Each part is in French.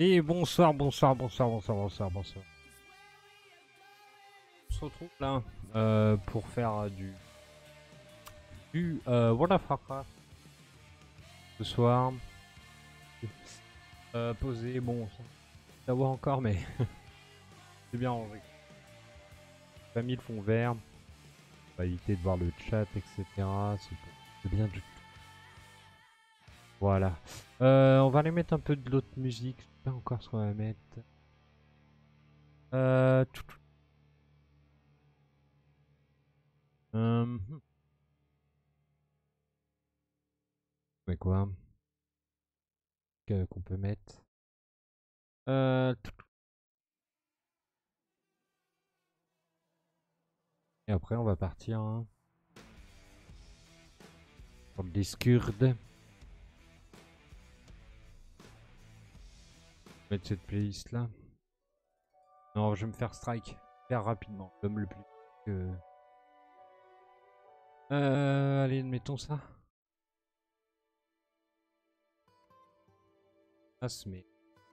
Et bonsoir, bonsoir, bonsoir, bonsoir, bonsoir, bonsoir. On se retrouve là pour faire du World of Warcraft ce soir. Posé, bon, ça va encore, mais c'est bien rangé. J'ai pas mis le fond vert. On va éviter de voir le chat, etc. C'est bien du tout. Voilà. On va aller mettre un peu de l'autre musique. Je sais pas encore ce qu'on va mettre. Mais quoi qu'on peut mettre et après on va partir pour le Discord. Mettre cette playlist là. Non, je vais me faire strike. Faire rapidement. Comme le plus que... allez, mettons ça. Ah, mais...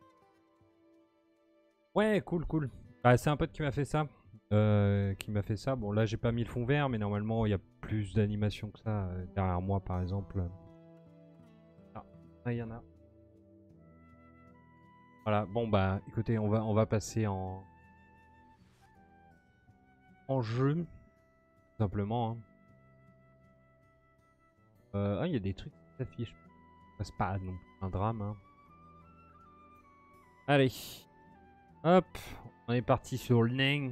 Ouais, cool, cool. Ah, c'est un pote qui m'a fait ça. Bon, là, j'ai pas mis le fond vert, mais normalement, il y a plus d'animation que ça. Derrière moi, par exemple. Ah, il y en a. Voilà, bon, bah, écoutez, on va passer en jeu. Tout simplement. Ah, il y a des trucs qui s'affichent. C'est pas non plus un drame. Hein. Allez. Hop. On est parti sur le nain.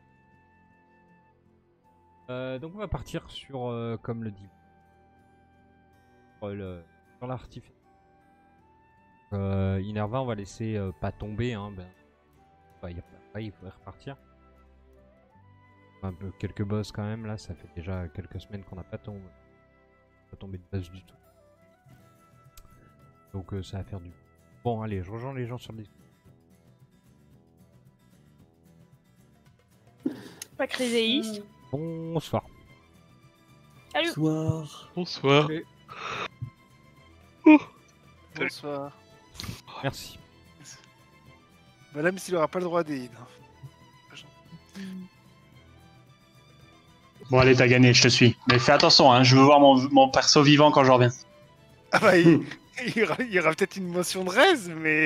Donc on va partir sur, comme le dit, sur l'artifice. Inerva, on va laisser pas tomber. Hein, ben, il faudrait repartir. Un peu quelques boss quand même. Là, ça fait déjà quelques semaines qu'on n'a pas tombé de base du tout. Donc ça va faire du... Bon, allez, je rejoins les gens sur le Discord. Pas Crazy. Bonsoir. Salut. Bonsoir. Bonsoir. Okay. Bonsoir. Merci. Madame, s'il n'aura pas le droit des... Bon allez, t'as gagné, je te suis. Mais fais attention, hein, je veux voir mon perso vivant quand je reviens. Ah bah, il y aura peut-être une motion de raise, mais...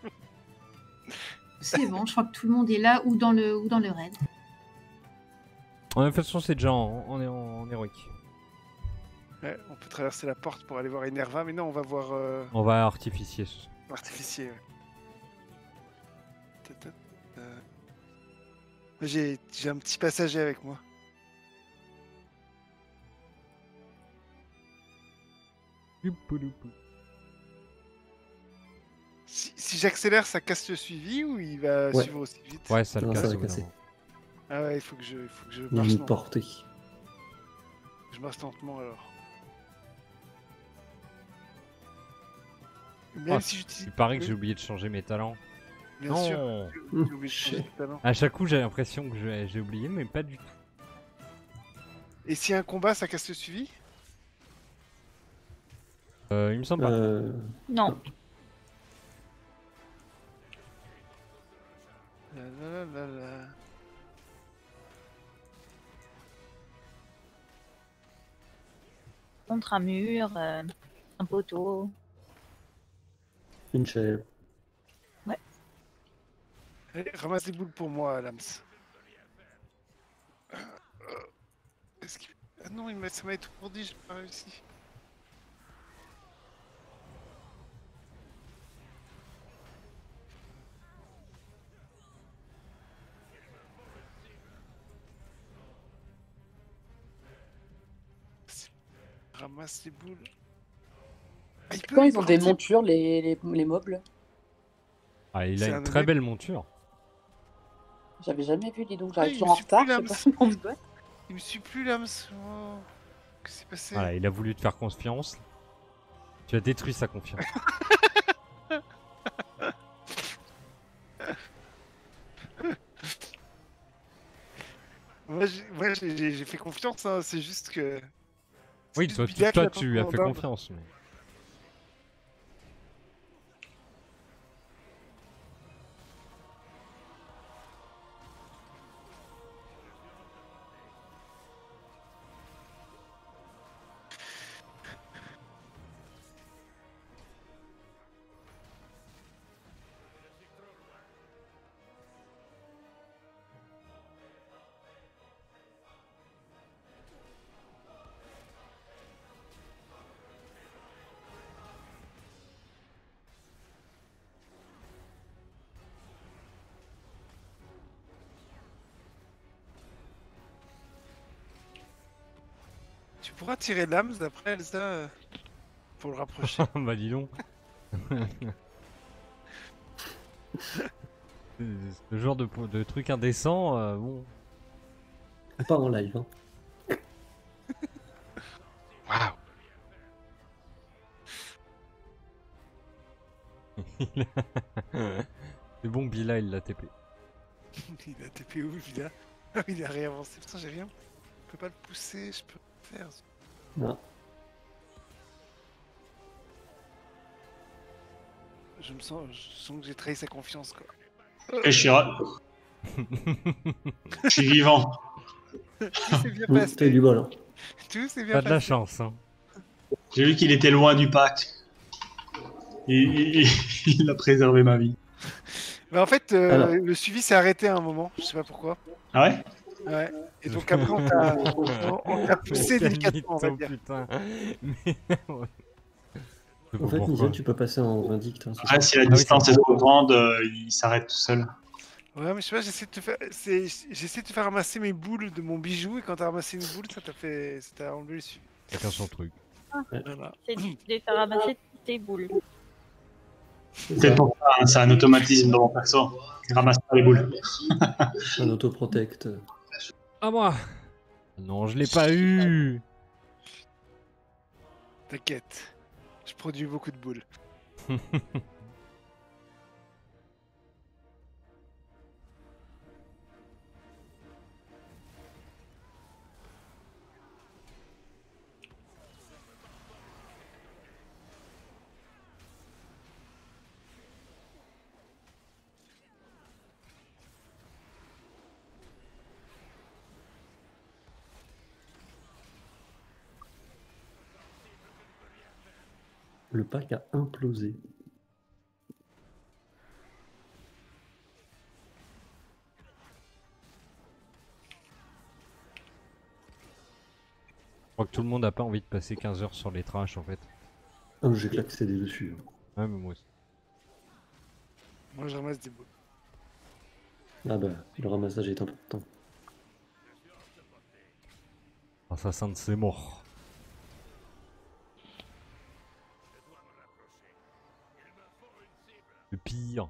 C'est bon, je crois que tout le monde est là ou dans le raid. De toute façon, c'est déjà en héroïque. Ouais, on peut traverser la porte pour aller voir Inerva, mais non, on va voir... On va artificier. Artificier, ouais. J'ai un petit passager avec moi. Si j'accélère, ça casse le suivi ou il va suivre aussi vite? Ouais, ça le casse. Ça va casser. Ah ouais, il faut que je Il y a marche une lentement. portée. Je marche lentement alors. Même si j'utilise... Il paraît que j'ai oublié de changer mes talents. Bien sûr, j'ai oublié de changer de talent. À chaque coup, j'ai l'impression que j'ai oublié, mais pas du tout. Et s'il y a un combat, ça casse le suivi? Il me semble pas. Non. Contre un mur, un poteau. Une chaise. Ouais. Allez, ramasse des boules pour moi, Lams. Ah non, ça m'a étourdi, j'ai pas réussi. Ramasse les boules. Ah, Quand ils ont des montures, les mobs. Ah, il a une très belle monture. J'avais jamais vu, dis donc, j'arrive il toujours me en suit retard. plus, Je sais pas comment on se doit. Il me suit plus, Lams. Oh, qu'est-ce qui s'est passé? Voilà, il a voulu te faire confiance. Tu as détruit sa confiance. Moi, j'ai fait confiance, hein, c'est juste que... Oui, toi tu lui as fait confiance. Mais... Tu pourras tirer l'âme d'après Elsa pour le rapprocher. Bah dis donc. Ce genre de truc indécent, bon. Pas en live. Hein. Waouh. C'est bon, Bila il l'a TP. Il a TP où Villa? Ah, il a réavancé. Putain, j'ai rien. Je peux pas le pousser, je peux pas faire. Non. Je sens que j'ai trahi sa confiance quoi. Et je suis vivant. Tout s'est bien T'as eu passé. du bol. Hein. Tout s'est bien T'as de la passé. chance, hein. J'ai vu qu'il était loin du pacte. Et il a préservé ma vie. Mais en fait, Alors. le suivi s'est arrêté à un moment. Je sais pas pourquoi. Ah ouais? Ouais. Et donc après, on t'a poussé Quel délicatement, on va mytho, dire. putain. Mais... Je sais pas En fait, pourquoi. Nizel, tu peux passer en vindicte. Hein, c'est Après, ça. si la oui, distance c'est est trop grande, il s'arrête tout seul. Ouais, mais je sais pas, j'essaie de te faire ramasser mes boules de mon bijou et quand t'as ramassé une boule, ça t'a enlevé le suivi. Chacun son truc. Voilà. C'est de faire ramasser toutes tes boules. C'est pour ça, hein, c'est un automatisme dans mon perso. Il ramasse pas les boules. Un autoprotect. Ah moi. Non, je l'ai pas eu. T'inquiète, je produis beaucoup de boules. Le pack a implosé. Je crois que tout le monde a pas envie de passer 15 heures sur les trashs en fait. Ah, j'ai claqué des dessus. Ouais, mais moi aussi. Moi, je ramasse des boules. Ah bah, le ramassage est important. Assassin de ses morts. Le pire.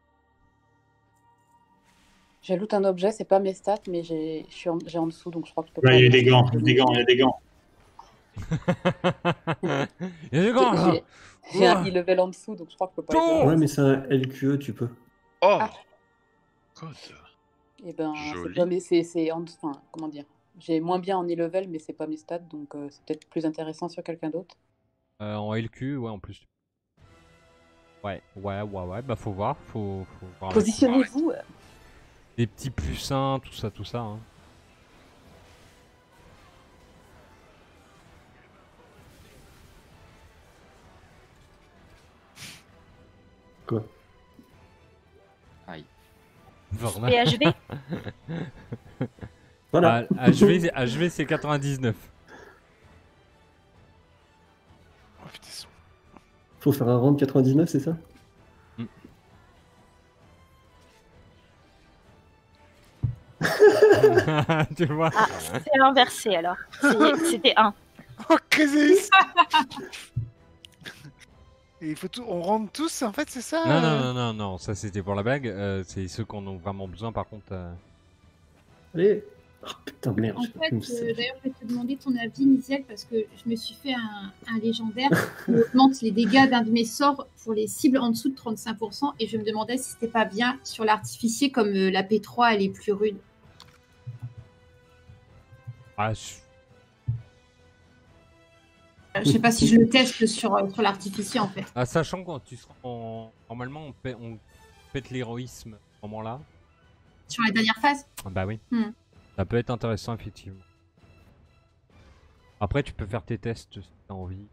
J'ai loot un objet, c'est pas mes stats, mais j'ai en dessous, donc je crois que je peux Là, pas. il y a eu des gants, il y a des gants, il y a des gants. Il y a des gants là. J'ai un e-level en dessous, donc je crois que je peux pas. Oh Ouais, mais c'est un LQE, tu peux. Oh. Ah. God. Et ben, Joli. c'est pas c'est en dessous. Enfin, comment dire. J'ai moins bien en e-level, mais c'est pas mes stats, donc c'est peut-être plus intéressant sur quelqu'un d'autre. En LQ, ouais, en plus. Ouais, bah faut voir, faut voir. Positionnez-vous. Des petits plus 1, tout ça. Hein. Quoi? Aïe. Verna. PHB. Voilà. Ah, HV c'est 99. Oh putain, Faut faire un round 99, c'est ça? Tu vois. Ah, c'est inversé alors. C'était 1. oh, Chrysis. Et il faut tout, on rentre tous en fait, c'est ça Non, ça c'était pour la blague. C'est ceux qui en ont vraiment besoin par contre. Allez. Oh putain, merde. En j'ai pas pu fait, me servir. d'ailleurs, je vais te demander ton avis, Niziel, parce que je me suis fait un légendaire qui augmente les dégâts d'un de mes sorts pour les cibles en dessous de 35%, et je me demandais si c'était pas bien sur l'artificier, comme la P3, elle est plus rude. Ah, Je sais pas si je le teste sur l'artificier, en fait. ah, sachant quand tu seras normalement on pète l'héroïsme à ce moment-là. Sur la dernière phase. Ah bah oui. Hmm. Ça peut être intéressant effectivement. Après tu peux faire tes tests si t'as envie.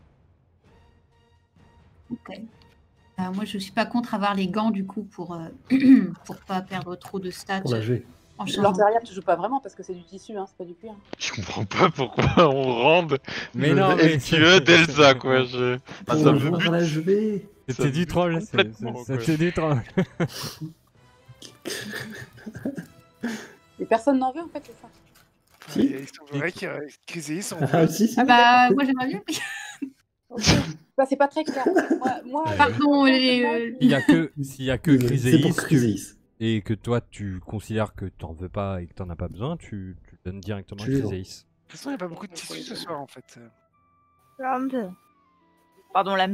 Ok. Moi, je suis pas contre avoir les gants, du coup, pour pas perdre trop de stats Pour la G. en changeant. L'antérieur, tu joues pas vraiment parce que c'est du tissu, hein, c'est pas du cuir. Je comprends pas pourquoi on rende Mais le non, mais LQE d'Elsa, quoi. Pour ça me jouer bute. à la GV. Ça c'était me du bute troll, complètement, quoi. c'était du troll. Mais personne n'en veut en fait, c'est ça. Si. Il semblerait qu'ils sont. Ah, si, si. Ah bah, moi j'aimerais bien. Bah, c'est pas très clair. Moi, Pardon, S'il y a que C'est pour Chryséis Chryséis. et que toi tu considères que t'en veux pas et que t'en as pas besoin, tu donnes directement à Tu les vends. Chryséis. De toute façon, il n'y a pas beaucoup de tissus ce soir en fait. Lams. Pardon, Lams.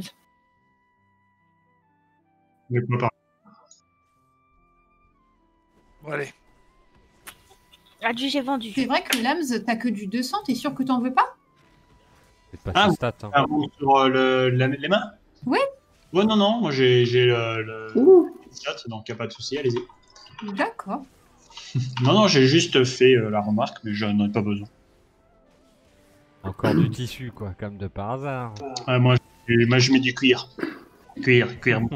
Mais moi, pas. Bon, allez. Adieu, j'ai vendu. C'est vrai que Lams, t'as que du 200, t'es sûr que t'en veux pas? C'est pas Ah, ses stats. Hein. Ah, vous, sur les mains? Oui. Ouais, non, moi j'ai le Ouh. chat, donc il n'y a pas de souci, allez-y. D'accord. Non, j'ai juste fait la remarque, mais j'en ai pas besoin. Encore du tissu, quoi, comme de par hasard. Ah, moi, je mets du cuir. Cuir.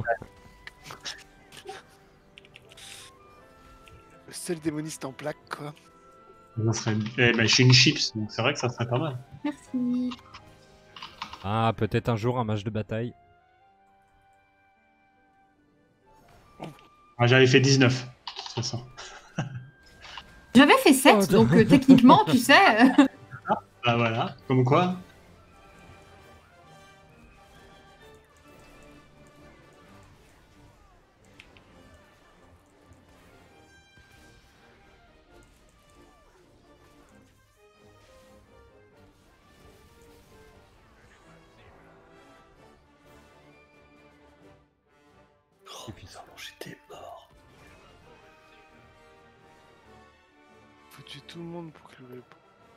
Le seul démoniste en plaque, quoi. Ça serait... Eh ben, chez une chips, donc c'est vrai que ça serait pas mal. Merci. Ah, peut-être un jour un match de bataille. Ah, j'avais fait 19, de toute façon. J'avais fait 7, Oh, donc techniquement, tu sais. Ah voilà, comme quoi. Oh putain, j'étais mort. Faut tuer tout le monde pour que le.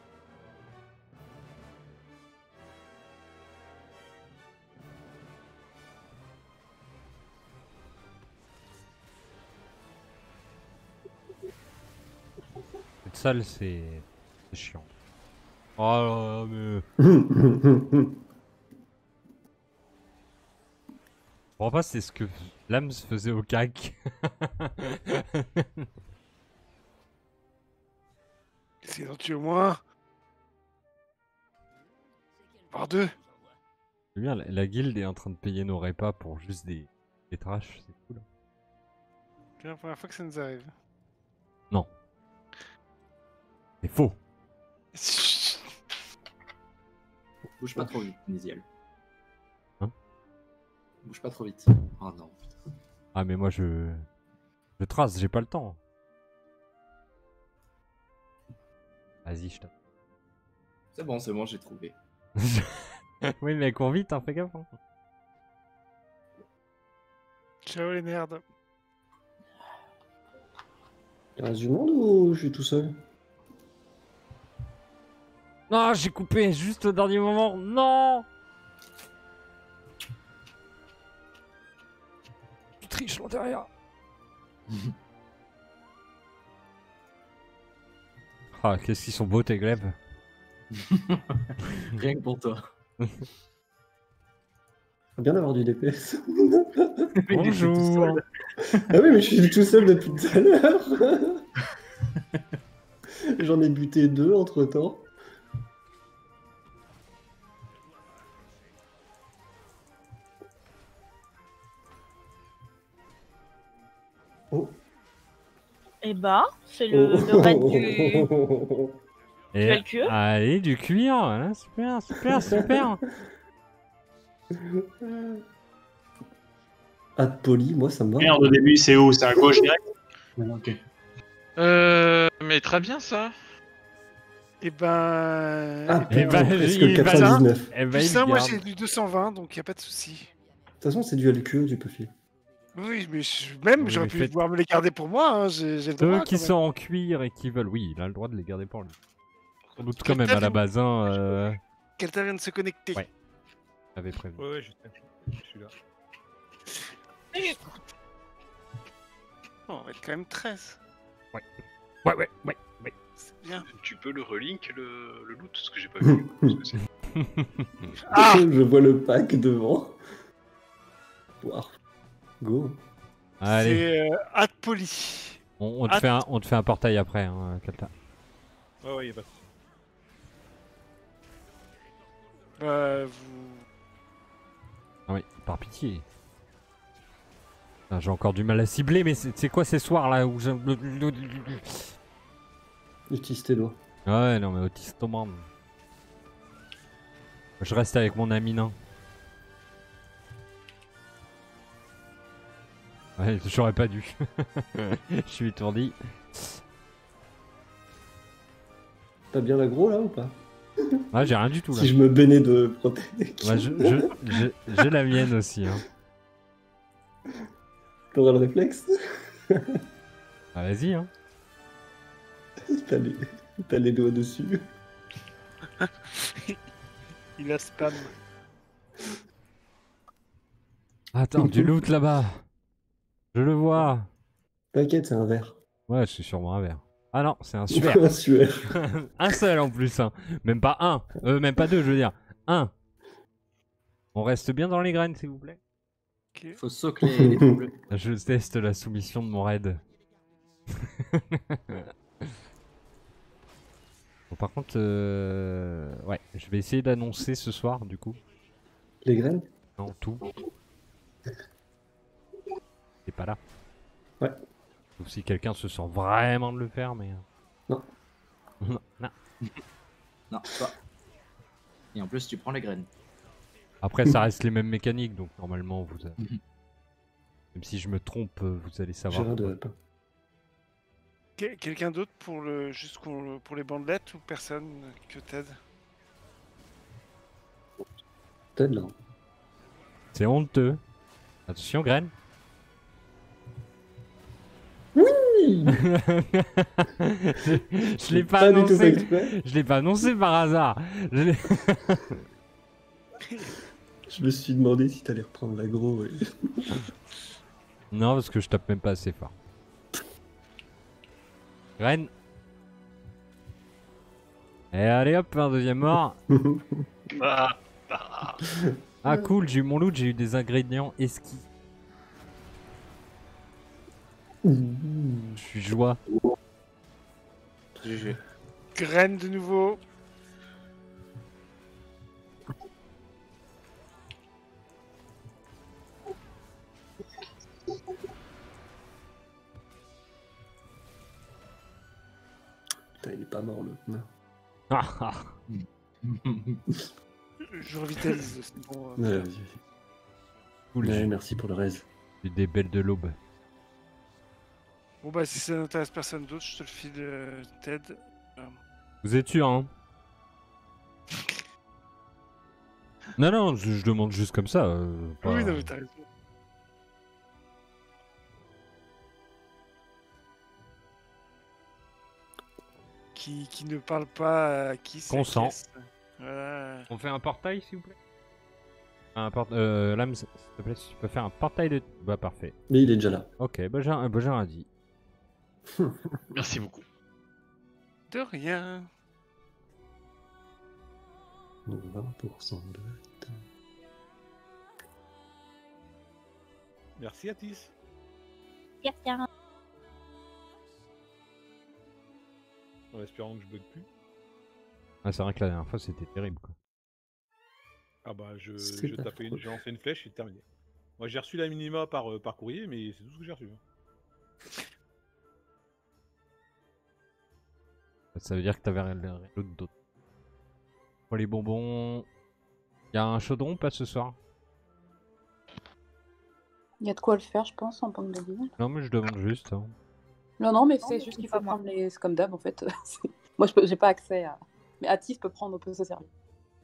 Cette salle, c'est chiant. Oh là là, mais... Je comprends pas, c'est ce que Lams faisait au CAC. Essayez d'en tuer au moins. Par deux. C'est bien, la guilde est en train de payer nos repas pour juste des trash, c'est cool. C'est la première fois que ça nous arrive. Non. C'est faux. Bouge pas trop vite, Nisiel. Hein? Bouge pas trop vite. Oh non. Ah mais moi je trace, j'ai pas le temps. Vas-y, je tape. C'est bon, j'ai trouvé. Oui mais cours vite, hein, fais gaffe. Hein. Ciao les nerds. Il reste du monde ou je suis tout seul? Non, j'ai coupé juste au dernier moment. Non. Tu triches loin derrière. Ah, qu'est-ce qu'ils sont beaux tes glaives. Rien que pour toi. Faut bien avoir du DPS. Bonjour. Ah oui, mais je suis tout seul depuis tout à l'heure. J'en ai buté 2 entre temps. Oh. Et bah, c'est le raid du Et Valkyrie. allez, du cuir. Hein, super, super, super. Ad poli, moi ça me va. Merde, au début, c'est où? C'est à gauche direct? Ok. Mais très bien ça. Et ben. Ah, Eh ben, presque il va- 99. Eh ben, Plus il ça, moi garde. j'ai du 220, donc y a pas de souci. De toute façon, c'est du LQE, tu peux filer. Oui, mais même Oui, j'aurais mais pu faites- pouvoir me les garder pour moi. Hein. J'ai le droit. Ceux qui quand même. sont en cuir et qui veulent, oui, il a le droit de les garder pour lui. Sans doute quand Quelqu'un même à la vient- base, hein. Quelqu'un vient de se connecter. Ouais. J'avais prévu. Ouais, je sais. Je suis là. Oh, on va être quand même 13. Ouais. C'est bien. Tu peux le relink le loot, parce que j'ai pas vu. ce que c'est. Ah Je vois le pack devant. Wow. Go. Allez, C'est Ad Poly. on te fait un portail après, hein, Kalta. Ouais, y'a pas de Vous. Ah oui, par pitié. Ah, j'ai encore du mal à cibler, mais c'est quoi ces soirs là où Utilise tes doigts. Ouais, non, mais autiste au monde. Je reste avec mon ami nain. Ouais, j'aurais pas dû. Je suis étourdi. T'as bien l'aggro là ou pas? Ouais, j'ai rien du tout là. Si je me bénais de protection. Ouais, j'ai la mienne aussi. Hein. T'auras le réflexe? Ah, vas-y, hein. T'as les doigts dessus. Il a spam. Attends, du loot là-bas. Je le vois. T'inquiète, c'est un verre. Ouais, c'est sûrement un verre. Ah non, c'est un suaire. Un suaire. Un seul en plus. Hein. Même pas un. Même pas deux, je veux dire. Un. On reste bien dans les graines, s'il vous plaît. Ok. Faut socler les doubles. Je teste la soumission de mon raid. Bon, par contre, ouais, je vais essayer d'annoncer ce soir, du coup. Les graines? Non, tout. T'es pas là. Ouais. Sauf si quelqu'un se sent vraiment de le faire, mais... Non. Non, non. Non, pas. Et en plus, tu prends les graines. Après, ça reste les mêmes mécaniques, donc normalement, vous... Même si je me trompe, vous allez savoir. J'ai rien de lapin. Quelqu'un d'autre pour pour les bandelettes ou personne que t'aides? Peut-être là. C'est honteux. Attention, graine. Oui. Je l'ai pas Pas du tout fait annoncé. exprès. Je l'ai pas annoncé par hasard. Je me suis demandé si t'allais reprendre l'aggro. Non, parce que je tape même pas assez fort. Graine. Et allez hop, un deuxième mort. Ah cool, j'ai eu mon loot, j'ai eu des ingrédients esquis. Je suis joie. GG. Graines de nouveau. Putain, il est pas mort le. Non. Ah, ah. Je revitalise, c'est bon. Ouais, vas-y. Cool, Ouais, j'ai merci pour le raise. eu des belles de l'aube. Bon bah si ça n'intéresse personne d'autre, je te le file, Ted. Vous êtes sûr, hein? Non, non, je demande juste comme ça. Pas... Oui, non mais t'as raison. Qui ne parle pas à qui c'est. Consent. Voilà. On fait un portail, s'il vous plaît? Lame, s'il te plaît, si tu peux faire un portail de... Bah, parfait. Mais il est déjà là. Ok, bah j'ai rien dit. Merci beaucoup. De rien. Donc 20% de. Merci Atis. Tiens. En espérant que je bug plus. Ah, c'est vrai que la dernière fois, c'était terrible, quoi. Ah bah je C'est pas tapais trop. j'ai lancé une flèche et terminé. Moi j'ai reçu la minima par courrier mais c'est tout ce que j'ai reçu. Ça veut dire que t'avais rien d'autre. Pour les bonbons... Y'a un chaudron ou pas ce soir? Il y a de quoi le faire, je pense, en banque de vie. Non, mais je demande juste. Hein. Non, mais Non, c'est mais juste c'est qu'il pas faut moi. prendre les. C'est comme d'hab, en fait. Moi, j'ai pas accès à. Mais Atis peut prendre, on peut se servir.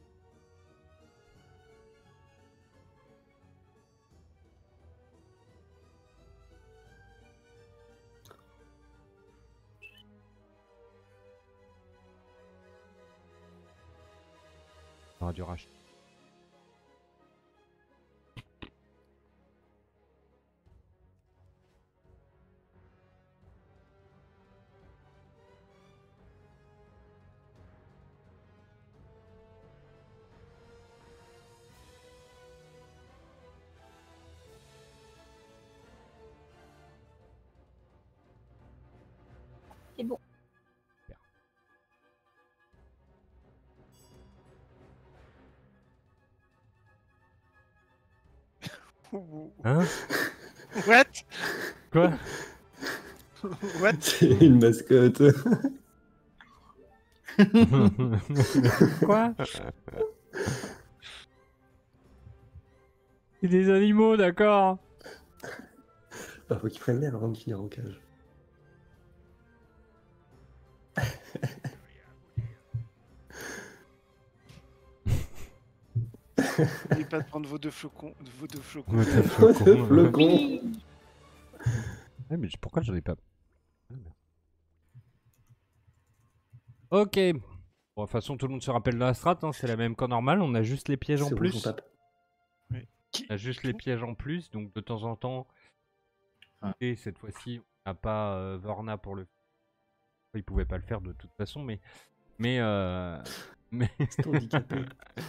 On aura dû racheter. C'est bon. Hein? What? Quoi? What? C'est une mascotte. Quoi? C'est des animaux, d'accord. Bah, faut qu'ils prennent l'air avant de finir en cage. N'oubliez pas de prendre vos deux flocons. Vos deux flocons. Ouais, t'as flocon. Flocon. Oui. Ouais, mais pourquoi j'en ai pas... Ok. Bon, de toute façon, tout le monde se rappelle de la strat, hein, c'est la même qu'en normal, on a juste les pièges en C'est rouge, on plus. tape. On a juste les pièges en plus, donc de temps en temps, Ouais. et cette fois-ci, on n'a pas Vorna pour le... Il pouvait pas le faire de toute façon, mais... Mais... C'est handicapé.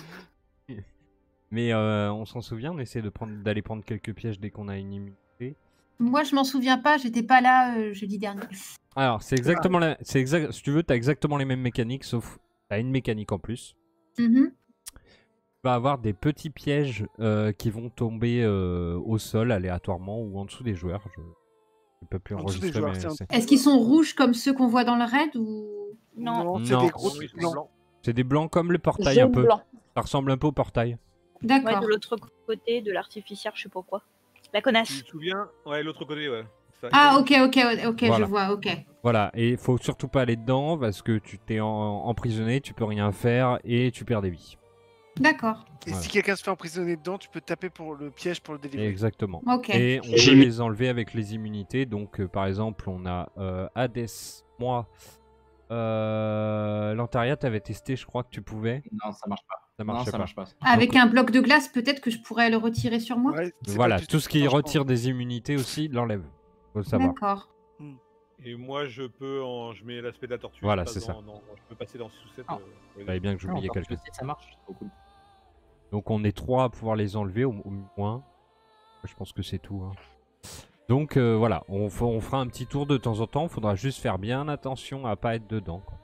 Mais on s'en souvient, on essaie d'aller prendre quelques pièges dès qu'on a une immunité. Moi, je m'en souviens pas, j'étais pas là jeudi dernier. Alors, c'est exactement la... Si tu veux, t'as exactement les mêmes mécaniques, sauf t'as une mécanique en plus. Mhm. Tu vas avoir des petits pièges qui vont tomber au sol aléatoirement ou en dessous des joueurs. Je ne peux plus En dessous des enregistrer, joueurs, mais c'est un- c'est... Est-ce qu'ils sont rouges comme ceux qu'on voit dans le raid ou... Non. c'est Non. des gros Oui, ils sont blancs. blancs. C'est des blancs comme le portail un Jaune peu. blanc. Ça ressemble un peu au portail. Ouais, D'accord. de l'autre côté de l'artificière, je sais pas quoi. La Tu connasse. te souviens? Ouais, l'autre côté, ouais. Ça- Ah, ok, Voilà. je vois, ok. Voilà, et il faut surtout pas aller dedans parce que tu t'es emprisonné, tu peux rien faire et tu perds des vies. D'accord. Et Ouais. si quelqu'un se fait emprisonner dedans, tu peux taper pour le piège pour le délivrer. Exactement. Ok. Et on J'ai peut mis- les enlever avec les immunités. Donc, par exemple, on a Hades, moi. Lantaria, t'avais testé, je crois que tu pouvais. Non, ça marche pas. Ça Non, marchait ça pas. marche pas. Avec un bloc de glace, peut-être que je pourrais le retirer sur moi. Ouais, c'est Voilà, pas du tout ce qui franchement. retire des immunités aussi, l'enlève. Faut le savoir. D'accord. Et moi, je mets l'aspect de la tortue. Voilà, je passe c'est ça. Je peux passer dans 6 ou 7. Ah. Il fallait bien que j'oubliais Non, quelque chose. Ça marche, c'est trop cool. Donc, on est 3 à pouvoir les enlever au moins. Je pense que c'est tout. Hein. Donc, voilà, on fera un petit tour de temps en temps. Faudra juste faire bien attention à pas être dedans. Quoi.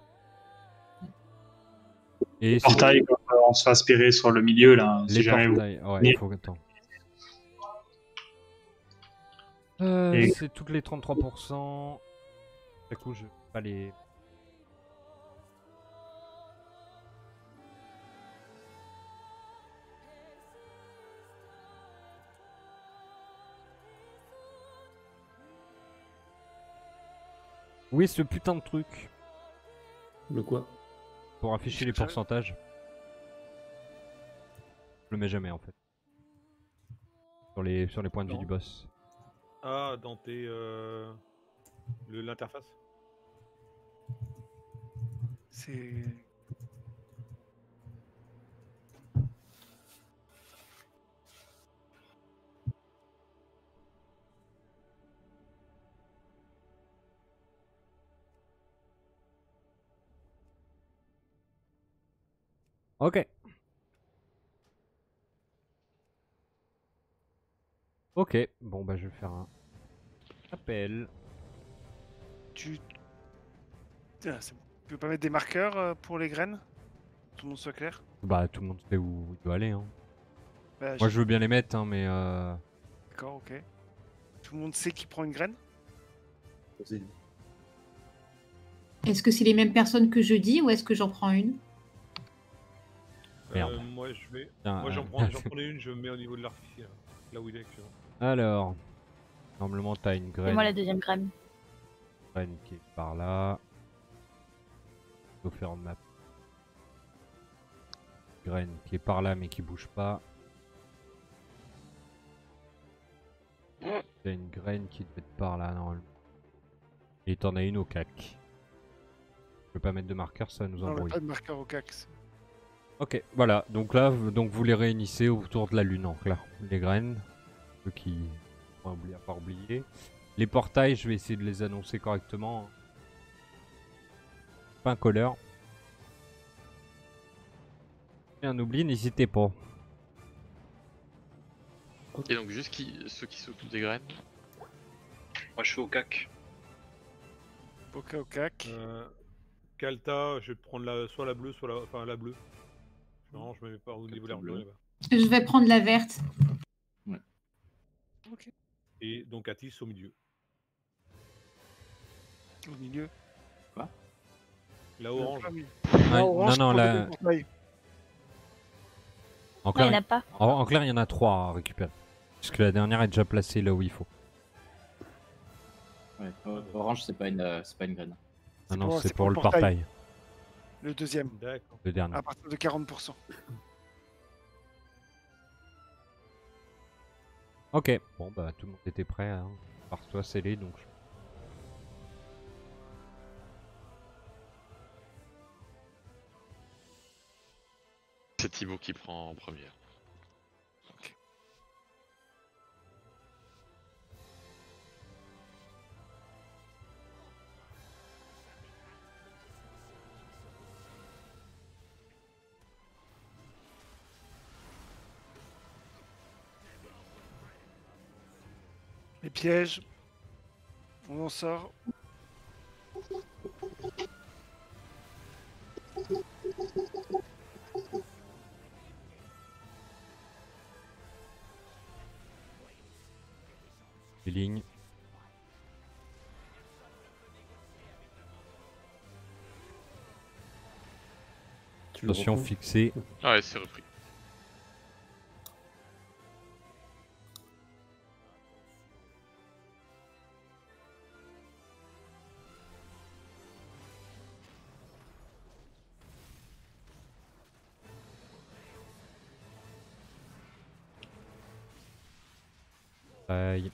Et c'est- Portail, on se fait aspirer sur le milieu, là. Si les jamais vous... portails, ouais, Mais- il faut attendre. Et- C'est toutes les 33%. Du coup, je vais pas les... Oui, ce putain de truc. Le quoi? Pour afficher les pourcentages. Je le mets jamais en fait. Sur les points de vie Non. du boss. Ah, dans tes. L'interface. C'est. Ok. Ok, bon bah je vais faire un appel. Tu. Ah, c'est bon. Tu peux pas mettre des marqueurs pour les graines? Tout le monde soit clair? Bah tout le monde sait où il doit aller. Hein. Bah, Moi je veux bien les mettre, hein, mais D'accord, ok. Tout le monde sait qui prend une graine? Est-ce que c'est les mêmes personnes que jeudi ou est-ce que j'en prends une? Merde. Moi, je vais. Tiens, Moi, j'en prenais une, je me mets au niveau de l'artificiel. Là où il est actuellement. alors, normalement t'as une C'est moi la graine, deuxième graine. qui est par là. Faut faire une map. Graine qui est par là mais qui bouge pas. T'as une graine qui doit être par là normalement. Et t'en as une au cac. Je peux pas mettre de marqueur, ça va nous Non, on a embrouille. pas de marqueur au cax. Ok, voilà. Donc là, vous les réunissez autour de la lune en clair. Les graines, ceux qui vont oublier à pas oublier. Les portails, je vais essayer de les annoncer correctement. Pas un colleur. Et un oubli, n'hésitez pas. Et donc juste ceux qui sont autour des graines. Moi, je suis au cac. Ok, au cac. Kalta, je vais prendre soit la bleue, soit la. Enfin, la bleue. Non, je me mets pas au niveau de la bleue là-bas. Je vais prendre la verte. Ok. Et donc Atis au milieu. Au milieu. Quoi? La orange. Ah oui. Ouais, orange, non, pour la... le portail. En Non, clair, il n'y en a pas. en clair, il y en a 3 à récupérer. Parce que la dernière est déjà placée là où il faut. Ouais, orange, c'est pas une graine. Ah non, c'est pour le portail. Le deuxième. D'accord. Le dernier. À partir de 40%. Ok, bon bah tout le monde était prêt, hein. Par toi scellé donc. C'est Thibaut qui prend en première. Les pièges. On en sort. Les lignes. Attention fixée. Ah ouais, c'est repris. Faille.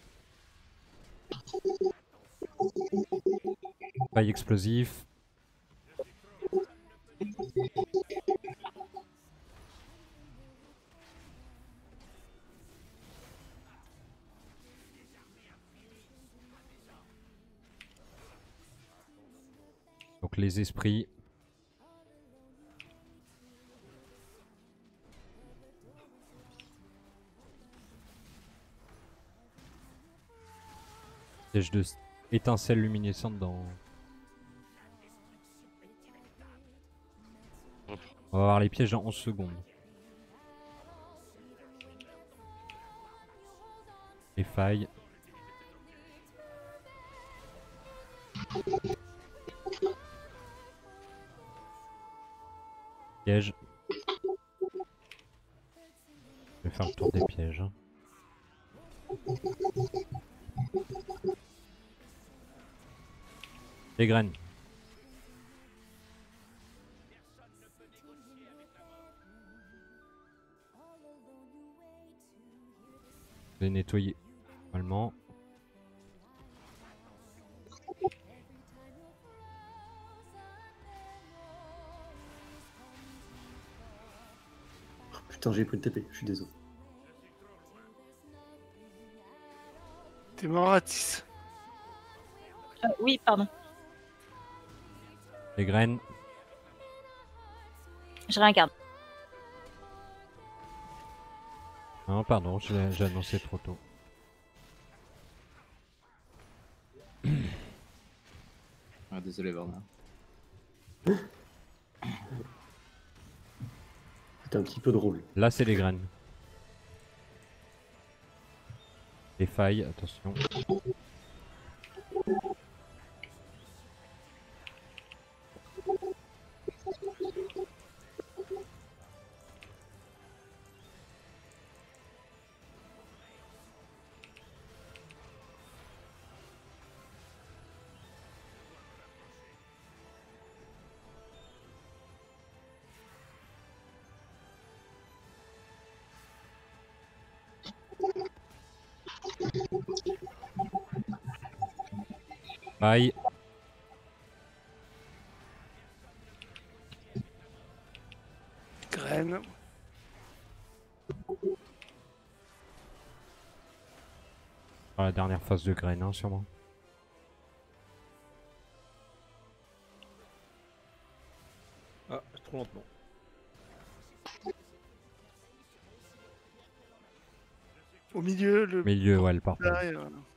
Faille explosif. Donc les esprits. Piège de étincelles luminescentes dans... On va voir les pièges dans 11 secondes. Les failles. Piège. Je vais faire le tour des pièges. Hein. Les graines. Je vais nettoyer normalement. Putain, j'ai pris le TP, je suis désolé. T'es mort à 10. Oui, pardon. Les graines. Je réincarne. Non, pardon, j'ai annoncé trop tôt. Ah, désolé, Varna. C'était un petit peu drôle. Là, c'est les graines. Les failles, attention. Faille. Graine. La dernière phase de graines, hein, sûrement. Ah, trop lentement. Au milieu, le Milieu, ouais, le portail. portail,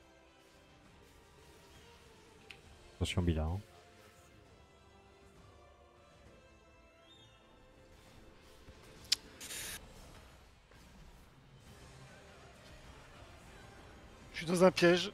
Attention, Bila. Hein. Je suis dans un piège.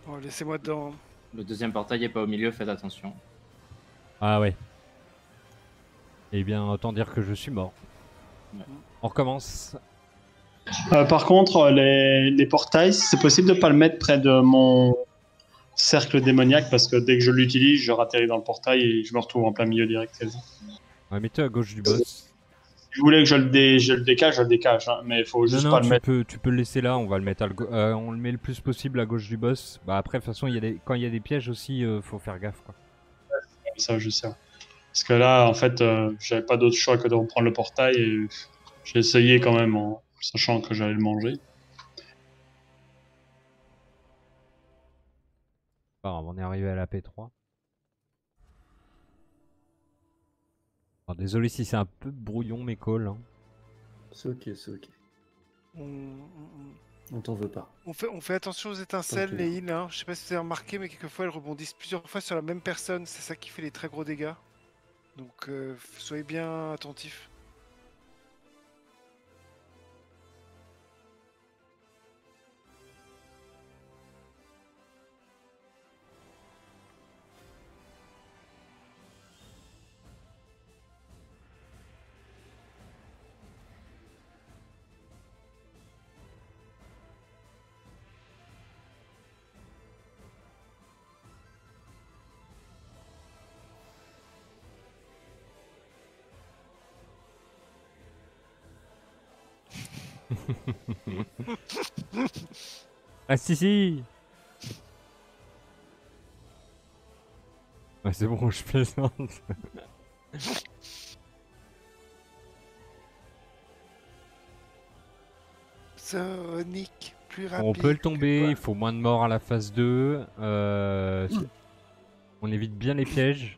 Bon, laissez-moi dedans. Le deuxième portail est pas au milieu, faites attention. Ah ouais. Eh bien, autant dire que je suis mort. Ouais. On recommence. Par contre, les portails, c'est possible de pas le mettre près de mon cercle démoniaque parce que dès que je l'utilise, je ratterris dans le portail et je me retrouve en plein milieu direct. Ouais, mets-toi à gauche du boss. Si vous voulez que je le décale, je le décale, hein, mais il faut juste Non, pas le mettre. tu peux le laisser là, on va le mettre on le met le plus possible à gauche du boss. Bah après, de toute façon, quand il y a des pièges aussi, faut faire gaffe, quoi. Ça, je sais. Parce que là, en fait, j'avais pas d'autre choix que de reprendre le portail et j'ai essayé quand même en sachant que j'allais le manger. Pas grave, on est arrivé à la P3. Alors, désolé si c'est un peu brouillon mes calls. Hein. C'est ok, c'est ok. On t'en veut pas. On fait attention aux étincelles, Ok. les heals. Hein. Je sais pas si vous avez remarqué, mais quelquefois elles rebondissent plusieurs fois sur la même personne. C'est ça qui fait les très gros dégâts. Donc soyez bien attentifs. Ah si. Ouais, c'est bon, je plaisante. Sonic, plus rapide. On peut le tomber, il faut moins de morts à la phase 2. On évite bien les pièges.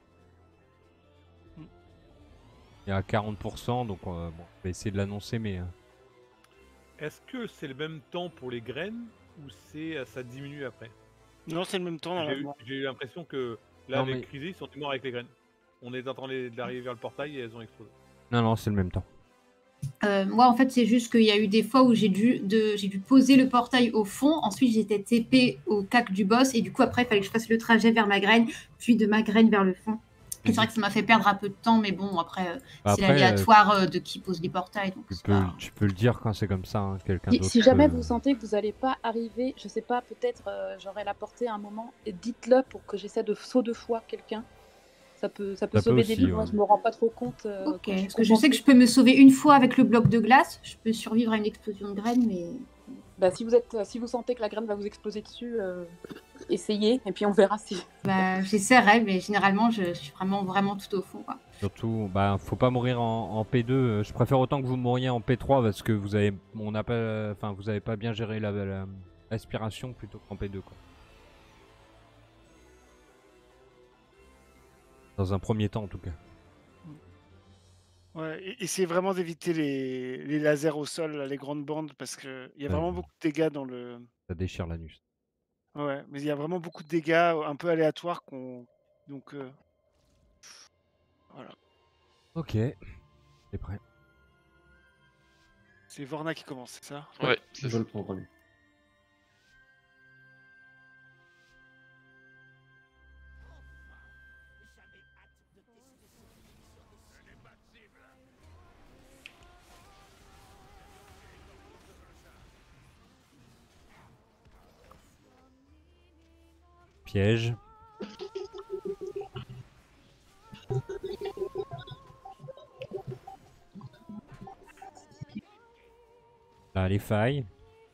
Il y a 40%, donc bon, on va essayer de l'annoncer, mais... Est-ce que c'est le même temps pour les graines ou ça diminue après? Non, c'est le même temps normalement. J'ai eu l'impression que là, Non, avec mais- Crisy, ils sont morts avec les graines. On est en train d'arriver vers le portail et elles ont explosé. Non, c'est le même temps. Moi, en fait, c'est juste qu'il y a eu des fois où j'ai dû poser le portail au fond. Ensuite, j'étais TP au cac du boss. Et du coup, après, il fallait que je fasse le trajet vers ma graine, puis de ma graine vers le fond. Et c'est vrai que ça m'a fait perdre un peu de temps. Mais bon, après, c'est Après, l'aléatoire de qui pose les portails. Donc Tu peux le dire quand c'est comme ça, hein, quelqu'un d'autre. Si jamais peut- vous sentez que vous n'allez pas arriver, je sais pas, peut-être j'aurai la portée à un moment, et dites-le pour que j'essaie de saut de foi quelqu'un. Ça peut peut sauver des aussi, vies. Moi, ouais. je me rends pas trop compte. Ok, quand parce que je sais que je peux me sauver une fois avec le bloc de glace. Je peux survivre à une explosion de graines, mais... Bah, si vous sentez que la graine va vous exploser dessus, essayez, et puis on verra si... Bah, j'essaierai, mais généralement, je suis vraiment tout au fond, quoi. Surtout, bah, faut pas mourir en P2. Je préfère autant que vous mouriez en P3 parce que vous avez pas bien géré l'aspiration plutôt qu'en P2, quoi. Dans un premier temps, en tout cas. Ouais, essayez vraiment d'éviter les lasers au sol, là, les grandes bandes, parce qu'il y a vraiment beaucoup de dégâts dans le... Ça déchire l'anus. Ouais, mais il y a vraiment beaucoup de dégâts un peu aléatoires Donc, voilà. Ok, c'est prêt. C'est Vorna qui commence, c'est ça? Ouais, Je vais le prendre lui. Piège. Là, les failles.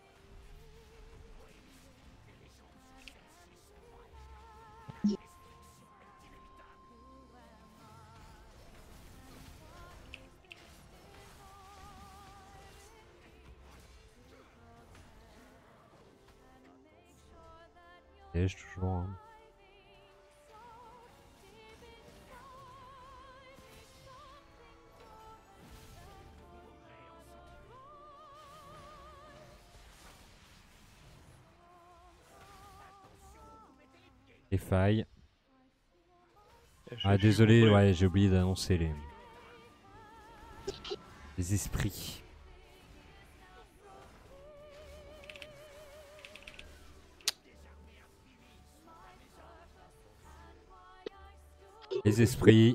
Piège toujours. Hein. Les failles. Ah désolé, ouais, j'ai oublié d'annoncer les esprits. Les esprits.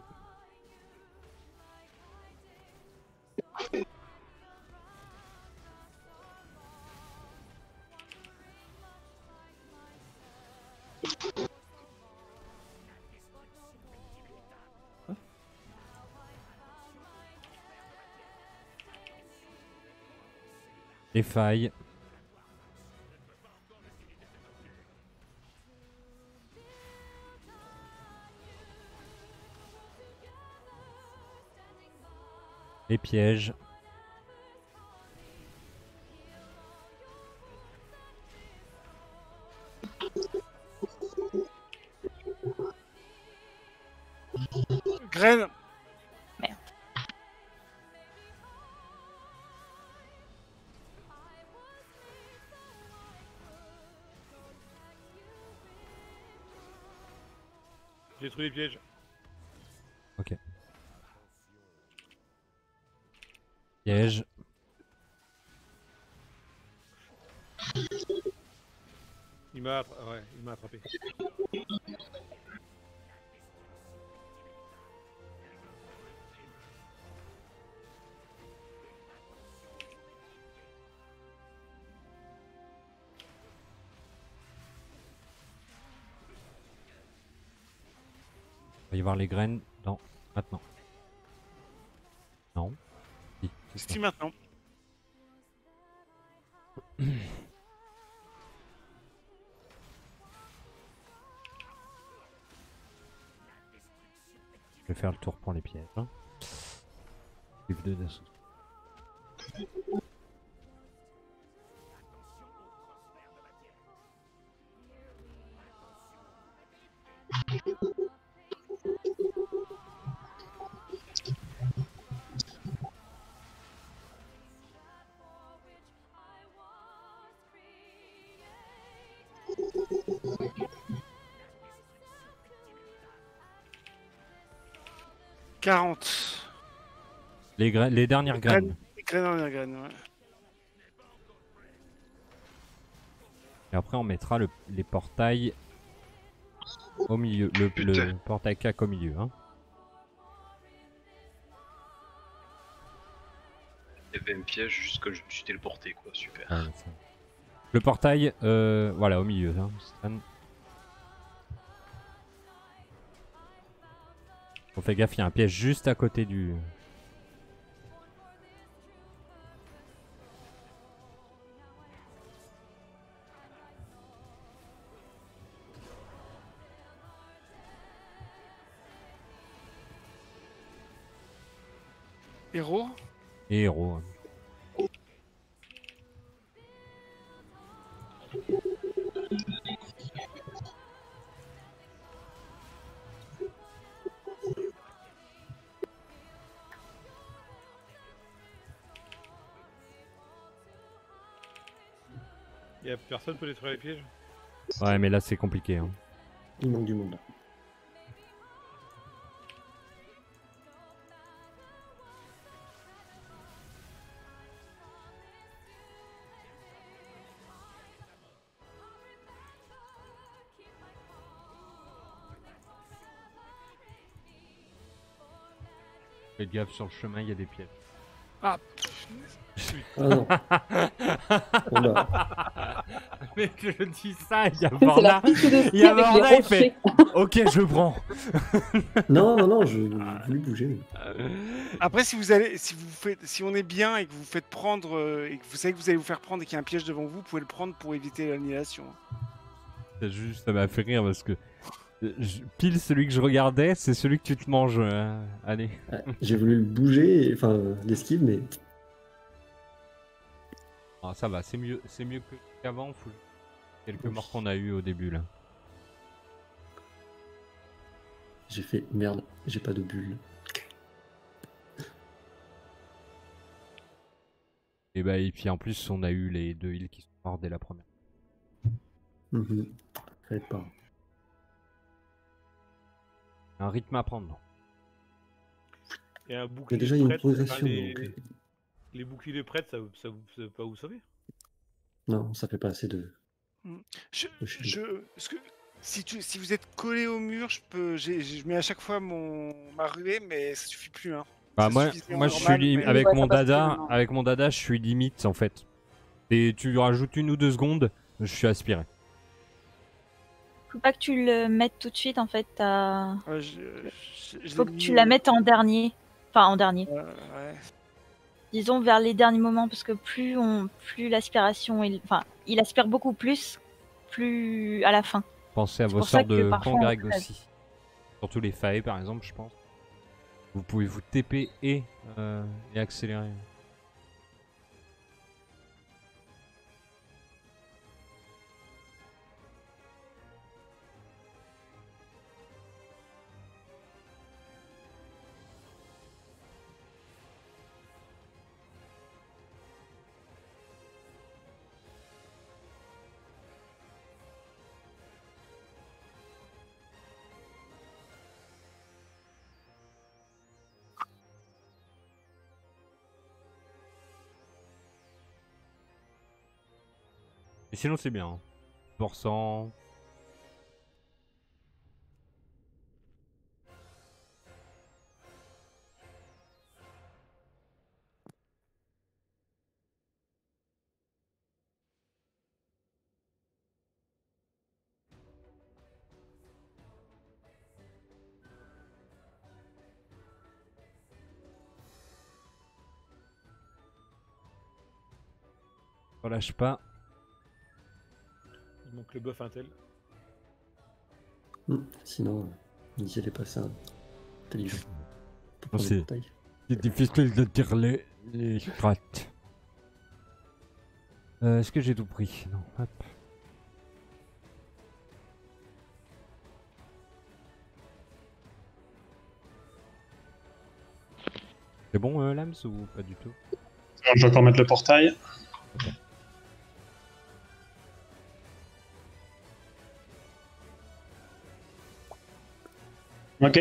Les failles. Les pièges. Graine. Merde. J'ai détruit les pièges. Ok. Piège. Il m'a attrapé. Il va y avoir les graines dans maintenant. Non. Si, c'est ça. C'est maintenant. Je vais faire le tour pour les pièges. Hein. Livre 2 d'assaut. Les dernières graines. Les graines, ouais. Et après on mettra les portails au milieu. Le portail cac au milieu. Hein. Il y avait un piège juste quand je me suis téléporté, quoi. Super. Ouais, le portail, voilà, au milieu. Hein. Stan. On fait gaffe, il y a un piège juste à côté du... Héros. Et héros. Hein. Y'a personne peut détruire les pièges? Ouais, mais là c'est compliqué. Hein. Il manque du monde. Faites gaffe, sur le chemin il y a des pièges. Ah. Ah non. Mais je dis ça, il y a C'est la Borna. piste de Il y ski a avec Borna, les il fait ok, je prends. Non, je voulais bouger. Après, si on est bien et que vous faites prendre et que vous savez que vous allez vous faire prendre et qu'il y a un piège devant vous, vous pouvez le prendre pour éviter l'annihilation. C'est juste, ça m'a fait rire parce que pile celui que je regardais, c'est celui que tu te manges. Allez. J'ai voulu le bouger, enfin l'esquive, mais Ah, ça va, c'est mieux qu'avant. Quelques morts qu'on a eu au début là. j'ai fait merde, j'ai pas de bulle. Et bah et puis en plus on a eu les 2 heals qui sont morts dès la première. Fallait pas. Un rythme à prendre. Et un Il y bouclier a déjà une prêtre, progression. les... Donc... les boucliers prêtres, ça va pas vous sauver? Non, ça fait pas assez de. Ce que Si vous êtes collé au mur, je mets à chaque fois ma ruée, mais ça suffit plus. Hein. Bah Ça moi suffisait je en suis normal, mais- avec Ouais, mon ça passe plus dada, maintenant. avec mon dada, je suis limite en fait. Et tu rajoutes 1 ou 2 secondes, je suis aspiré. Faut pas que tu le mettes tout de suite en fait. Ouais, je Faut l'ai que mis tu la mettes en dernier. Enfin en dernier. ouais. Disons vers les derniers moments parce que plus l'aspiration, il aspire beaucoup plus à la fin. Pensez à C'est vos pour ça sorts que de parfois, on Kangreg crève. aussi. Surtout les failles par exemple, je pense. Vous pouvez vous TP et accélérer. Et sinon c'est bien. 100%. Relâche pas. Il manque le buff Intel. Sinon, Niziel est passé intelligent. Pour Non, prendre c'est- le portail. C'est difficile de dire les strats. Est-ce que j'ai tout pris? Non. Hop. C'est bon, Lams, ou pas du tout? Je vais encore mettre le portail. Ok.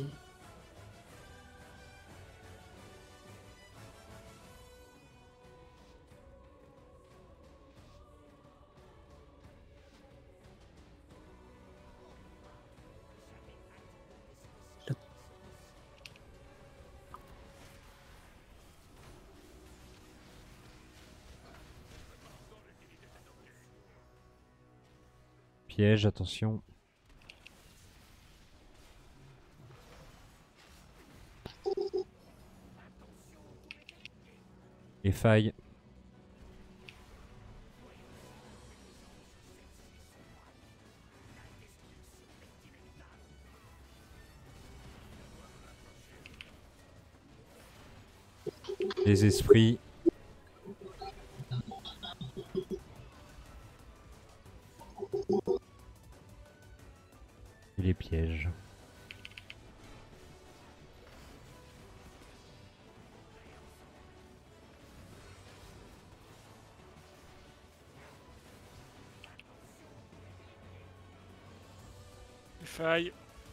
Piège, attention. Les failles. Les esprits. Et les pièges. Les failles.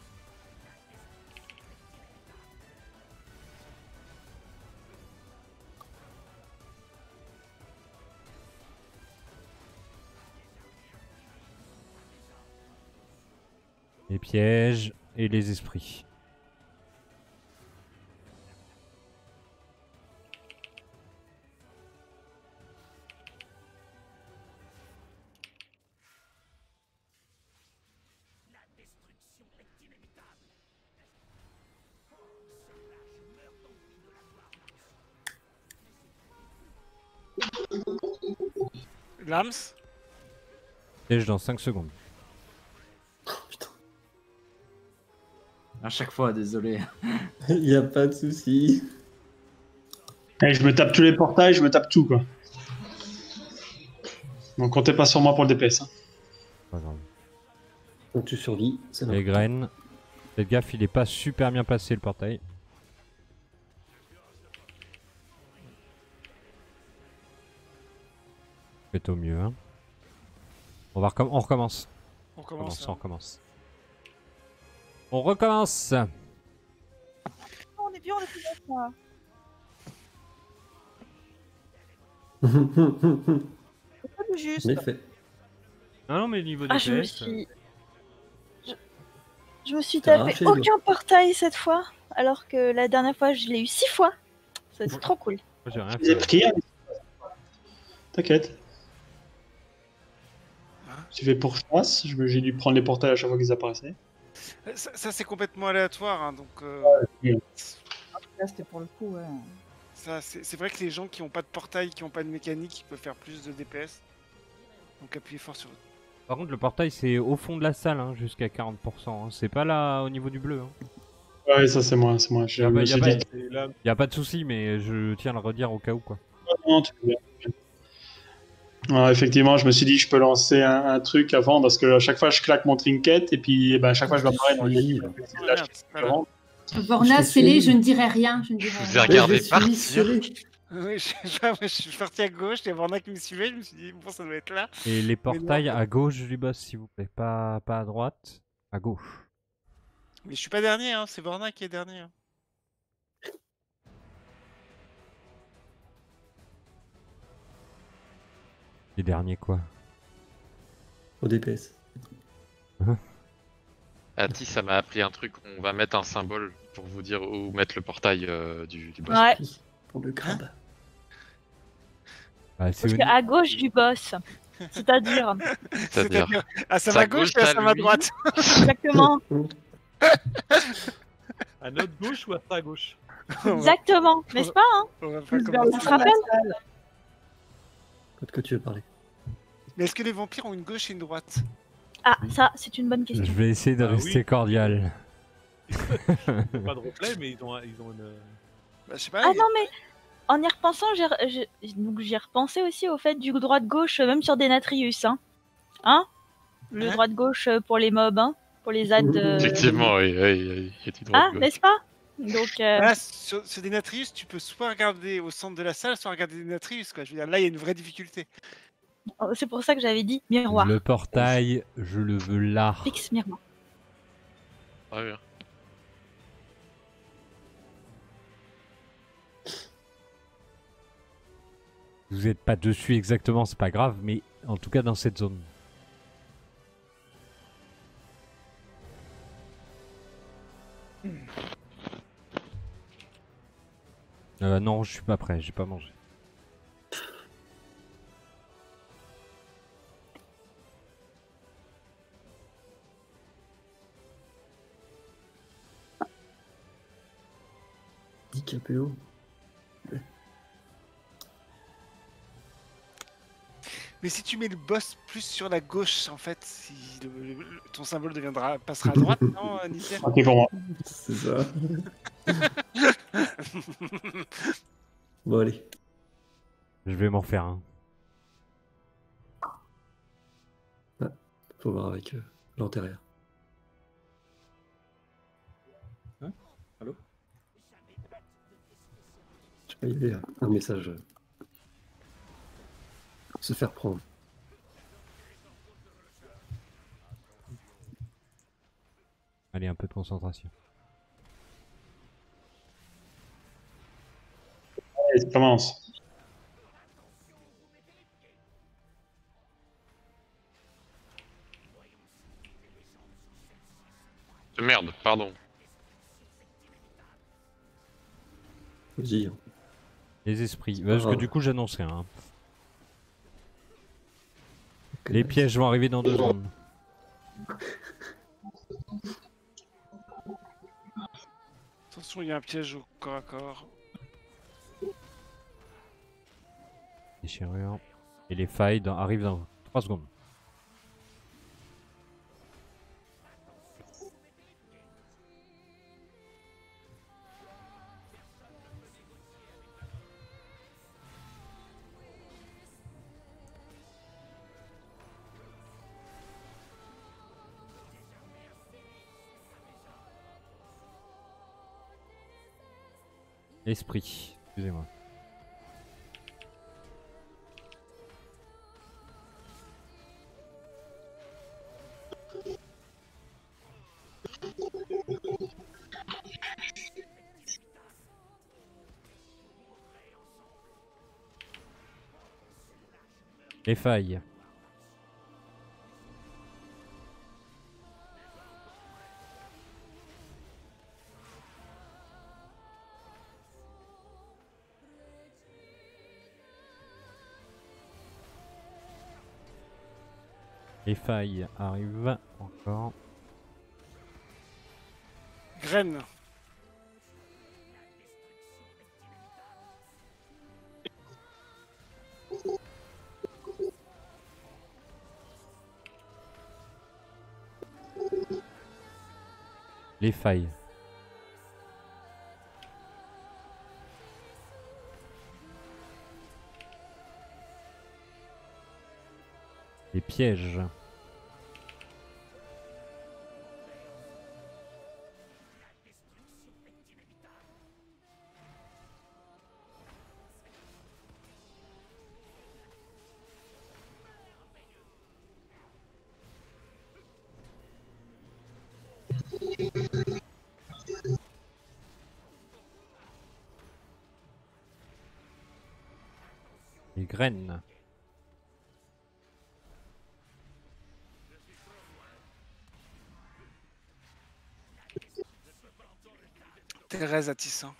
Les pièges et les esprits. Lams. Piège dans 5 secondes. À chaque fois, désolé. Il n'y a pas de souci. Et je me tape tous les portails, je me tape tout, quoi. Donc comptez pas sur moi pour le DPS. Hein. Pas grave. Donc tu survis, c'est Les graines. Faites gaffe, il est pas super bien placé le portail. Faites au mieux. Hein. On recommence. On commence. On recommence. On recommence. Oh, on est bien, on est plus bête, moi. Je C'est pas juste. l'ai fait. Non, non, mais niveau Ah, je me DPS. suis. Je me suis T'as tapé arraché, aucun portail cette fois, alors que la dernière fois je l'ai eu 6 fois. C'est trop cool. Moi, j'ai rien J'ai fait. pris. T'inquiète. J'ai fait pour chasse, j'ai dû prendre les portails à chaque fois qu'ils apparaissaient. Ça, c'est complètement aléatoire, hein, donc. Là, c'était pour le coup, ouais. Ça, c'est vrai que les gens qui n'ont pas de portail, qui n'ont pas de mécanique, ils peuvent faire plus de DPS. Donc appuyez fort sur. Par contre, le portail, c'est au fond de la salle, hein, jusqu'à 40%. Hein. C'est pas là au niveau du bleu. Hein. Ouais, ça c'est moi, c'est moi. Je me suis dit. Y a pas de souci, mais je tiens à le redire au cas où, quoi. Non, tu peux bien. Alors, effectivement, je me suis dit je peux lancer un truc avant parce que à chaque fois je claque mon trinket et puis à chaque fois je m'apparais dans le lit. Vorna, scellé, je ne dirai rien. Je ne dirai Je vous ai rien. regardé je suis partir. scellé. Oui, je suis parti à gauche, il y a Vorna qui me suivait, je me suis dit, bon, ça doit être là. Et les portails non. à gauche du boss, s'il vous plaît. Pas à droite, à gauche. Mais je suis pas dernier, hein, c'est Vorna qui est dernier. Hein. Les derniers, quoi. Au DPS. Ati, ça m'a appris un truc. On va mettre un symbole pour vous dire où mettre le portail du boss. Ouais. Pour le crabe. Bah, Parce que à gauche du boss. C'est-à-dire. C'est-à-dire à sa gauche et à sa droite. Exactement. À notre gauche ou à sa gauche? Exactement. N'est-ce pas, hein? On se rappelle? De quoi tu veux parler? Mais est-ce que les vampires ont une gauche et une droite? Ah, ça, c'est une bonne question. Je vais essayer de rester oui. cordial. Pas de replay, mais ils ont une. Bah, je sais pas. Ah non, mais en y repensant, j'ai repensé aussi au fait du droite-gauche, même sur Denatrius. Hein, le Hein droite-gauche pour les mobs, hein, pour les ads. Effectivement, oui. Il y a du droit Ah, de gauche. n'est-ce pas? Donc, Là, sur Denatrius, tu peux soit regarder au centre de la salle, soit regarder Denatrius, quoi. Je veux dire, là, il y a une vraie difficulté. c'est pour ça que j'avais dit miroir. Le portail, je le veux là. Fixe miroir. Très bien. Vous êtes pas dessus exactement, c'est pas grave, mais en tout cas dans cette zone. Non, je suis pas prêt, j'ai pas mangé. KPO. Mais si tu mets le boss plus sur la gauche, en fait, si ton symbole passera à droite, non, Nickel? Ok pour moi. C'est ça. Bon, allez. Je vais m'en faire un. Ah, faut voir avec l'antérieur. Hein? Allô? Je sais pas, il y avait un message. Se faire prendre. Allez, un peu de concentration. Allez, ça commence. Merde, pardon. Vas-y. Hein. Les esprits. Parce que du coup, j'annonce rien. Hein. Okay, les pièges vont arriver dans 2 secondes. Attention, il y a un piège au corps à corps. Déchirure. Et les failles arrivent dans 3 secondes. Esprit, excusez-moi. Les failles. Les failles arrivent encore. Graine. Les failles. Les pièges. Les graines. Thérèse à Tissin.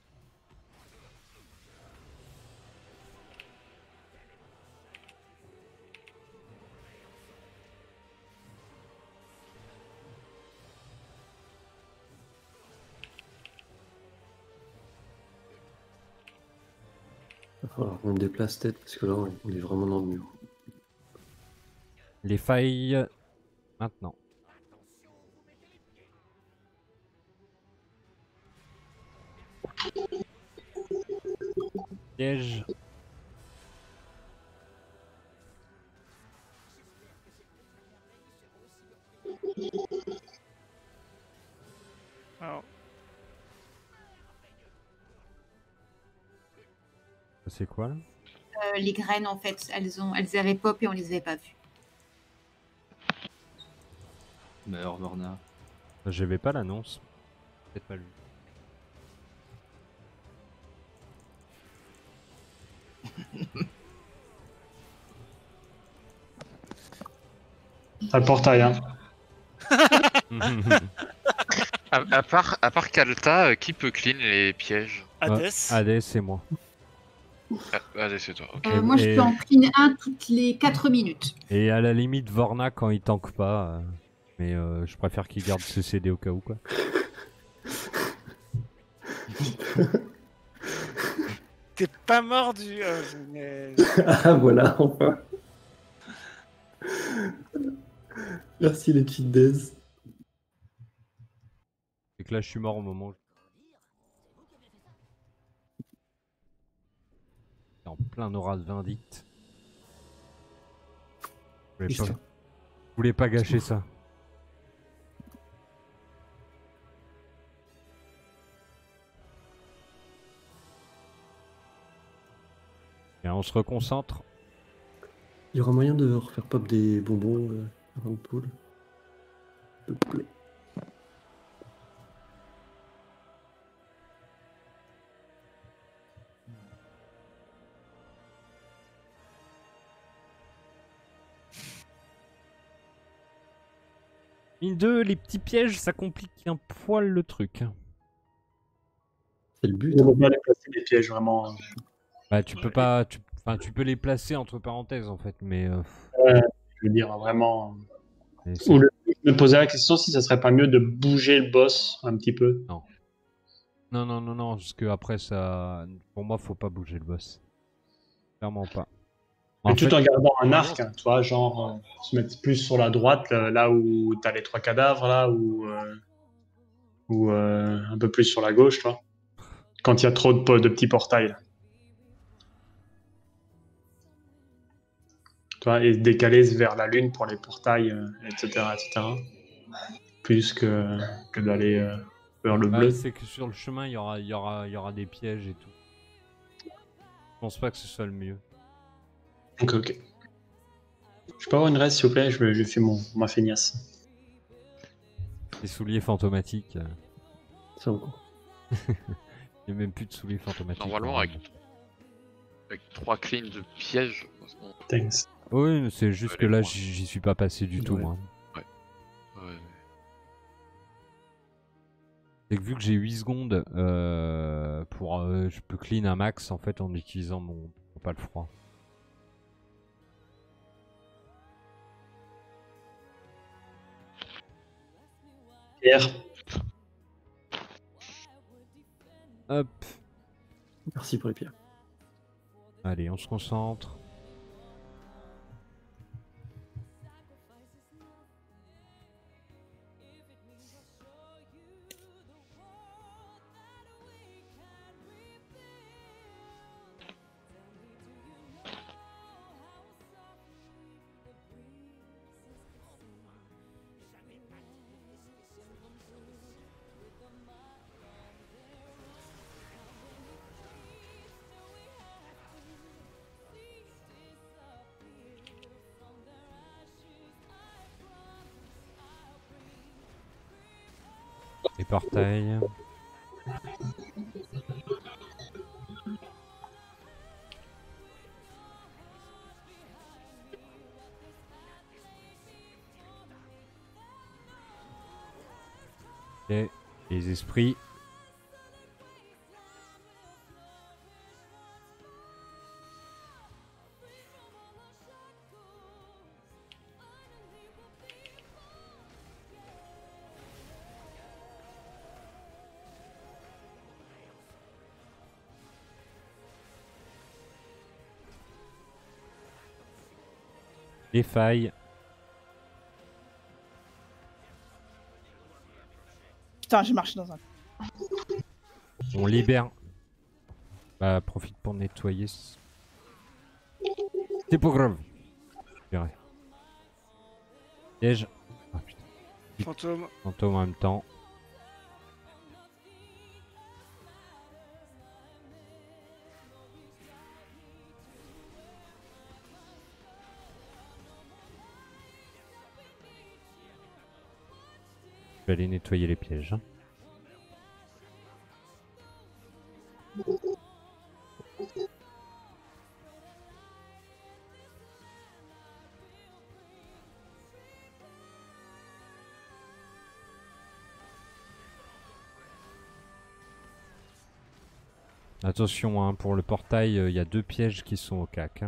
Il va falloir qu'on déplace tête parce que là on est vraiment dans le mur. Les failles. Maintenant. Piège. Alors, C'est quoi là? Les graines, en fait, elles avaient pop et on les avait pas vues. Meurs, Vorna. J'avais pas l'annonce. Peut-être pas lu. T'as le portail, hein. À part Kalta, qui peut clean les pièges? Hades. Hades, c'est moi. Hades, c'est toi. ok. Moi, je peux en clean un toutes les 4 minutes. Et à la limite, Vorna quand il tank pas. Mais je préfère qu'il garde ses CD au cas où quoi. T'es pas mort du. Ah voilà, enfin. Merci les petites Days. C'est que là je suis mort au moment où... C'est en plein aura de vindicte. Je voulais pas gâcher ça. Et on se reconcentre. Il y aura moyen de refaire pop des bonbons avant le pool. S'il te plaît. Mine 2, les petits pièges, ça complique un poil le truc. C'est le but. On va pas les placer les pièges vraiment. Bah tu peux pas... Enfin, tu peux les placer entre parenthèses en fait, mais... Je veux dire vraiment. mais Ou je me posais la question si ça serait pas mieux de bouger le boss un petit peu. Non. Non, parce que après ça... Pour moi, faut pas bouger le boss. Clairement pas. Mais tout en gardant un arc, hein, tu vois, genre se mettre plus sur la droite, là où t'as les 3 cadavres, là, ou un peu plus sur la gauche, tu vois. Quand il y a trop de petits portails. Là. Tu vois, et décaler vers la lune pour les portails, etc., etc. Plus que d'aller vers le bleu. C'est que sur le chemin, il y aura des pièges et tout. Je pense pas que ce soit le mieux. Ok. Je peux avoir une reste, s'il vous plaît? Je fais ma feignasse. Les souliers fantomatiques. C'est encore. Il n'y a même plus de souliers fantomatiques. Normalement, avec 3 cleans de pièges. Thanks. Oui, c'est juste que là, j'y suis pas passé du tout, moi. Ouais. C'est que vu que j'ai 8 secondes, je peux clean un max en fait en utilisant mon pas le froid. Pierre. Hop. Merci pour les pierres. Allez, on se concentre. Les portails. Et les esprits. Les failles. Putain, j'ai marché dans un. On libère. Bah, profite pour nettoyer. C'est pas grave. Je verrai. Piège. Ah putain. Fantôme. Fantôme en même temps. Je vais aller nettoyer les pièges. Attention, hein, pour le portail, il y a 2 pièges qui sont au cac. Hein.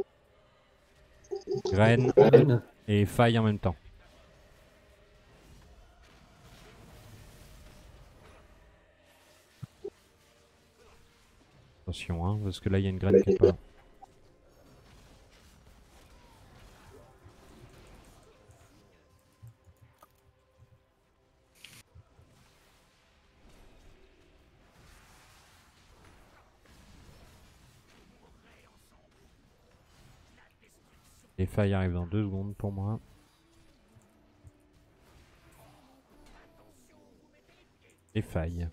Graine et faille en même temps. Attention, hein, parce que là il y a une graine qui est pas là. Les failles arrivent dans 2 secondes pour moi. Les failles.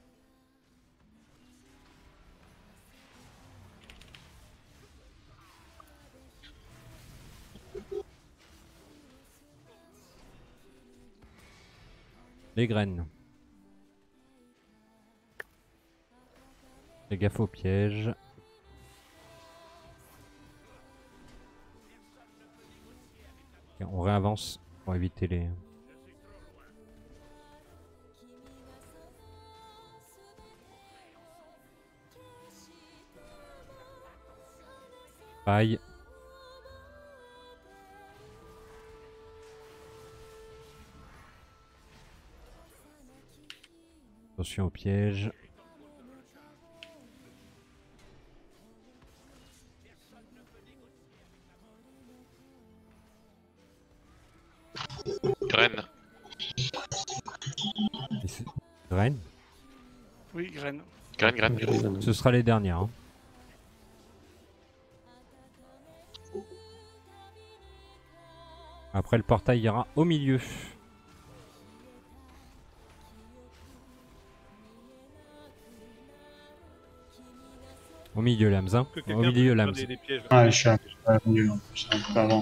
Les graines. Fais gaffe aux pièges. Et on réavance pour éviter les... Failles. Attention aux pièges. Graine. Graine. Oui, graine. Graine. Ce sera les dernières. Hein. Après le portail ira au milieu. Au milieu, Lams. Hein. Au milieu, Lams. Ah, je suis un peu mieux, je suis un peu avant.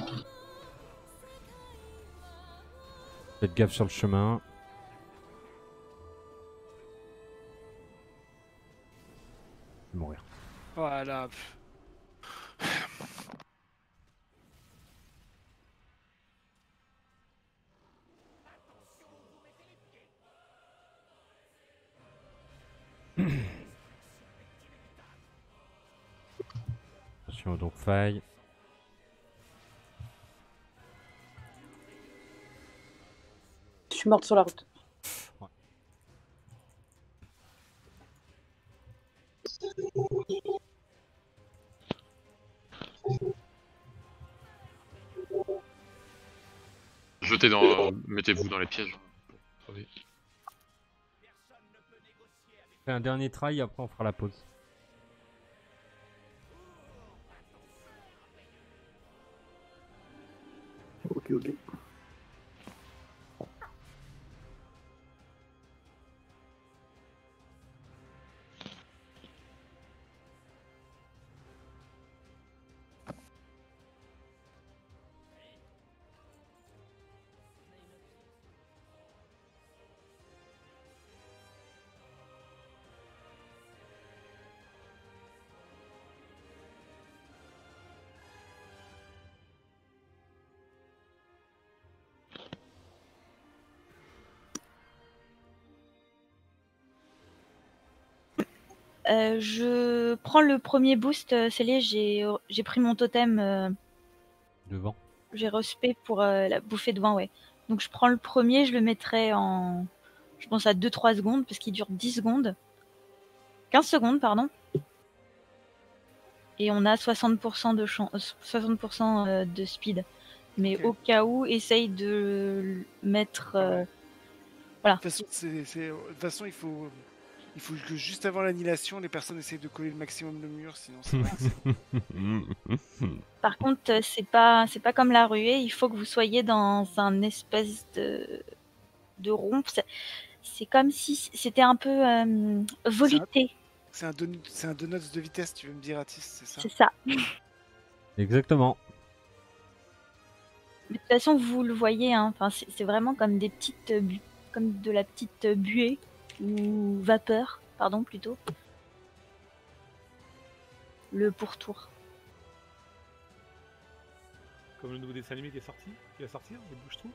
Faites gaffe sur le chemin. Je vais mourir. Voilà. Attention donc faille. Je suis morte sur la route. Ouais. Jetez dans... Mettez-vous dans les pièges. Attendez. On fait un dernier try, après on fera la pause. Ok, ok. Je prends le premier boost, Célé, j'ai pris mon totem. Devant. J'ai respect pour la bouffée de vent, ouais. Donc je prends le premier, je le mettrai en... Je pense à 2-3 secondes, parce qu'il dure 10 secondes. 15 secondes, pardon. Et on a 60% de, 60% de speed. Mais Ok. au cas où, essaye de mettre... Voilà. De toute façon, il faut que juste avant l'annihilation, les personnes essayent de coller le maximum le mur, sinon c'est vrai que c'est... Par contre, c'est pas comme la ruée, il faut que vous soyez dans un espèce de rond. C'est comme si c'était un peu volité. C'est un donuts de vitesse, tu veux me dire, Atis, c'est ça? C'est ça. Exactement. Mais de toute façon, vous le voyez, hein. Enfin, c'est vraiment comme des petites comme de la petite buée ou vapeur, pardon, plutôt. Le pourtour. Comme le nouveau dessin animé qui est sorti, qui va sortir, les bouche-trous.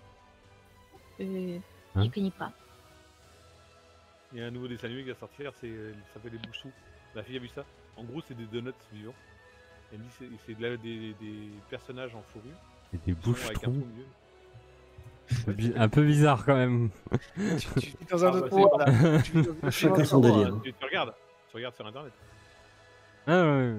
Hein Je connais pas. Il y a un nouveau dessin animé qui va sortir, ça s'appelle les bouche-trous. Ma fille a vu ça. En gros, c'est des donuts vivants. Elle me dit c'est des personnages en fourrure. Et des bouches avec un trou au milieu. Un peu bizarre quand même. Tu vis dans un autre bah, monde, là. Chacun son délire. Tu regardes sur internet. Ah ouais.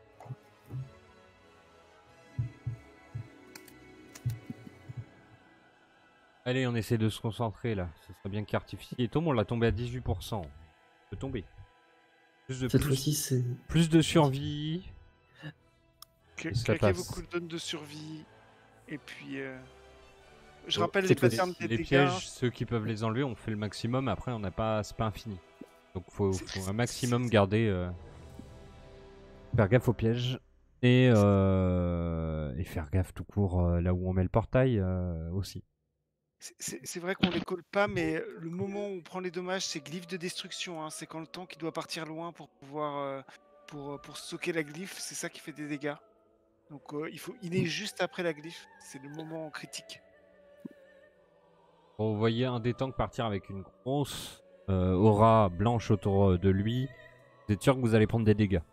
Allez, on essaie de se concentrer là. Ce serait bien qu'artificier tombe. On l'a tombé à 18%. On peut tomber. Cette fois-ci, c'est. Plus de survie. Claquez vos cooldowns de survie. Et puis. Je rappelle les patterns des les dégâts. pièges, ceux qui peuvent les enlever, on fait le maximum. Après, on n'a pas, c'est pas infini. Donc, faut un maximum garder. Faire gaffe aux pièges et faire gaffe tout court là où on met le portail aussi. C'est vrai qu'on les colle pas, mais le moment où on prend les dommages, c'est glyphe de destruction. Hein. C'est quand le tank qui doit partir loin pour pouvoir pour stocker la glyphe, c'est ça qui fait des dégâts. Donc il est juste après la glyphe. C'est le moment critique. Bon, vous voyez un des tanks partir avec une grosse aura blanche autour de lui. Vous êtes sûr que vous allez prendre des dégâts.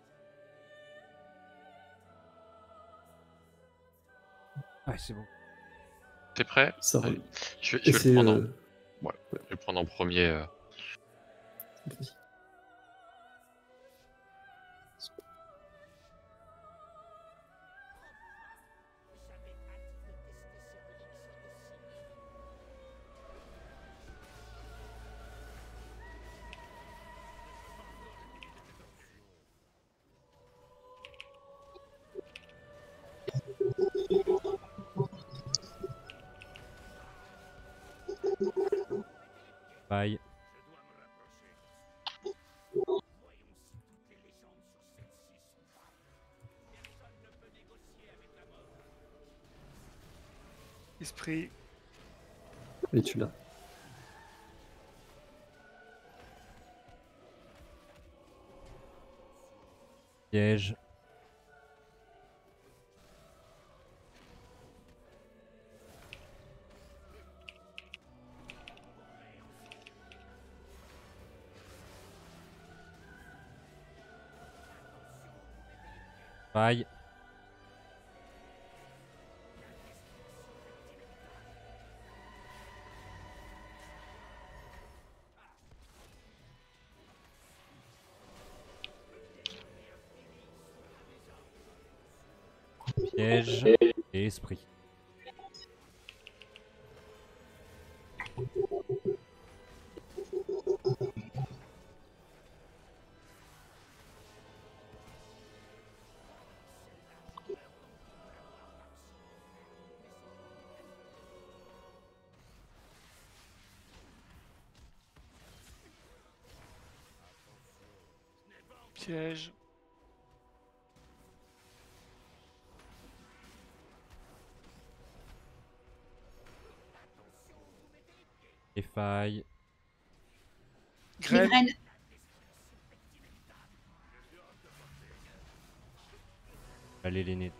Ouais, c'est bon. T'es prêt? Ça Allez. roule. Je vais le prendre ouais, je vais le prendre en premier. Bye. Esprit. Et tu l'as. Piège. Bye. Piège et esprit. Piège. Et faille. Les graines. Allez l'aîné.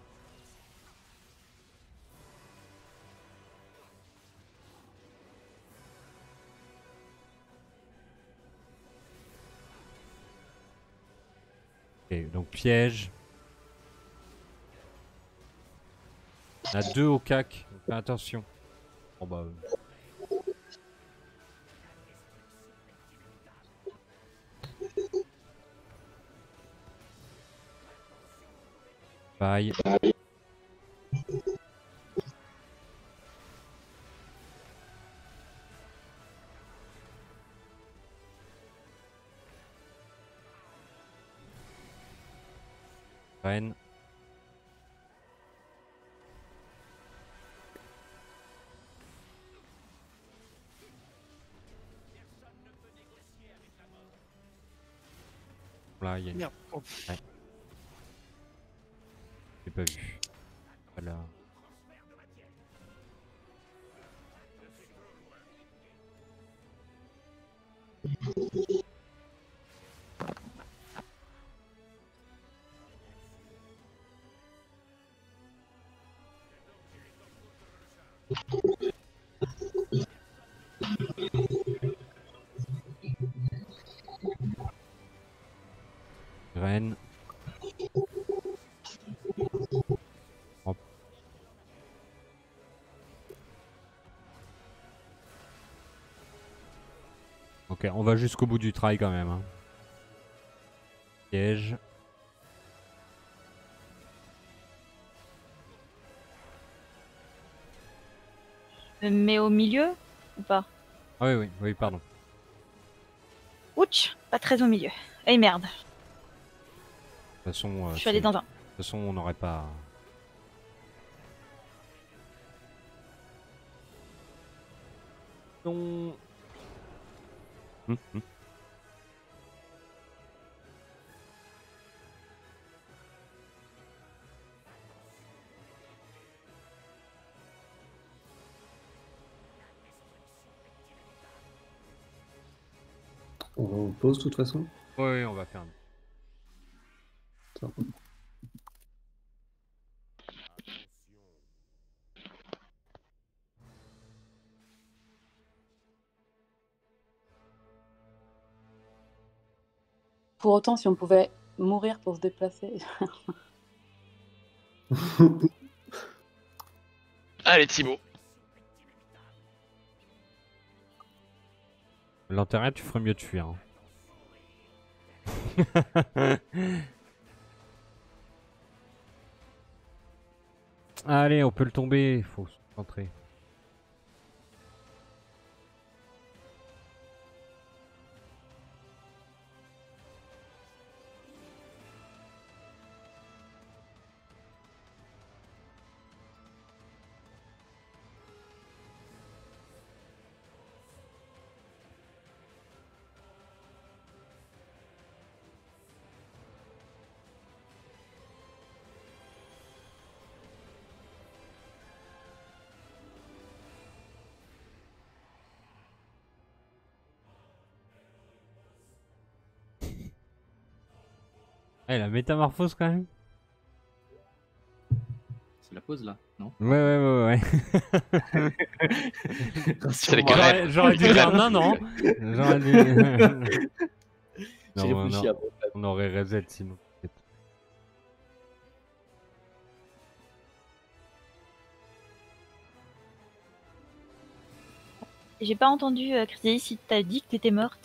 Ok, donc piège. On a 2 au cac, donc fais attention. Bon bah. Faille. Reine. Là, il y a une... Merde. Oh. Ouais. J'ai pas vu. Voilà. Graine. Hop. Ok, on va jusqu'au bout du trail quand même. Hein. Piège. Mais au milieu ou pas? Ah oui, oui, oui, pardon. Ouch, pas très au milieu. Eh merde, De toute façon, je suis allé dans un. de toute façon, on n'aurait pas. Non. Hum. On pause de toute façon. Oui, on va faire. Ça. Pour autant, si on pouvait mourir pour se déplacer. Allez, Thibaut. L'intérêt, tu ferais mieux de fuir. Hein. Allez, on peut le tomber. Il faut se concentrer. Eh, la métamorphose quand même. C'est la pause là, non? Ouais. C'est les graines. J'aurais dû dire non, non. J'aurais dû... J'ai non, réfléchi avant. on aurait reset sinon. J'ai pas entendu, Chrysalis, si t'as dit que t'étais morte.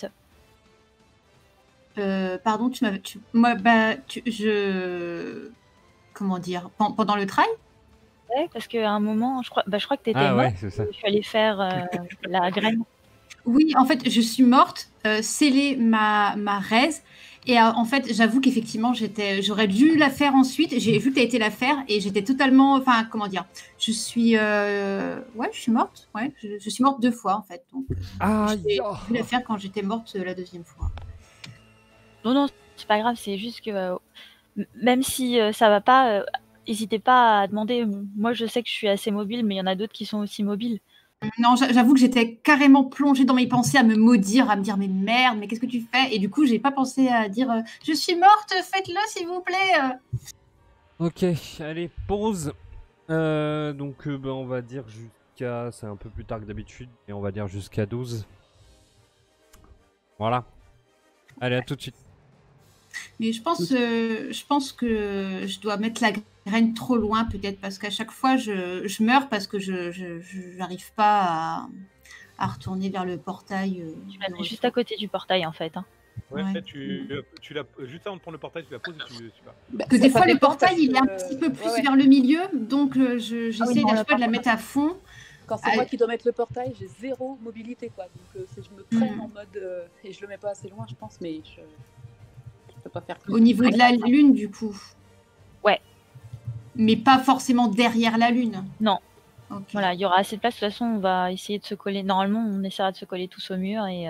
Pardon, tu m'avais. Moi, bah, je. Comment dire? Pendant le trail? Ouais, parce qu'à un moment, je crois que t'étais Ah morte. ouais, c'est ça. Je suis allée faire la graine. Oui, en fait, je suis morte, sceller ma raise. Et en fait, j'avoue qu'effectivement, j'aurais dû la faire ensuite. J'ai vu que tu as été la faire et j'étais totalement. Enfin, comment dire? Je suis. Ouais, je suis morte. Ouais, je suis morte 2 fois, en fait. Donc, j'ai dû la faire quand j'étais morte la 2e fois. Non, c'est pas grave, c'est juste que même si ça va pas, n'hésitez pas à demander. Moi, je sais que je suis assez mobile, mais il y en a d'autres qui sont aussi mobiles. Non, j'avoue que j'étais carrément plongée dans mes pensées à me maudire, à me dire mais merde, mais qu'est-ce que tu fais? Et du coup, j'ai pas pensé à dire je suis morte, faites-le s'il vous plaît. Ok, allez, pause. Donc, bah, on va dire jusqu'à. C'est un peu plus tard que d'habitude, mais on va dire jusqu'à 12. Voilà. Allez, à tout de suite. Mais je pense que je dois mettre la graine trop loin peut-être parce qu'à chaque fois je meurs parce que je n'arrive pas à retourner vers le portail. Tu la mets juste à côté du portail en fait. Hein. Ouais, Ouais. tu l'as juste avant de prendre le portail, tu la poses et tu vas. Parce que des fois le portail il est un petit peu plus vers le milieu, donc j'essaie non, à chaque fois de la mettre à fond. Quand c'est moi qui dois mettre le portail, j'ai 0 mobilité, quoi. Donc je me traîne en mode et je le mets pas assez loin, je pense, mais je peux pas faire plus. Au niveau de la lune, du coup. Ouais. Mais pas forcément derrière la lune. Non. Okay. Voilà, il y aura assez de place. De toute façon, on va essayer de se coller. Normalement, on essaiera de se coller tous au mur et.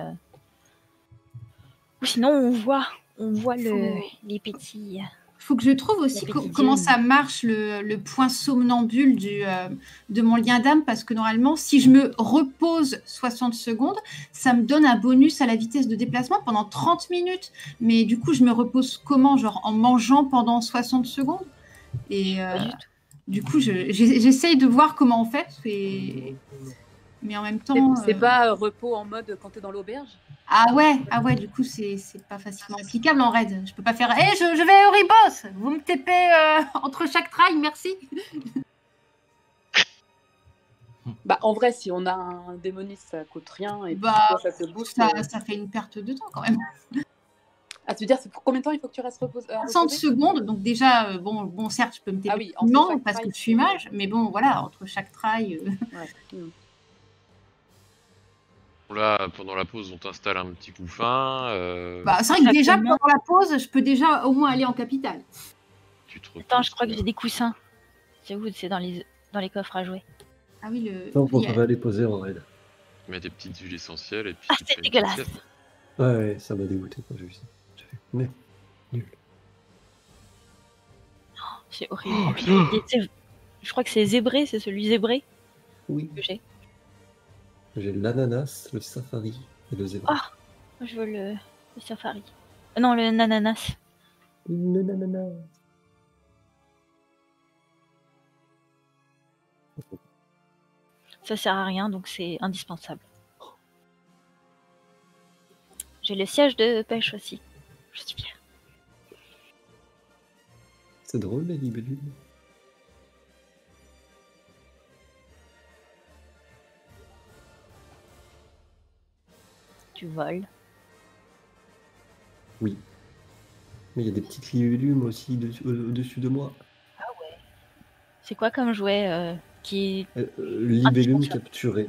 Ou sinon, on voit les petits. Faut que je trouve aussi comment ça marche le point somnambule de mon lien d'âme, parce que normalement, si je me repose 60 secondes, ça me donne un bonus à la vitesse de déplacement pendant 30 minutes. Mais du coup, je me repose comment? Genre en mangeant pendant 60 secondes? Et du coup, j'essaye de voir comment on fait. Mais en même temps... C'est pas repos en mode quand t'es dans l'auberge? Ah ouais, du coup, c'est pas facilement applicable en raid. Je peux pas faire « Hey, je vais au riboss! Vous me TP entre chaque trail, merci !» Bah, en vrai, si on a un démoniste, ça coûte rien. Et puis, ça te booste. Ça fait une perte de temps, quand même. Ah, tu veux dire, c'est pour combien de temps il faut que tu restes reposé? 60 secondes, donc déjà, bon, certes, je peux me TP non, parce que je suis mage, mais bon, voilà, entre chaque trail... Ouais. Là, pendant la pause, on t'installe un petit couffin. c'est vrai que déjà, pendant la pause, je peux déjà au moins aller en capitale. Attends, je crois que j'ai des coussins. J'avoue, c'est dans les coffres à jouer. Ah oui, Non, on va les poser en raid. Tu mets des petites huiles essentielles et puis. Ah, c'est dégueulasse! Ouais, ça m'a dégoûté quand j'ai vu ça. Mais nul. Oh, c'est horrible. Je crois que c'est zébré, c'est celui zébré. Oui. Que j'ai. J'ai l'ananas, le safari et le zébra. Ah, je veux le safari. Non, le nananas. Le nananas. Ça sert à rien, donc c'est indispensable. J'ai le siège de pêche aussi. Je suis fière. C'est drôle, les libellules. Tu voles. Oui. Mais il y a des petites libellules aussi au-dessus de moi. Ah ouais. C'est quoi comme jouet qui est... Libellule capturée.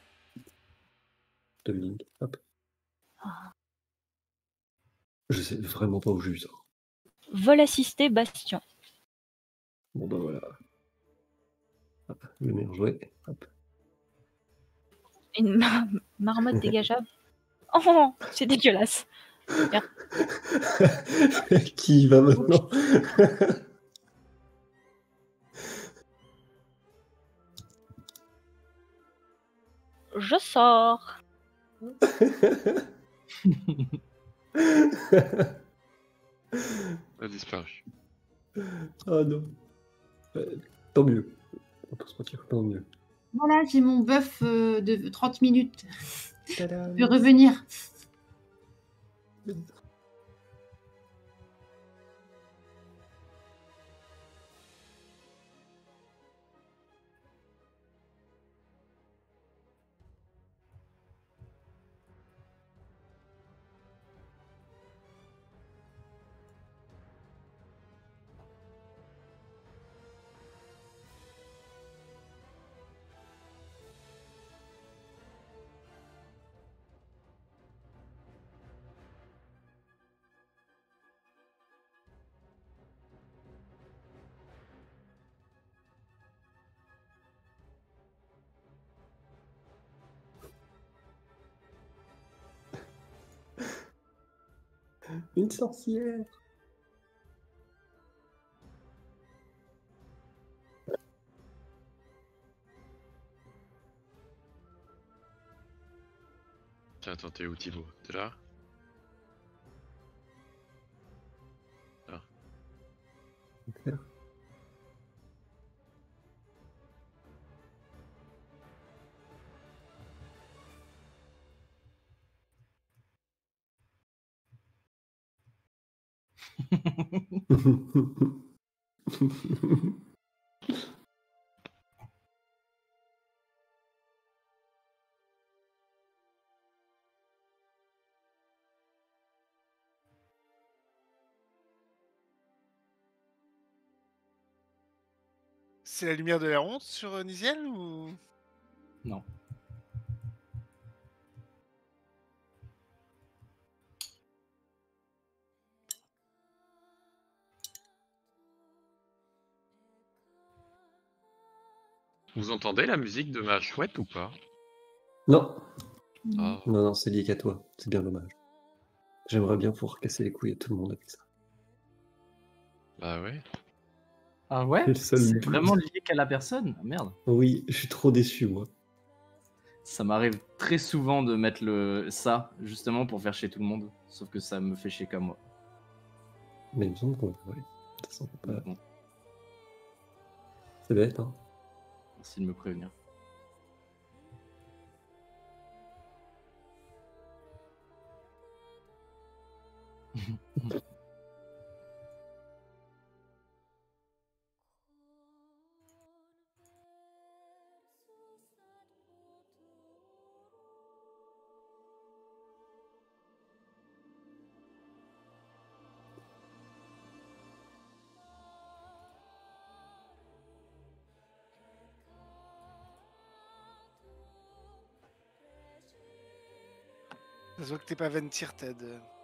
De Link. Hop. Ah. Je sais vraiment pas où j'ai eu ça. Vol assisté Bastion. Bon bah voilà. Hop, le meilleur jouet. Hop. Une marmotte dégageable. Oh, c'est dégueulasse. Qui y va maintenant? Je sors. Elle a disparu. Ah non. Tant mieux. On peut se mentir, tant mieux. Voilà, j'ai mon buff de 30 minutes. Je peux revenir. Une sorcière. Tiens, attends, t'es où Thibaut? T'es là? Ah. C'est la lumière de la honte sur Niziel ou... Non. Vous entendez la musique de ma chouette ou pas? Non. Ah. Non, non, c'est lié qu'à toi. C'est bien dommage. J'aimerais bien pouvoir casser les couilles à tout le monde avec ça. Bah ouais. Ah ouais? C'est le seul C'est but. vraiment lié qu'à la personne? Ah, merde. Oui, je suis trop déçu, moi. Ça m'arrive très souvent de mettre ça, justement, pour faire chier tout le monde. Sauf que ça me fait chier qu'à moi. Mais il me semble qu'on... Ouais. Ça sent pas... Bon, C'est bête, hein. merci de me prévenir. Ça se voit que t'es pas Ventir, Ted.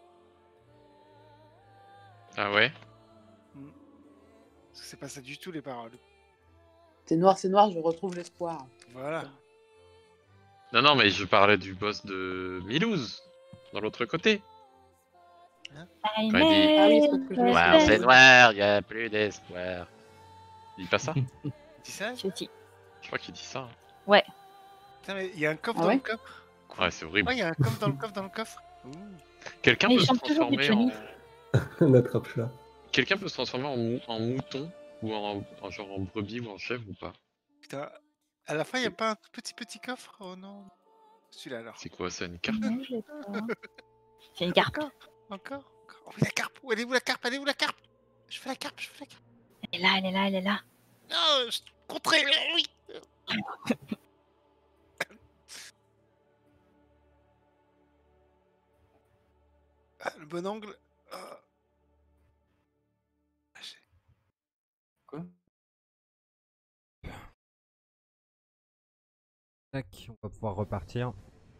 Ah ouais? Parce que c'est pas ça du tout les paroles. C'est noir, je retrouve l'espoir. Voilà. Non, non, mais je parlais du boss de Milouz, dans l'autre côté. Quand il dit Ah oui, c'est parce que je l'ai noir, fait. c'est noir, y a plus d'espoir. Il dit pas ça? Il dit ça? Je dis. Je crois qu'il dit ça. Hein. Ouais. Putain, mais il y a un coffre Ah dans ouais le coffre. Ouais, c'est horrible. Ouais, il y a un coffre dans le coffre dans le coffre. Ouh. Quelqu'un Mais peut il se chante toujours du transformer Johnny. en... Un attrape-chat. Quelqu'un peut se transformer en mouton ou en genre en brebis ou en chèvre ou pas? Putain, à la fin, il y a pas un petit coffre? Oh non. Celui-là alors. C'est quoi ça, une carte? Non, je l'ai pas. C'est une carpe. Encore. Oh oui, la carpe. Elle est où la carpe? Elle est où la carpe? Je fais la carpe. Elle est là, elle est là, elle est là. Non, contré, oui. Ah, le bon angle. Ah. Quoi? Tac, on va pouvoir repartir.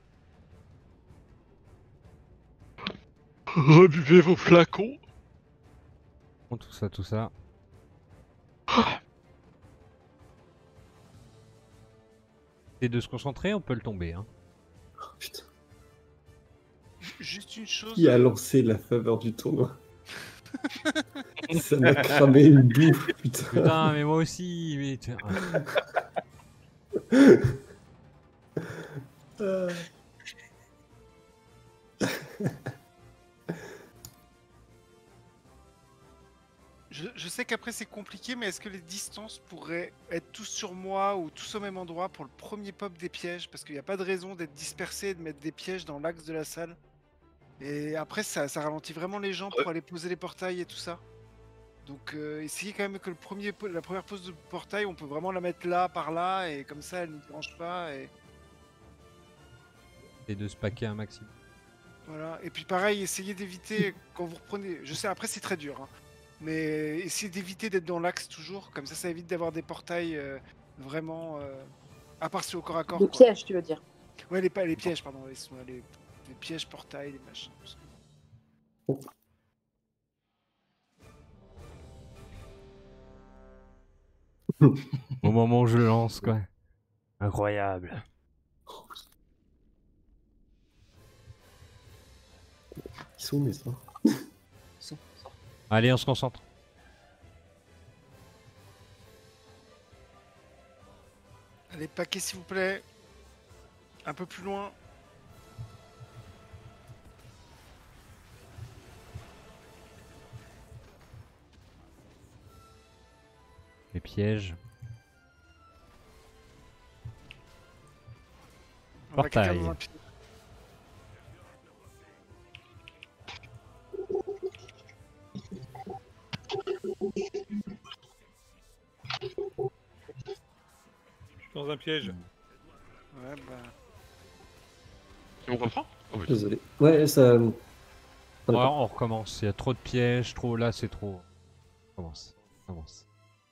Rebuvez vos flacons. Bon, tout ça, tout ça. Et de se concentrer, on peut le tomber. Hein. Oh, putain. Juste une chose. Qui a lancé la faveur du tournoi? Ça m'a cramé une bouffe, putain. Putain, mais moi aussi. Mais... Je sais qu'après c'est compliqué, mais est-ce que les distances pourraient être tous sur moi ou tous au même endroit pour le premier pop des pièges? Parce qu'il n'y a pas de raison d'être dispersé et de mettre des pièges dans l'axe de la salle. Et après, ça ralentit vraiment les gens pour aller poser les portails et tout ça. Donc essayez quand même que la première pose de portail, on peut vraiment la mettre là, par là, et comme ça, elle ne nous dérange pas. Et de se paquer un maximum. Voilà. Et puis pareil, essayez d'éviter quand vous reprenez. Je sais, après c'est très dur, hein. Mais essayez d'éviter d'être dans l'axe toujours. Comme ça évite d'avoir des portails vraiment. À part si au corps à corps. Des quoi. pièges, tu veux dire. Ouais, les pièges, pardon. Les pièges, portails, les machins. Au moment où je le lance, quoi. Incroyable. Ils sont mes ça. Allez, on se concentre. Allez, paquet s'il vous plaît. Un peu plus loin. Les pièges. On a quelqu'un Portail. dans un pied. Je suis dans un piège. Ouais, bah. On reprend? Oh, oui. Désolé. Ouais, ça. Ouais, on recommence. Il y a trop de pièges, trop. Là, c'est trop. On commence. On commence.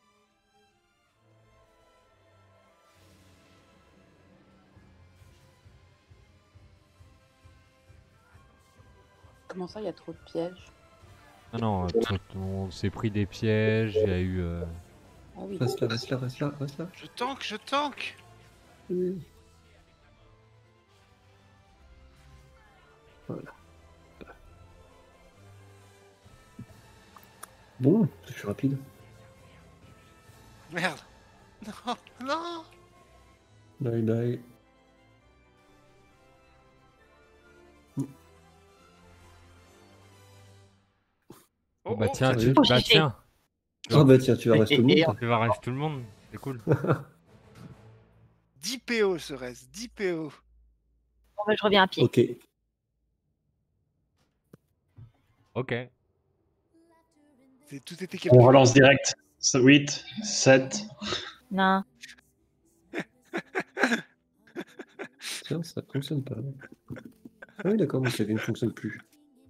Comment ça, il y a trop de pièges? Ah non, on s'est pris des pièges, il y a eu... Ah oui. Reste là, reste là, reste là, reste là. Je tank, je tank. Oui. Voilà. Bon, je suis rapide. Merde. Non, non. Die, die. Oh, bah oh, tiens, ça y est. bah tiens. Ah bah tiens, tu vas rester tout le monde. Tu vas rester tout le monde, c'est cool. 10 PO serait-ce, 10 PO. Bon, bah, je reviens à pied. Ok. Ok. Tout était On calculé. relance direct. 8, 7. Non. Tiens, ça fonctionne pas. Ah oui, d'accord, mon clavier ne fonctionne plus.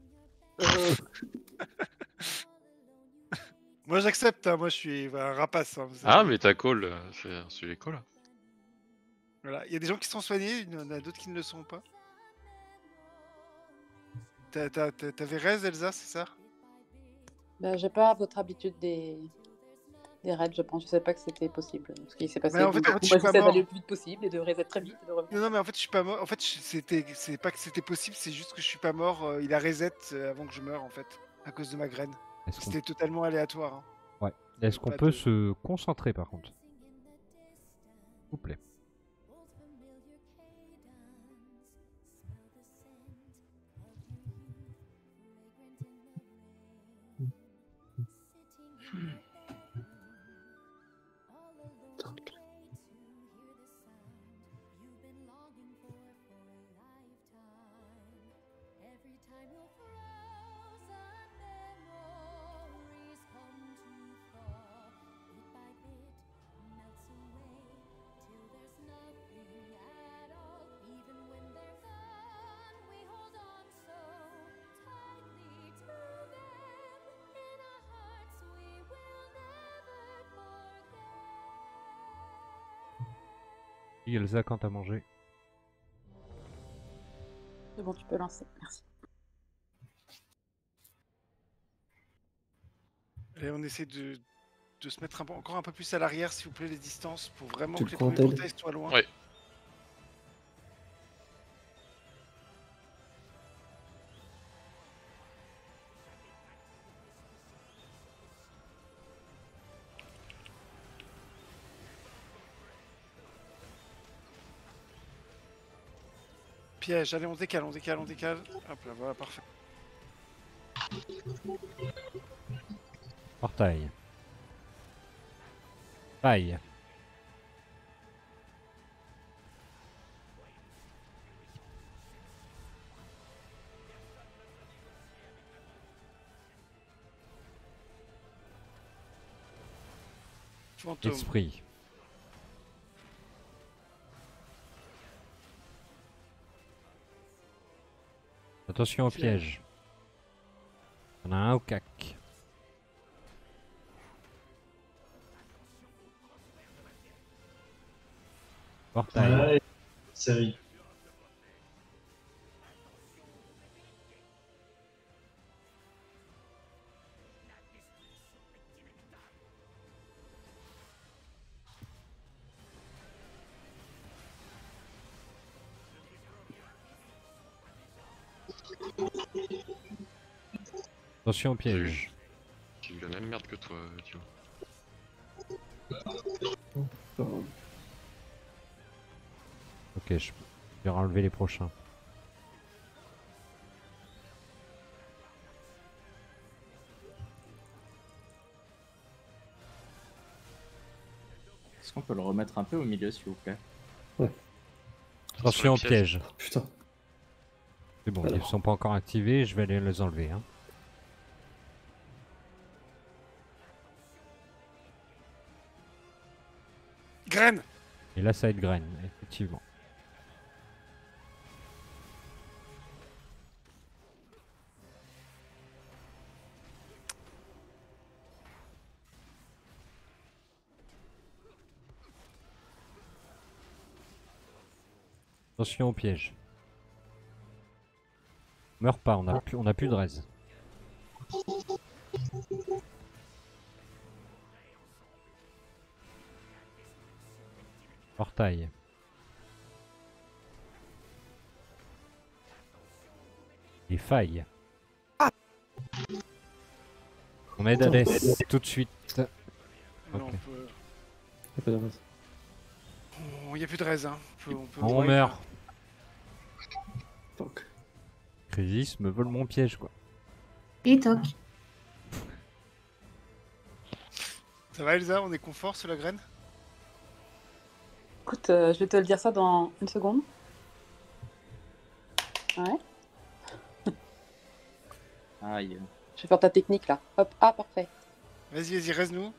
Moi j'accepte, hein, moi je suis un rapace. Hein, vous Ah, savez. mais ta call, c'est un sujet call. Voilà. Il y a des gens qui sont soignés, il y en a d'autres qui ne le sont pas. T'avais raise, Elsa, c'est ça? Bah, j'ai pas votre habitude des raids, je pense. Je sais pas que c'était possible. Ce qui s'est passé. Mais en fait, Donc, je moi, suis pas j'essaie mort. d'aller le plus vite possible et de reset très vite et de revenir. Non, mais en fait, je suis pas mort. En fait, c'est pas que c'était possible, c'est juste que je suis pas mort. Il a reset avant que je meure, en fait, à cause de ma graine. Est-ce qu'on C'était totalement aléatoire. Hein. ouais. Est-ce qu'on Pas peut de- se concentrer par contre? S'il vous plaît. Dis, Elsa, quand t'as mangé? C'est bon, tu peux lancer. Merci. Et on essaie de se mettre encore un peu plus à l'arrière, s'il vous plaît, les distances, pour vraiment Tu que le les prends en premiers tête? portails soient loin. Ouais. Piège, allez, on décale, on décale, on décale. Hop là, voilà, parfait. Portail. Paille. Fantôme. Esprit. Attention au piège. On a un au cac. Portail. Ouais, série. Attention au piège. la même merde que toi, Dio. Ok, je vais enlever les prochains. Est-ce qu'on peut le remettre un peu au milieu, s'il vous plaît? Attention au piège. Putain. C'est bon, Alors. ils sont pas encore activés, je vais aller les enlever. Hein. Graine. Et là, ça va être graine, effectivement. Attention au piège. Meurs pas, on a plus de raise. Portail. Les failles. On aide Alès tout de suite. Non, Ok. on peut... Il n'y a plus de raise. Hein. On meurt. Crisis me vole mon piège quoi. Et toc. Ça va Elsa, on est confort sur la graine? Écoute, je vais te le dire ça dans une seconde. Ouais. Aïe. Je vais faire ta technique là. Hop, ah parfait. Vas-y, reste-nous.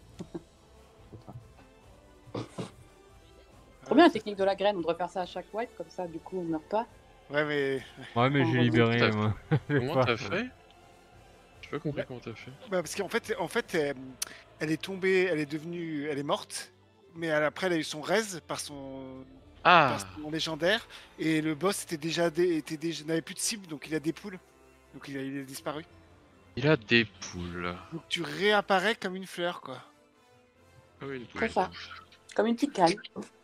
Trop bien la technique de la graine, on devrait faire ça à chaque wipe, comme ça du coup on meurt pas. Ouais mais... Ouais mais j'ai libéré moi. Comment t'as fait? J'ai pas compris comment t'as fait. Bah, parce qu'en fait, elle est tombée, elle est morte, mais après elle a eu son raise par son légendaire, et le boss n'avait plus de cible, donc il a des poules, donc il est disparu. Il a des poules. Donc tu réapparais comme une fleur, quoi. Comme une poule. C'est ça. Comme une petite caille.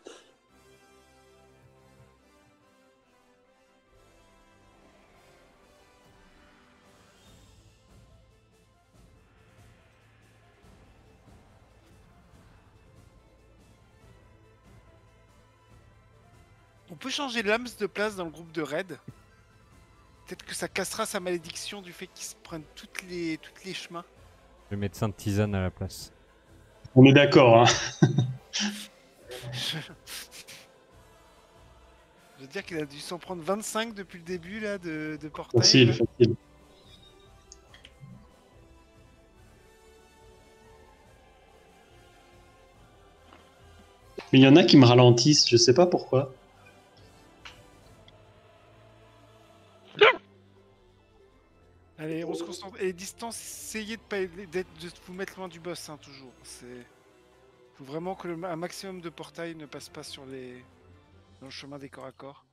On peut changer l'âme de place dans le groupe de raid. Peut-être que ça cassera sa malédiction du fait qu'ils se prennent toutes les chemins. Je vais mettre Sainte Tisane à la place. On est d'accord, hein. Je veux dire qu'il a dû s'en prendre 25 depuis le début là de portail. Facile, là. facile. Mais il y en a qui me ralentissent, je sais pas pourquoi. Allez, on se concentre. Et distance, essayez de vous mettre loin du boss, hein, toujours. Faut vraiment que un maximum de portails ne passe pas dans le chemin des corps à corps.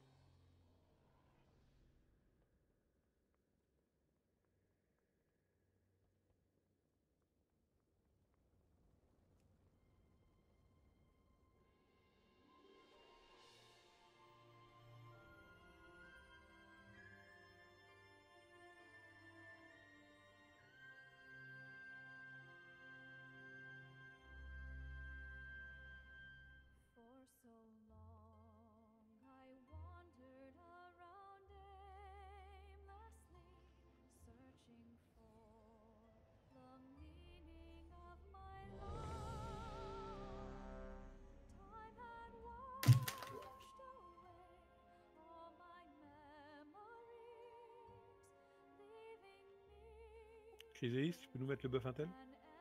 Chryséis, tu peux nous mettre le buff intel?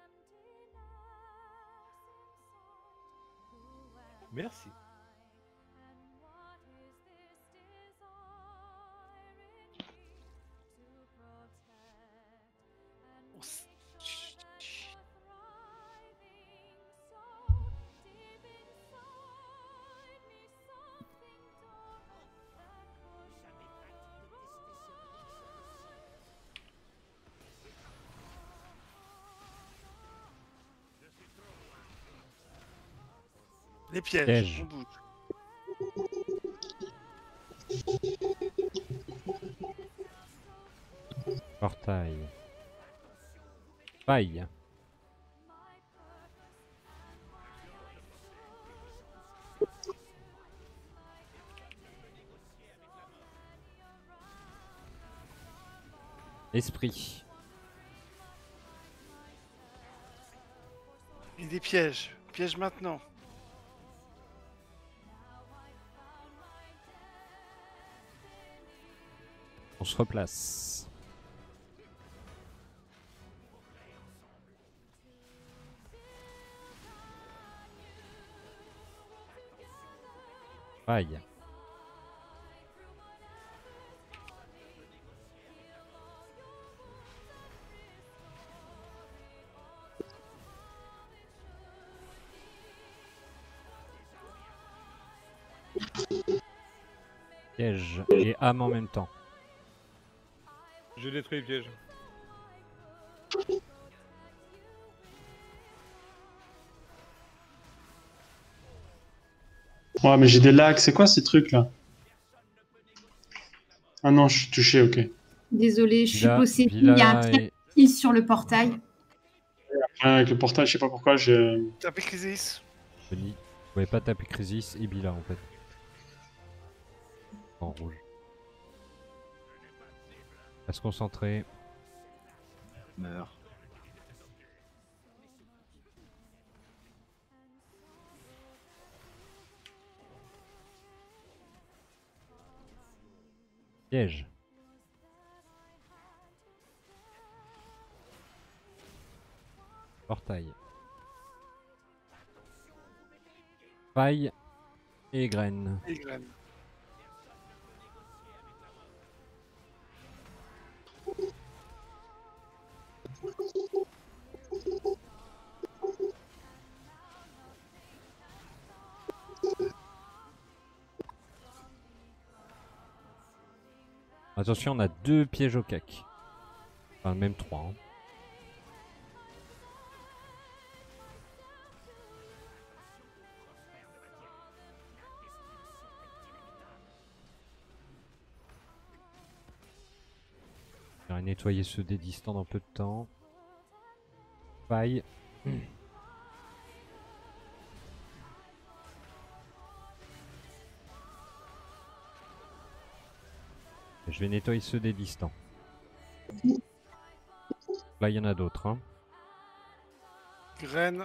Merci. Les pièges, Piège. on bouge. Portail. Faille. Esprit. Et des pièges. Pièges maintenant. On se replace. Aïe. Piège et âme en même temps. Je détruis les pièges. Ouais, mais j'ai des lags. C'est quoi ces trucs là? Ah non, je suis touché, ok. Désolée, je suis Villa- possédée. Il y a Villa un et- piège sur le portail. Avec le portail, je sais pas pourquoi, j'ai. Tapez Crisis. Denis, vous pouvez pas taper Crisis et Bila en fait. En rouge. À se concentrer. Meurs. Piège. Portail. Paille et graine. Et graines. Attention, on a 2 pièges au cac. Enfin, même 3. Hein. Je vais nettoyer ceux des distants dans peu de temps. Paille. Je vais nettoyer ceux des distants. Là, il y en a d'autres. Hein. Graines.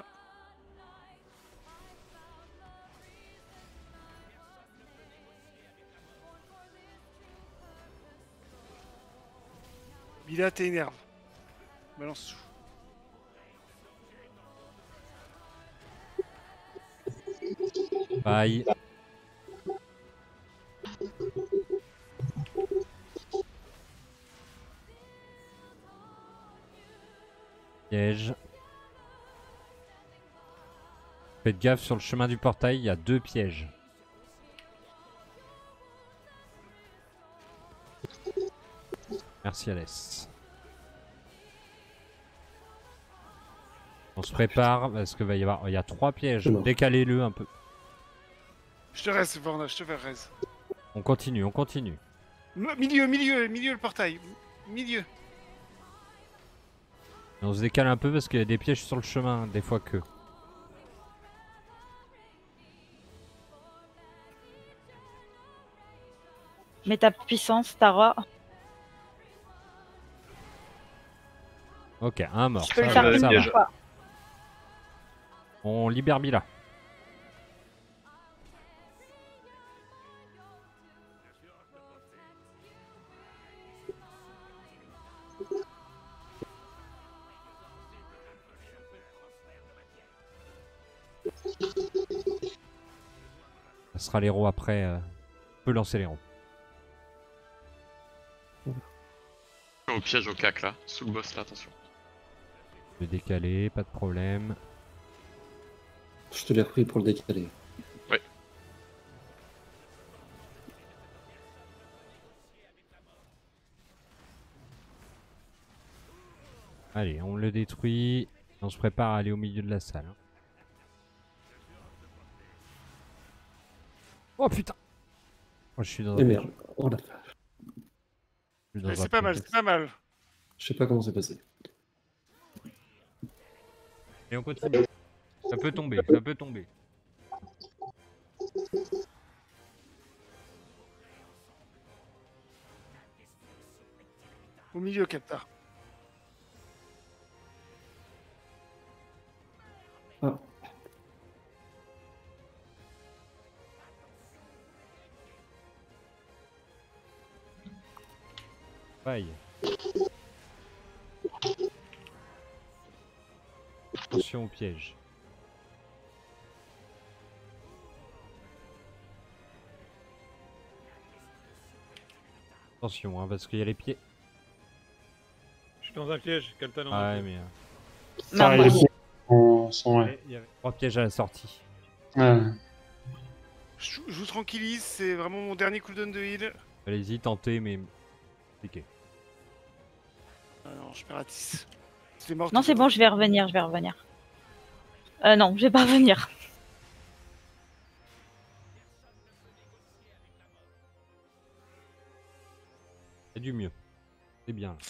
Bila, t'énerve. Balance tout. Paille. Piège. Faites gaffe, sur le chemin du portail, il y a 2 pièges. Merci Alès. On se prépare parce que va y avoir, il y a 3 pièges. Décalez-le un peu. Je te reste, Vorna, je te fais raise. On continue, on continue. Milieu le portail. Milieu. Et on se décale un peu parce qu'il y a des pièges sur le chemin, des fois que. Mets ta puissance, Tara. Ok, un mort. Je peux le Ça faire va, ça une va. fois. On libère Bila. Ça sera l'héros après. On peut lancer l'héros. Au piège au cac là, sous le boss là, attention. Je vais décaler, pas de problème. Je te l'ai repris pour le décaler. Ouais. Allez, on le détruit. On se prépare à aller au milieu de la salle. Oh putain! Oh, je suis dans Et merde. Oh la vache. C'est pas mal, c'est pas mal. Je sais pas comment c'est passé. Et on continue. Ça peut tomber, ça peut tomber. Au milieu, Captar. Ah. Faille. Attention au piège. Attention, hein, parce qu'il y a les pieds. Je suis dans un piège, Kaltan dans Ah un ouais, piège. mais... Ça, les pieds sont ouais. Il y avait 3 pièges à la sortie. Ouais. Je vous tranquillise, c'est vraiment mon dernier cooldown de heal. Allez-y, tentez, mais... Compliqué. Ah non, je perds à 10. C'est mort. Non, c'est bon, je vais revenir. Non, je vais pas revenir. C'est du mieux. C'est bien. Là.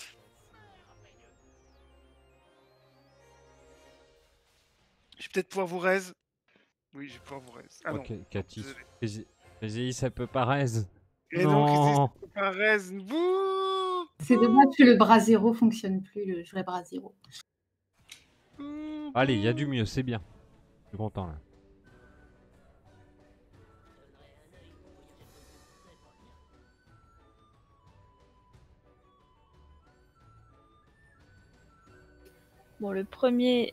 Je vais peut-être pouvoir vous raise. Oui, je vais pouvoir vous raise. Ah Ok, non. Cathy. Désolé. Vas-y, ça peut pas raise. Et Non. donc, c'est pas raise. Bouh. C'est dommage que le bras zéro fonctionne plus, le vrai bras zéro. Allez, il y a du mieux, c'est bien. Je suis content là. Bon, le premier,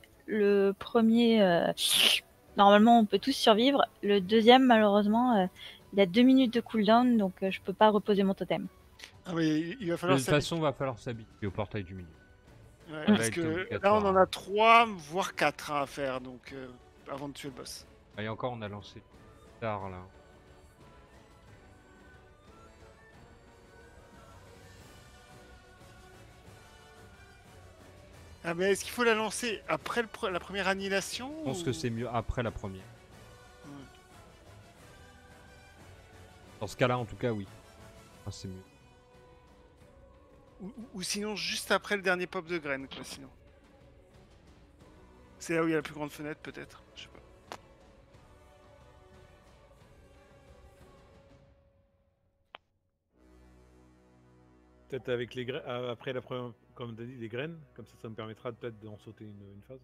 normalement, on peut tous survivre. Le deuxième, malheureusement, il a 2 minutes de cooldown, donc je peux pas reposer mon totem. Ah oui, il va De falloir toute façon, il va falloir s'habituer au portail du milieu. Ouais, Là, parce il que était là, obligatoire, on en hein. a 3, voire 4 à faire, donc avant de tuer le boss. Et encore, on a lancé tard là. Ah, mais est-ce qu'il faut la lancer après la première annihilation Je pense que c'est mieux après la première. Ouais. Dans ce cas-là, en tout cas, oui. Ah, c'est mieux. Ou sinon, juste après le dernier pop de graine, quoi, sinon. C'est là où il y a la plus grande fenêtre, peut-être. Je sais pas. Peut-être avec les graines, après la première, comme tu as dit, des graines, comme ça me permettra peut-être d'en sauter une phase.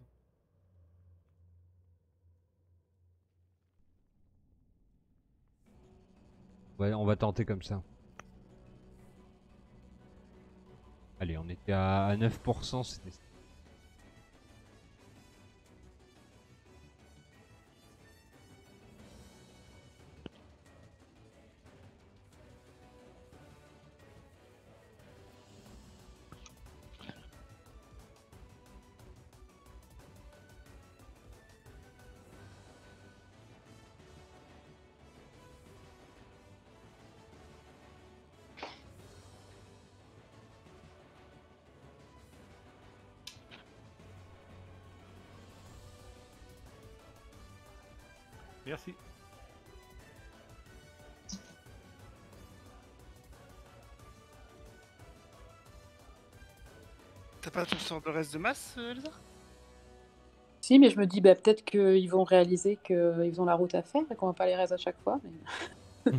Ouais, on va tenter comme ça. Allez, on était à 9%, c'était... Merci. T'as pas ton sort de reste de masse, Elsa? Si, mais je me dis peut-être qu'ils vont réaliser qu'ils ont la route à faire et qu'on va pas les raise à chaque fois. Mais...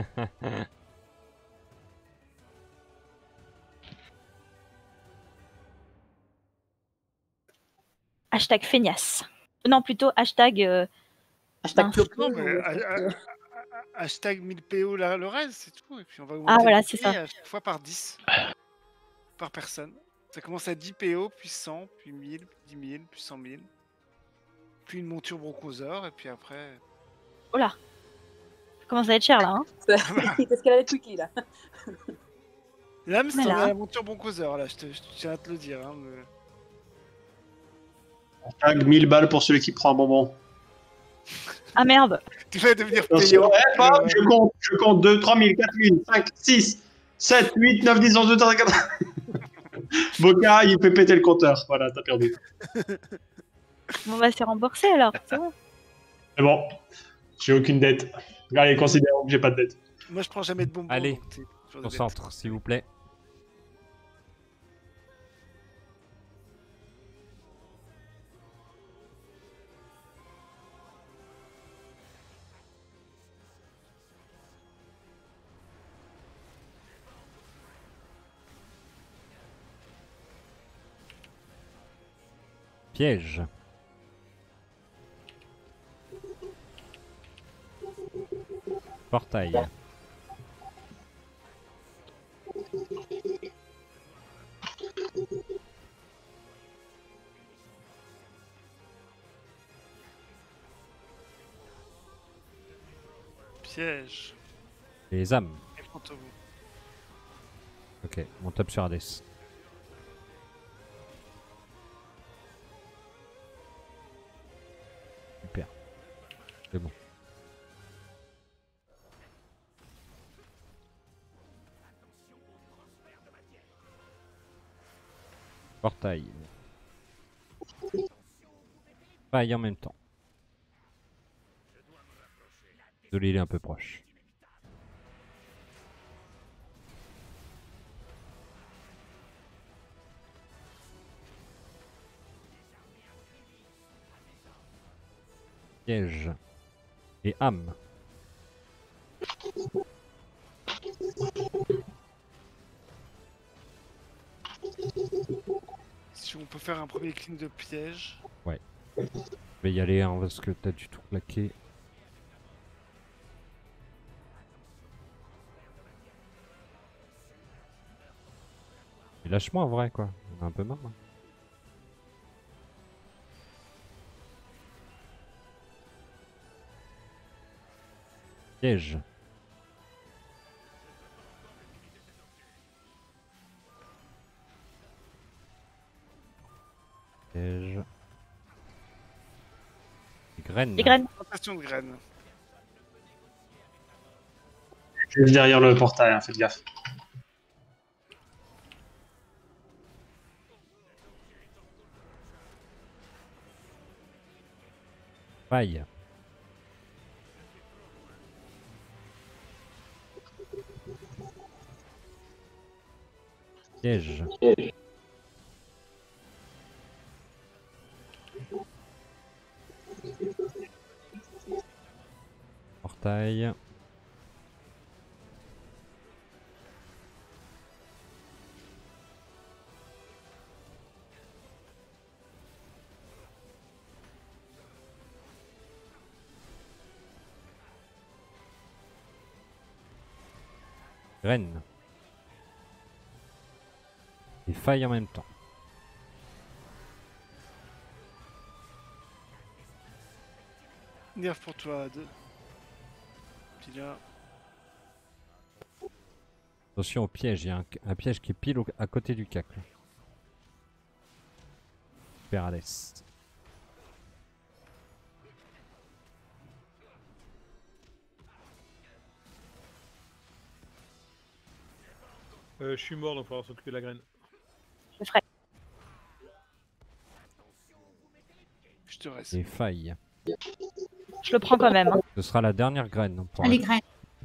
Hashtag feignasse. Non, plutôt hashtag... Hashtag Non, mais hashtag 1000 PO le reste, c'est tout. Et puis on va augmenter Ah, voilà, le c'est prix ça. à chaque fois par 10. Par personne. Ça commence à 10 PO, puis 100, puis 1000, puis 10 000, puis 100 000. Puis une monture bronchosaure, et puis après... Oh là. Ça commence à être cher, là. Hein. Parce qu'elle a les quickly, là. L'âme, c'est Mais là. la monture bronchosaure, là, je tiens à te le dire. Hein, mais... Hashtag 1000 balles pour celui qui prend un bonbon. Ah merde. Tu vas devenir Attention, payant. hop, je compte 2, 3 000, 4 000, 5, 6, 7, 8, 9, 10, 11, 12, 13, 14. Boca, il fait péter le compteur. Voilà, t'as perdu. On va se rembourser alors, c'est bon. C'est bon, j'ai aucune dette. Allez, considérons que j'ai pas de dette. Moi, je prends jamais de bonbons. Allez, donc t'es toujours au des centre, s'il vous plaît. Piège. Portail. Piège. Les âmes. Et fantôme. Ok, on tape sur Hades. Super. C'est bon. Portail. Faille en même temps. Désolé, il est un peu proche. Piège. Et âme. Si on peut faire un premier clean de piège. Ouais. Je vais y aller hein, parce que t'as du tout claqué. Mais lâche-moi en vrai quoi. On a un peu marre. Hein. Piège. Piège. Des graines. Des graines. Plantation de graines. Juste derrière le portail, hein, faites gaffe. Faille. Piège. Portail. Graine. Et faille en même temps. Nerf pour toi, deux. Puis là. Attention au piège, il y a un piège qui est pile à côté du cac. Super à l'est. Je suis mort donc il va falloir s'occuper de la graine. Je ferai. Je te reste. Et faille. Je le prends quand même. Hein. Ce sera la dernière graine. Pour Allez, graine.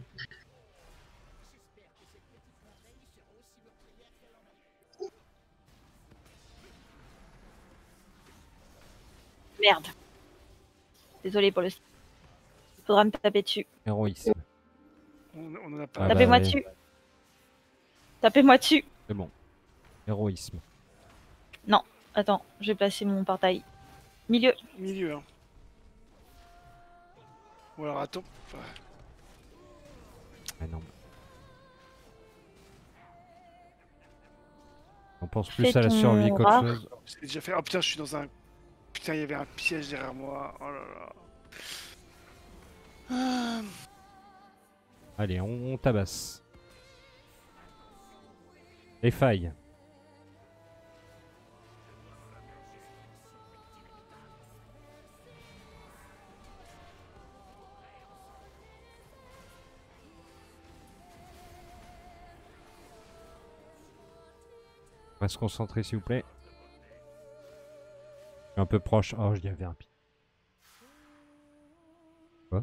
Merde. Désolé pour le. Faudra me taper dessus. Héroïsme. On en a pas. Ah Tapez-moi bah, dessus. Tapez-moi dessus. C'est bon. Héroïsme. Non, attends, je vais passer mon portail. Milieu. Milieu. Hein. Ou alors attends. Ah non. On pense plus à la survie qu'autre chose. J'ai déjà fait. Oh putain, je suis dans un. Putain, il y avait un piège derrière moi. Oh là là. Ah. Allez, on tabasse. Les failles. On va se concentrer s'il vous plaît. Je suis un peu proche. Oh, j'y avais un pied. Quoi?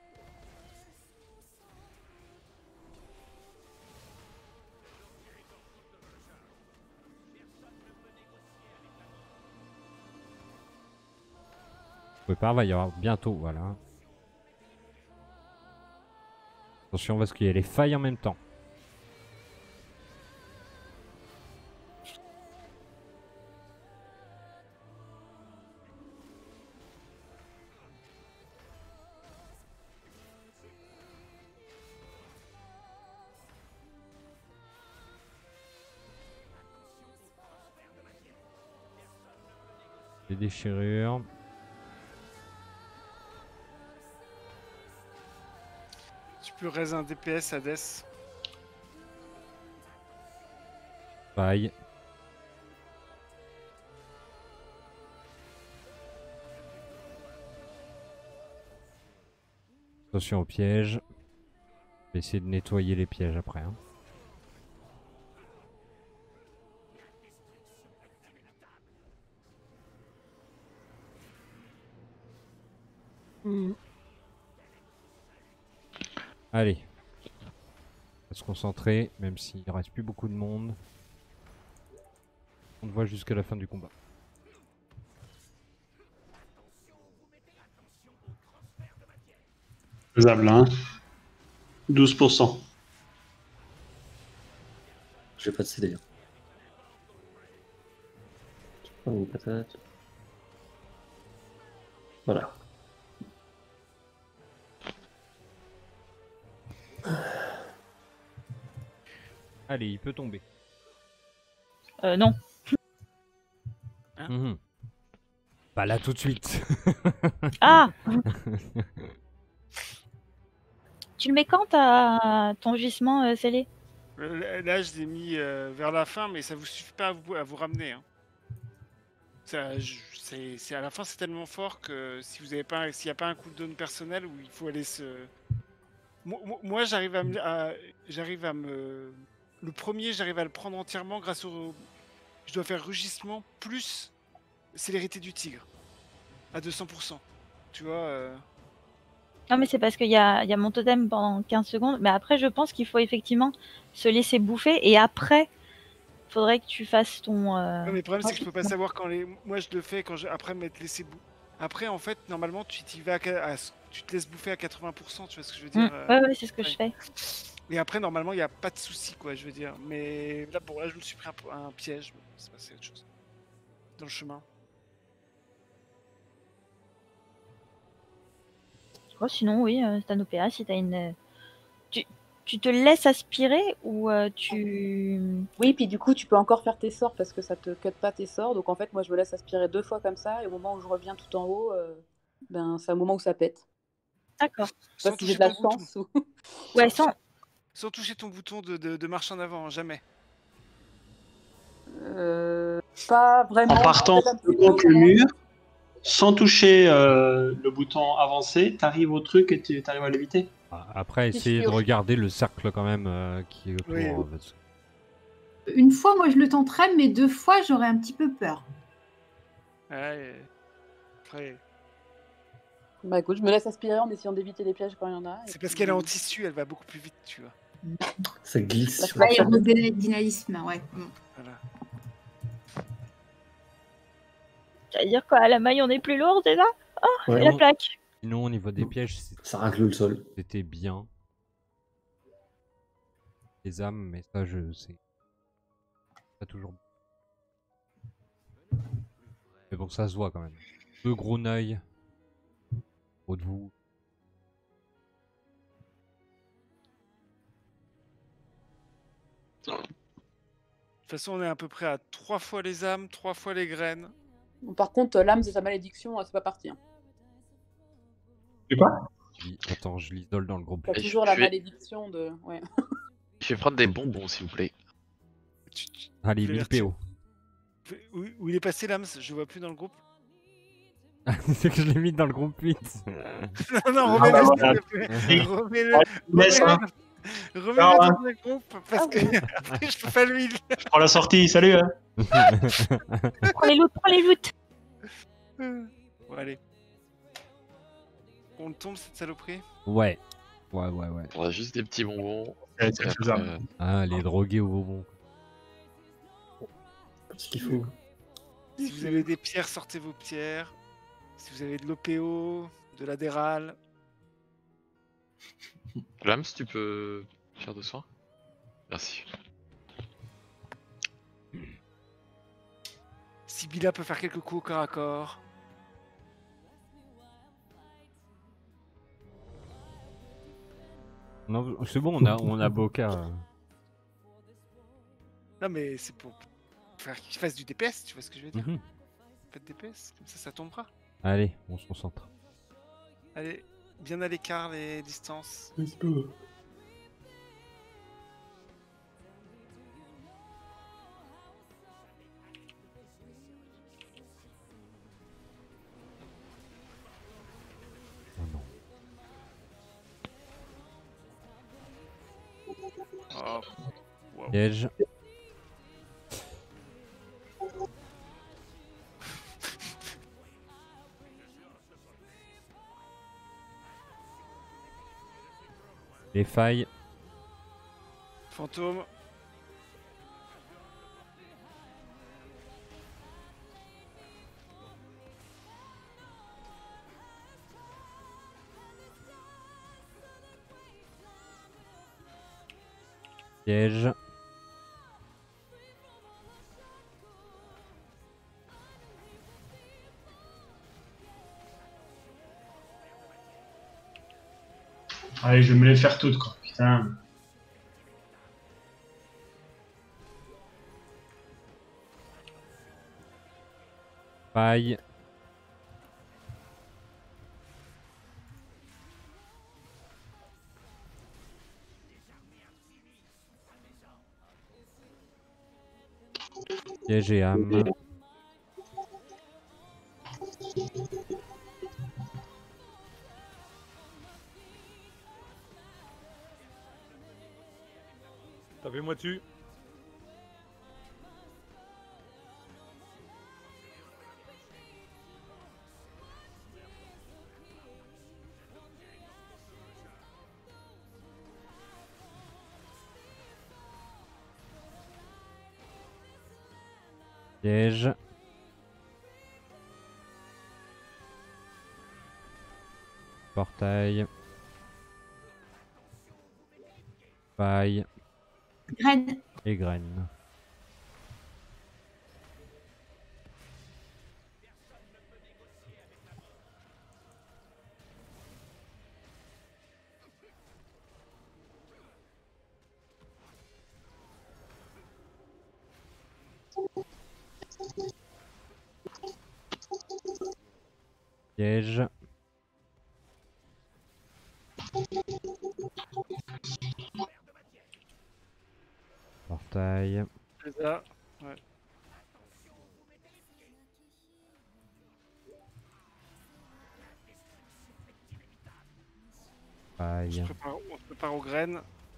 Vous pouvez pas, il va y avoir bientôt, voilà. Attention parce qu'il y a les failles en même temps. Les déchirures. Tu peux raise un DPS à Death. Paille. Attention aux pièges. Je vais essayer de nettoyer les pièges après. Hein. Allez. On va se concentrer, même s'il ne reste plus beaucoup de monde. On te voit jusqu'à la fin du combat. Faisable, hein. 12%. J'ai pas de CD. Oh, une patate. Voilà. Allez, il peut tomber. Non. Mhm. Pas là tout de suite. Ah. Tu le mets quand ton gisement scellé? Là, je l'ai mis vers la fin, mais ça vous suffit pas à vous ramener. Hein. À la fin, c'est tellement fort que si vous avez pas, s'il n'y a pas un cooldown personnel où il faut aller se. Moi, j'arrive à me. Le premier, j'arrive à le prendre entièrement grâce au. Je dois faire rugissement plus célérité du tigre à 200%. Tu vois. Non, mais c'est parce qu'il y a mon totem pendant 15 secondes. Mais après, je pense qu'il faut effectivement se laisser bouffer. Et après, il faudrait que tu fasses ton. Ouais, mais le problème, c'est que je peux pas savoir quand les. Moi, je le fais après m'être laissé bouffer. Après, en fait, normalement, tu te laisses bouffer à 80%. Tu vois ce que je veux dire? Ouais, c'est ce que je fais. Et après, normalement, il n'y a pas de souci, quoi, je veux dire. Mais là, bon, là, je me suis pris un piège. C'est passé autre chose. Dans le chemin. Oh, sinon, oui, t'as un OPA, si t'as une. Tu te laisses aspirer ou tu. Oui, puis du coup, tu peux encore faire tes sorts parce que ça te cut pas tes sorts. Donc en fait, moi, je me laisse aspirer 2 fois comme ça. Et au moment où je reviens tout en haut, ben, c'est un moment où ça pète. D'accord. Je sais pas si j'ai de la chance ou. Ouais, sans toucher ton bouton de marche en avant, jamais. Pas vraiment. En partant contre le mur, sans toucher le bouton avancé, t'arrives au truc et tu arrives à l'éviter. Après, essayez de regarder le cercle quand même qui est autour. Oui. Une fois, moi, je le tenterais, mais 2 fois, j'aurais un petit peu peur. Ouais. Après. Bah écoute, je me laisse aspirer en essayant d'éviter les pièges quand il y en a. C'est parce qu'elle est en tissu, elle va beaucoup plus vite, tu vois. Ça glisse. Sur l'aérodynamisme, ouais. Voilà. C'est-à-dire quoi, la maille, on est plus lourd, c'est ça? Oh, Ouais. et la plaque. Sinon, au niveau des pièges, ça racle le sol. C'était bien. Les âmes, mais ça, je sais. Pas toujours. Mais bon, ça se voit quand même. 2 gros neuils. Au de vous. De toute façon, on est à peu près à 3 fois les âmes, 3 fois les graines. Par contre, l'âme de sa malédiction, c'est pas parti. Hein. C'est quoi? Attends, je l'isole dans le groupe. T'as toujours la malédiction de. Ouais. Je vais prendre des bonbons, s'il vous plaît. Allez, 1000 PO. Où il est passé l'âme? Je le vois plus dans le groupe. C'est que je l'ai mis dans le groupe 8. non, remets-le, s'il te plaît. Remets-le. Remets-le dans le groupe parce que après je peux pas lui. Je prends la sortie, salut. Hein. Prends les loots. Bon, allez. On le tombe cette saloperie? Ouais. Ouais. On a juste des petits bonbons. Ah, les drogués au bonbon. Ce qu'il faut. Si vous avez des pierres, sortez vos pierres. Si vous avez de l'OPO, de l'adéral. Lams, tu peux faire de soin? Merci. Sibylla peut faire quelques coups au corps à corps. Non, c'est bon, on a Boca. Non mais c'est pour faire qu'il fasse du DPS, tu vois ce que je veux dire? pas de DPS, comme ça tombera. Allez, on se concentre. Allez, bien à l'écart les distances. Let's go. Oh non. Oh, wow. Piège. Les failles. Fantôme. Piège. Allez, je vais me les faire toutes, quoi. Putain. Faille. Piège et âme. Tapez-moi dessus. Piège. Portail. Faille. Graine. Et graine. Piège. Portail. C'est ça. Ouais. Faille. On se prépare aux graines.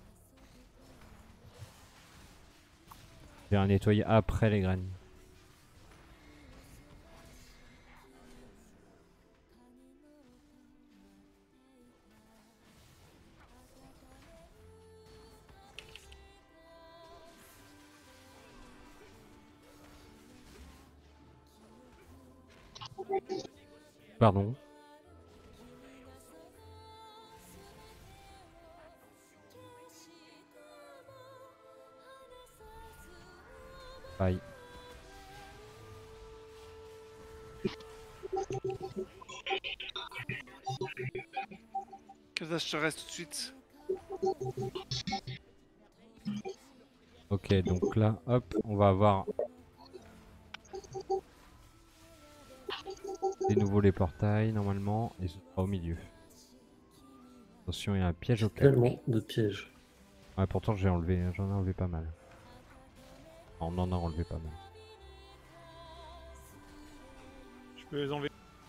Je vais nettoyer après les graines. Pardon. Faille. Que ça, je te reste tout de suite. Ok, donc là, hop, on va avoir de nouveau les portails normalement et ce sera au milieu. Attention, il y a un piège au cas. Tellement de pièges. Ouais, pourtant j'en ai enlevé pas mal. On en a enlevé pas mal. Je peux les enlever.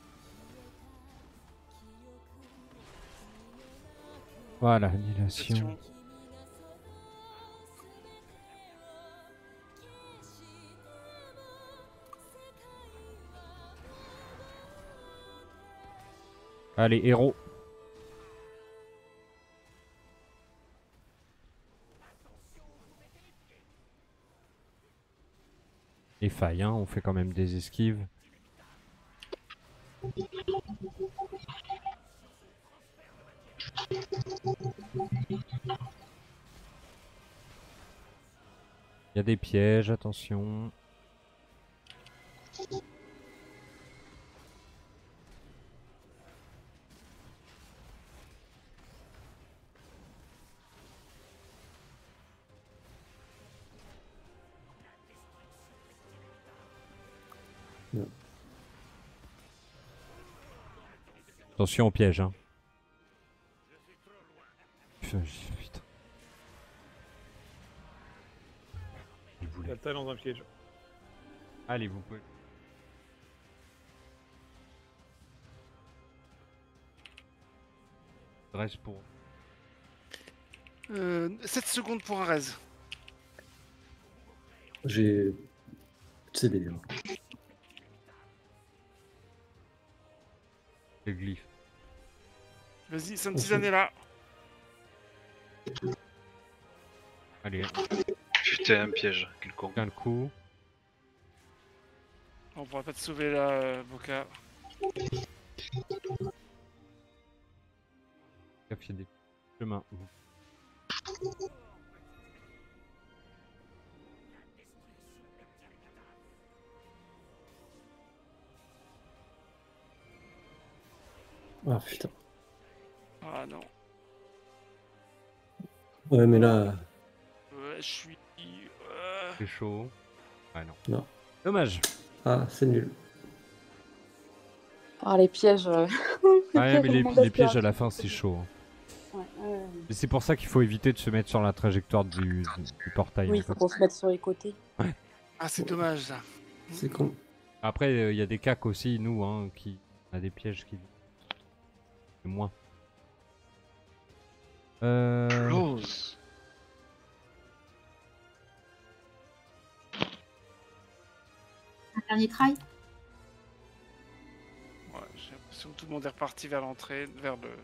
Voilà, annihilation. Allez, héros. Et faille, hein, on fait quand même des esquives. Il y a des pièges, attention. Attention au piège, hein. Putain. Il voulait. Delta dans un piège. Allez, vous pouvez. Reste pour. 7 secondes pour un raise. J'ai. C'est bien. Le glyphe. Vas-y, c'est un petit année là. Allez. Putain, un piège. Quel con. Un coup. On pourra pas te sauver là, Boca. Il y a des chemins. Ah putain. Ah non. Ouais, mais là. Ouais, je suis. C'est chaud. Ah non. Non. Dommage. Ah, c'est nul. Ah, les pièges. Ouais, mais les pièges à la fin, c'est chaud. Ouais, Et c'est pour ça qu'il faut éviter de se mettre sur la trajectoire du portail. oui, il faut qu'on se mette sur les côtés. Ouais. Ah, c'est dommage ça. C'est con. Après, il y a des cacs aussi, nous, hein, qui a des pièges qui. Moins. Close. Un dernier try. Ouais, j'ai l'impression que tout le monde est reparti vers l'entrée, vers le.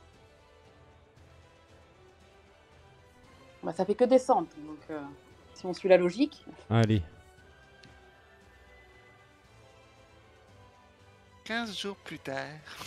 Bah, ça fait que descendre, donc si on suit la logique. Allez. 15 jours plus tard.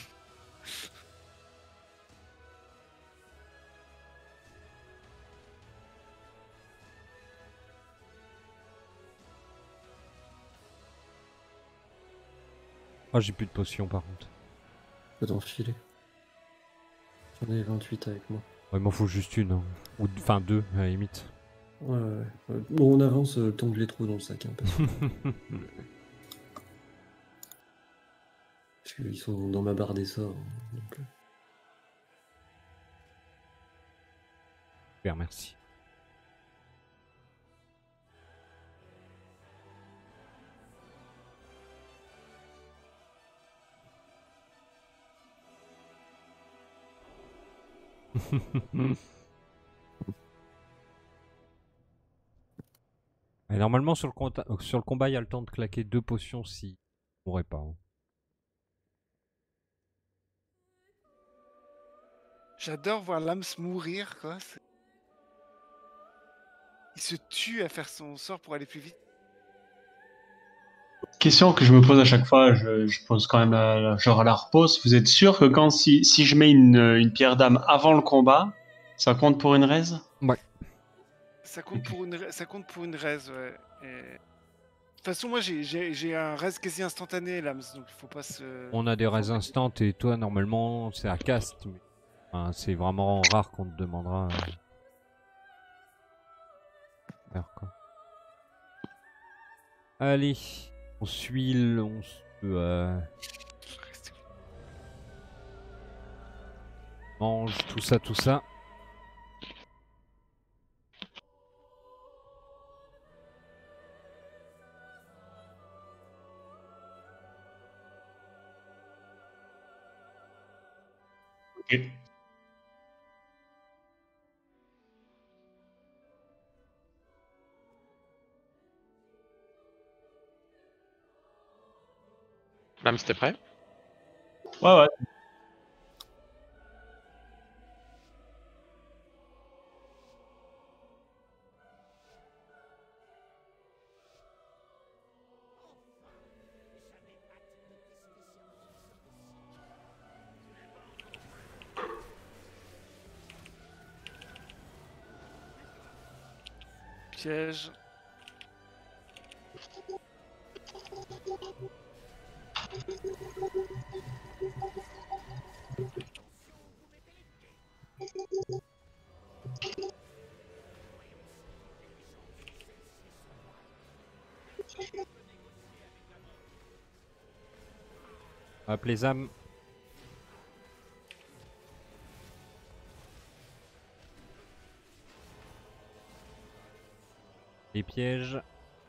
Oh, j'ai plus de potions par contre. Je peux t'en filer. J'en ai 28 avec moi. Ouais, il m'en faut juste une. Hein. Ou enfin deux, à la limite. Ouais. Bon, on avance tant que je les trouve dans le sac. Hein, parce qu'ils sont dans ma barre des sorts. Donc... Super, merci. Et normalement sur le combat il y a le temps de claquer 2 potions si on mourrait pas. Hein. J'adore voir Lams mourir, quoi. Il se tue à faire son sort pour aller plus vite. Question que je me pose à chaque fois, je pose quand même genre à la repose. Vous êtes sûr que si je mets une pierre d'âme avant le combat, ça compte pour une raise? Ouais. Ça compte pour une raise, ouais. Et... De toute façon, moi j'ai un raise quasi instantané, Lams, donc il faut pas se. On a des raises instants et toi normalement c'est à cast. Mais... Enfin, c'est vraiment rare qu'on te demandera. Faire, quoi. Allez, on suit mange tout ça. Ok. Lams, t'es prêt? Ouais. Piège. Hop les âmes. les pièges.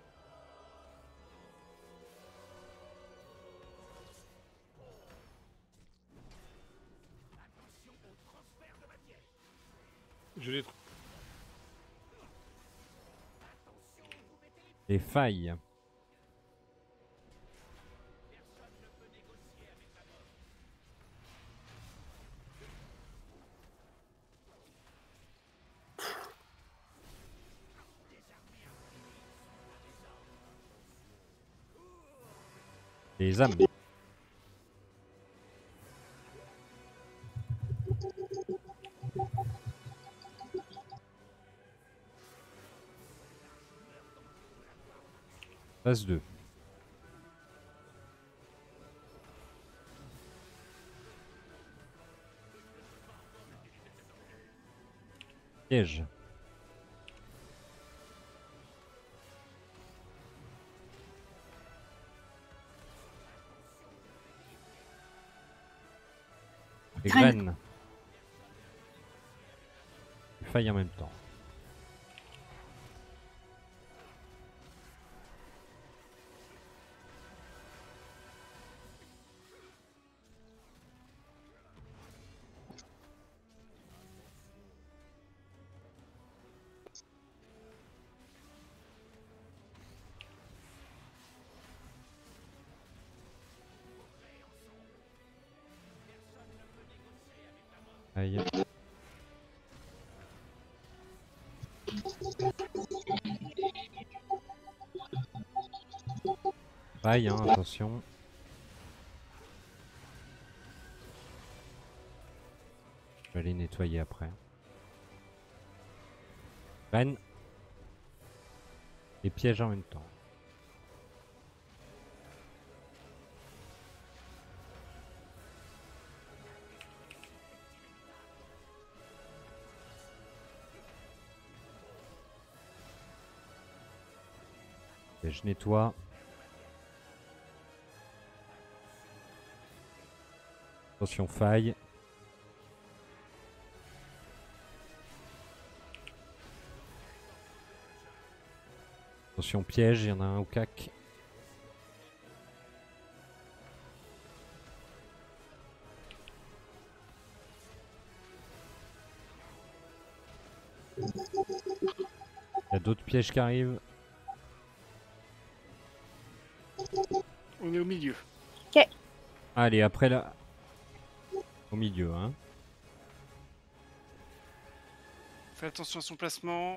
Je l'ai trouvé. Les failles. Les âmes. Phase 2. Piège. Les graines. Failles en même temps. Aïe. Aïe, hein, attention. Je vais aller nettoyer après. Reine. Et piège en même temps. Et je nettoie. Attention faille. Attention piège, il y en a un au cac. Il y a d'autres pièges qui arrivent. On est au milieu. Ok. Allez, après là. Au milieu, hein. Fais attention à son placement.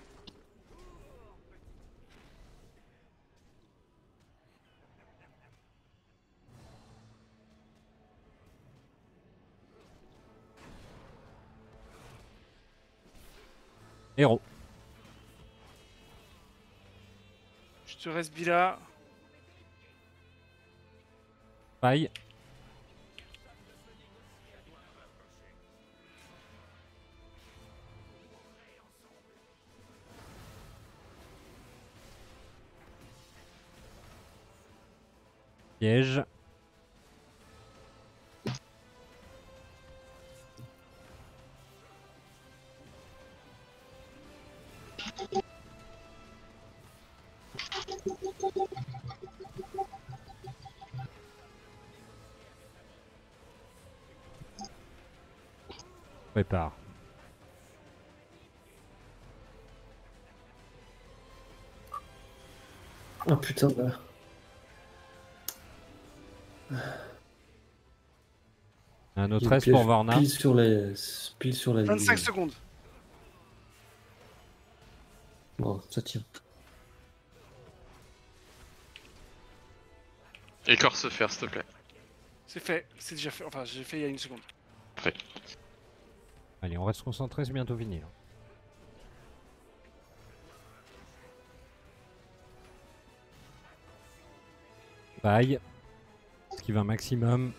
Héros. Je te reste Bila. Faille. Piège. Prépare. Oh putain, là. Un autre S pour Varna. Pile sur la 25 ligne. secondes. Bon, ça tient. Écorce faire, s'il te plaît. C'est fait. C'est déjà fait. Enfin, j'ai fait il y a une seconde. Parfait. Allez, on reste concentré, c'est bientôt fini. Là. Faille. Esquive un maximum.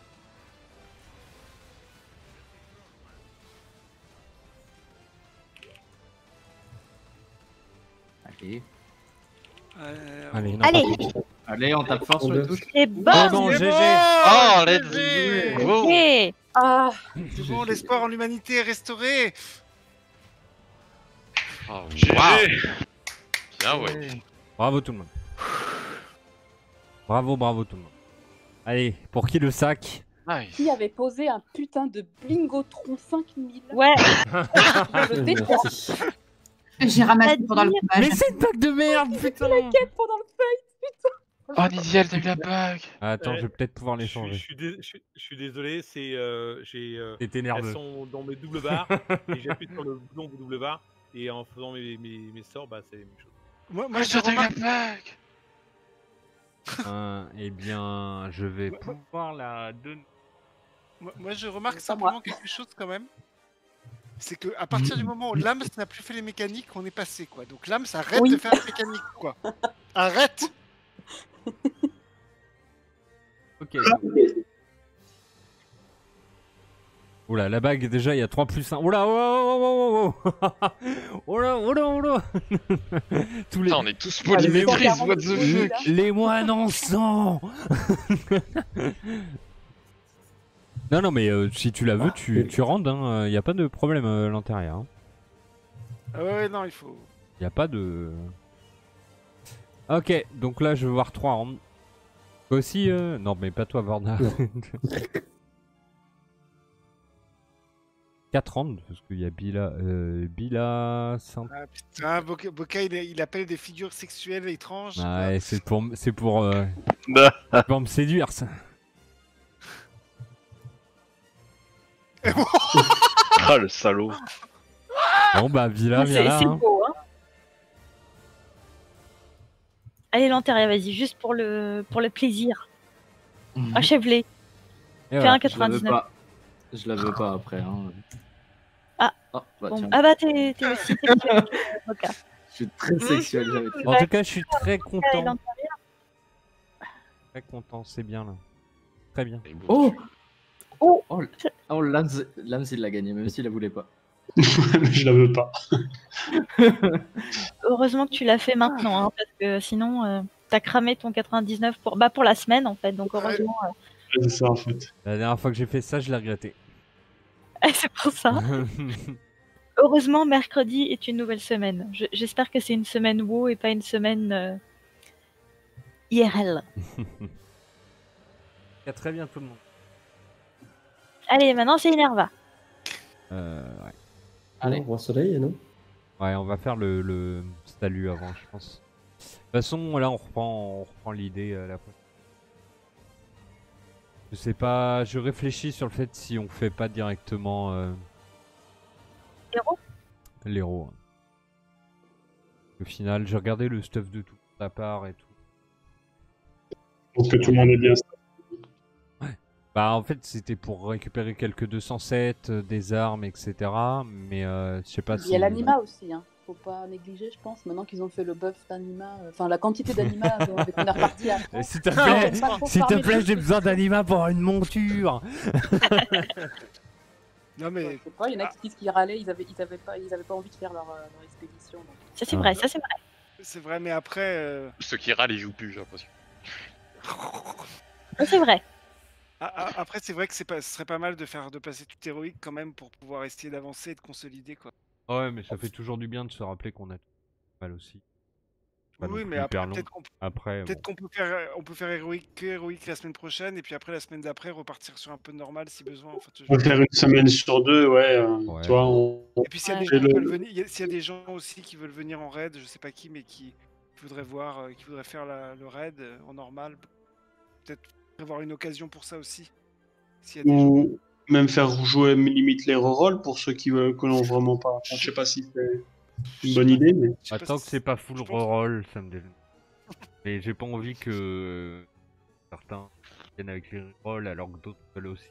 Allez. Allez, non, Allez. Allez, on tape fort sur les touches. C'est bon. Oh non, GG. Oh, let's go. Ok. Ah, C'est bon, l'espoir en l'humanité est restauré. Oh, GG. wow. Bien, ouais. Bravo tout le monde. Bravo tout le monde. Allez, pour qui le sac? Qui avait posé un putain de Blingotron 5000? Ouais. Je le déteste. J'ai ramassé pendant le combat. Mais c'est une bague de merde, putain. La quête pendant le fight, putain. Oh, Nidiel, t'as eu la bague. Attends, je vais peut-être pouvoir les Je changer. suis désolé, c'est T'étais elles nerveux. sont dans mes doubles barres et j'appuie sur le bouton double barre et en faisant mes sorts, bah c'est la même chose. Moi je remarque... Eh bien, je vais pouvoir la donner. Moi je remarque simplement quelque chose quand même. C'est que à partir du moment où l'âme n'a plus fait les mécaniques, on est passé quoi. Donc l'âme arrête de faire les mécaniques quoi. Arrête. Ok. Oula, la bague déjà il y a 3 plus 1. Oula, oh là. Tous les... Putain, on est tous polymétriques, what the fuck. Les moines en sang. Non, mais si tu la veux, tu rentres, hein. Y a pas de problème à l'intérieur. Hein. Ah ouais, non, il faut... Y a pas de... Ok, donc là je vais voir 3 rounds. Toi aussi Non, mais pas toi, Vorna. 4 rounds, parce qu'il y a Bila... Ah putain, Boka il appelle des figures sexuelles étranges. Ah, ouais, c'est pour me séduire, ça. Ah, le salaud. Bon bah, Bila, viens là. C'est beau, hein. Allez, l'enterrer, vas-y, juste pour le plaisir. Achève-les. Fais un 99. Je la veux pas après. Hein. Ah, bah, bon. Ah bah t'es aussi sexuel. Je suis très sexuel. En tout cas, je suis très content. Très content, c'est bien là. Très bien. Lams il l'a gagné, même s'il la voulait pas. Je la veux pas. Heureusement que tu l'as fait maintenant, hein, parce que sinon t'as cramé ton 99 pour la semaine en fait, donc heureusement. C'est ça en fait. La dernière fois que j'ai fait ça, je l'ai regretté. C'est pour ça. Heureusement, mercredi est une nouvelle semaine. J'espère que c'est une semaine WoW et pas une semaine IRL. Très bien tout le monde. Allez, maintenant c'est Inerva. Ouais. Allez. Roi Soleil, non? Ouais, on va faire le salut avant, je pense. De toute façon, là, on reprend l'idée à la fois. Je sais pas, je réfléchis sur le fait si on fait pas directement l'héros. Au final, j'ai regardé le stuff de tout à part et tout. Je pense que tout le monde est bien. Ouais. Bah en fait c'était pour récupérer quelques 207, des armes, etc. Mais je sais pas si... Il y a l'anima aussi, hein. Faut pas négliger, je pense. Maintenant qu'ils ont fait le buff d'anima, enfin la quantité d'anima avec qu'on est reparti à France. S'il te plaît, j'ai besoin d'anima pour une monture. Non mais... Je sais pas, il y en a qui râlaient, ils avaient pas envie de faire leur expédition. Donc. Ça c'est vrai, ça c'est vrai. C'est vrai, mais après... Ceux qui râlent, ils jouent plus, j'ai l'impression. Ça c'est vrai. Après, c'est vrai que ce serait pas mal de passer tout héroïque quand même pour pouvoir essayer d'avancer et de consolider quoi. Ouais, mais ça fait toujours du bien de se rappeler qu'on a mal aussi. Oui, mais après, peut-être qu'on peut faire héroïque la semaine prochaine et puis après la semaine d'après repartir sur un peu normal si besoin. Enfin, On va faire une semaine sur deux, ouais. Tu vois, Et puis s'il y a des gens qui veulent venir, s'il y a des gens aussi qui veulent venir en raid, je sais pas qui, mais qui voudraient faire le raid en normal, peut-être prévoir une occasion pour ça aussi. Ou même faire jouer limite les rerolls pour ceux qui veulent que l'on vraiment pas. Enfin, je sais pas si c'est une bonne idée, mais. Tant que c'est pas full reroll, ça me dérange. Mais j'ai pas envie que certains viennent avec les rerolls alors que d'autres veulent aussi.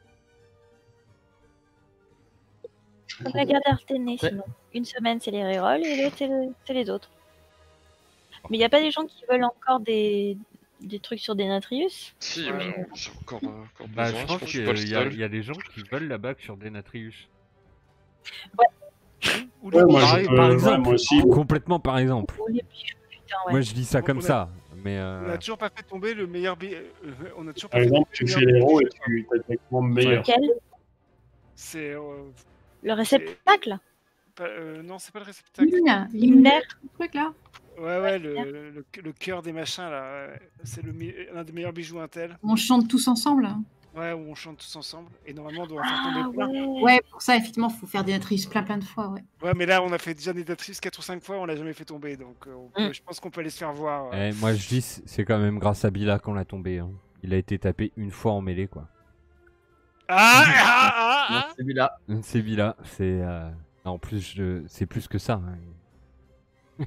On a gardé alterné sinon. Une semaine c'est les rerolls et l'autre c'est les autres. Mais y a pas des gens qui veulent encore des trucs sur Denatrius? Si, j'ai encore bah, besoin. je pense qu'il y a des gens qui veulent la bague sur Denatrius. Ouais. Par exemple, moi aussi. Complètement par exemple. Moi je dis ça comme ça, mais on a toujours pas fait tomber le meilleur on a toujours pas par exemple, tu fais l'héros et tu as directement meilleur. Lequel? C'est le réceptacle? Non, c'est pas le réceptacle. L'hymnaire, le truc là. Ouais, le cœur des machins là, c'est l'un des meilleurs bijoux Intel. On chante tous ensemble. Hein. Ouais, où on chante tous ensemble. Et normalement, on doit en faire tomber plein. Ouais, pour ça, effectivement, il faut faire des natrices plein de fois. Ouais. Ouais, mais là, on a fait déjà des natrices 4 ou 5 fois, on l'a jamais fait tomber. Donc, je pense qu'on peut aller se faire voir. Moi, je dis, c'est quand même grâce à Bila qu'on l'a tombé. Hein. Il a été tapé une fois en mêlée, quoi. Non, c'est Bila. C'est Bila. C'est. En plus, c'est plus que ça. Hein.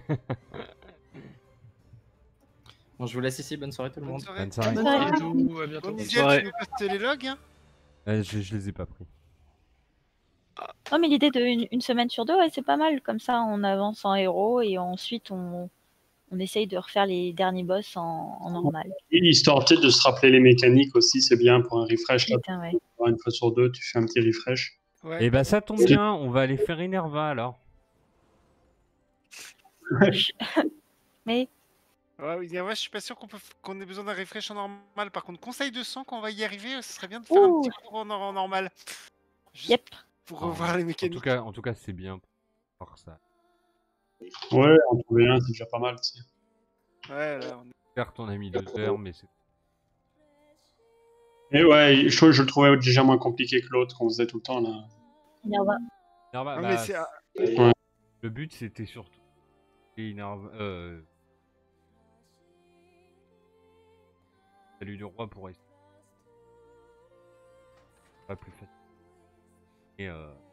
Bon, je vous laisse ici. Bonne soirée tout le monde. Bonne soirée. Bonne soirée. À bientôt. Bon, Nisiel, tu nous passes les logs hein Je les ai pas pris. Non, mais l'idée de une semaine sur 2, ouais, c'est pas mal. Comme ça, on avance en héros et ensuite, on essaye de refaire les derniers boss en normal. Et histoire peut-être de se rappeler les mécaniques aussi, c'est bien pour un refresh. Là, Putain, ouais. une fois sur 2, tu fais un petit refresh. Ouais. Et bah, ça tombe bien, on va aller faire Inerva alors. Mais. Ouais, je suis pas sûr qu'on ait besoin d'un refresh en normal. Par contre, conseil de sang, quand on va y arriver, ce serait bien de faire un petit cours en normal. Yep. Pour revoir les mécaniques. En tout cas, c'est bien pour ça. Ouais, en trouver un, c'est déjà pas mal. Tu sais. Ouais, là, Certes, on a mis 2 heures, mais c'est. Et ouais, je le trouvais déjà moins compliqué que l'autre qu'on faisait tout le temps là. Inerva. Inerva, mais ouais. Le but c'était surtout. Inerva. Salut du roi pour essayer. Pas plus facile. Et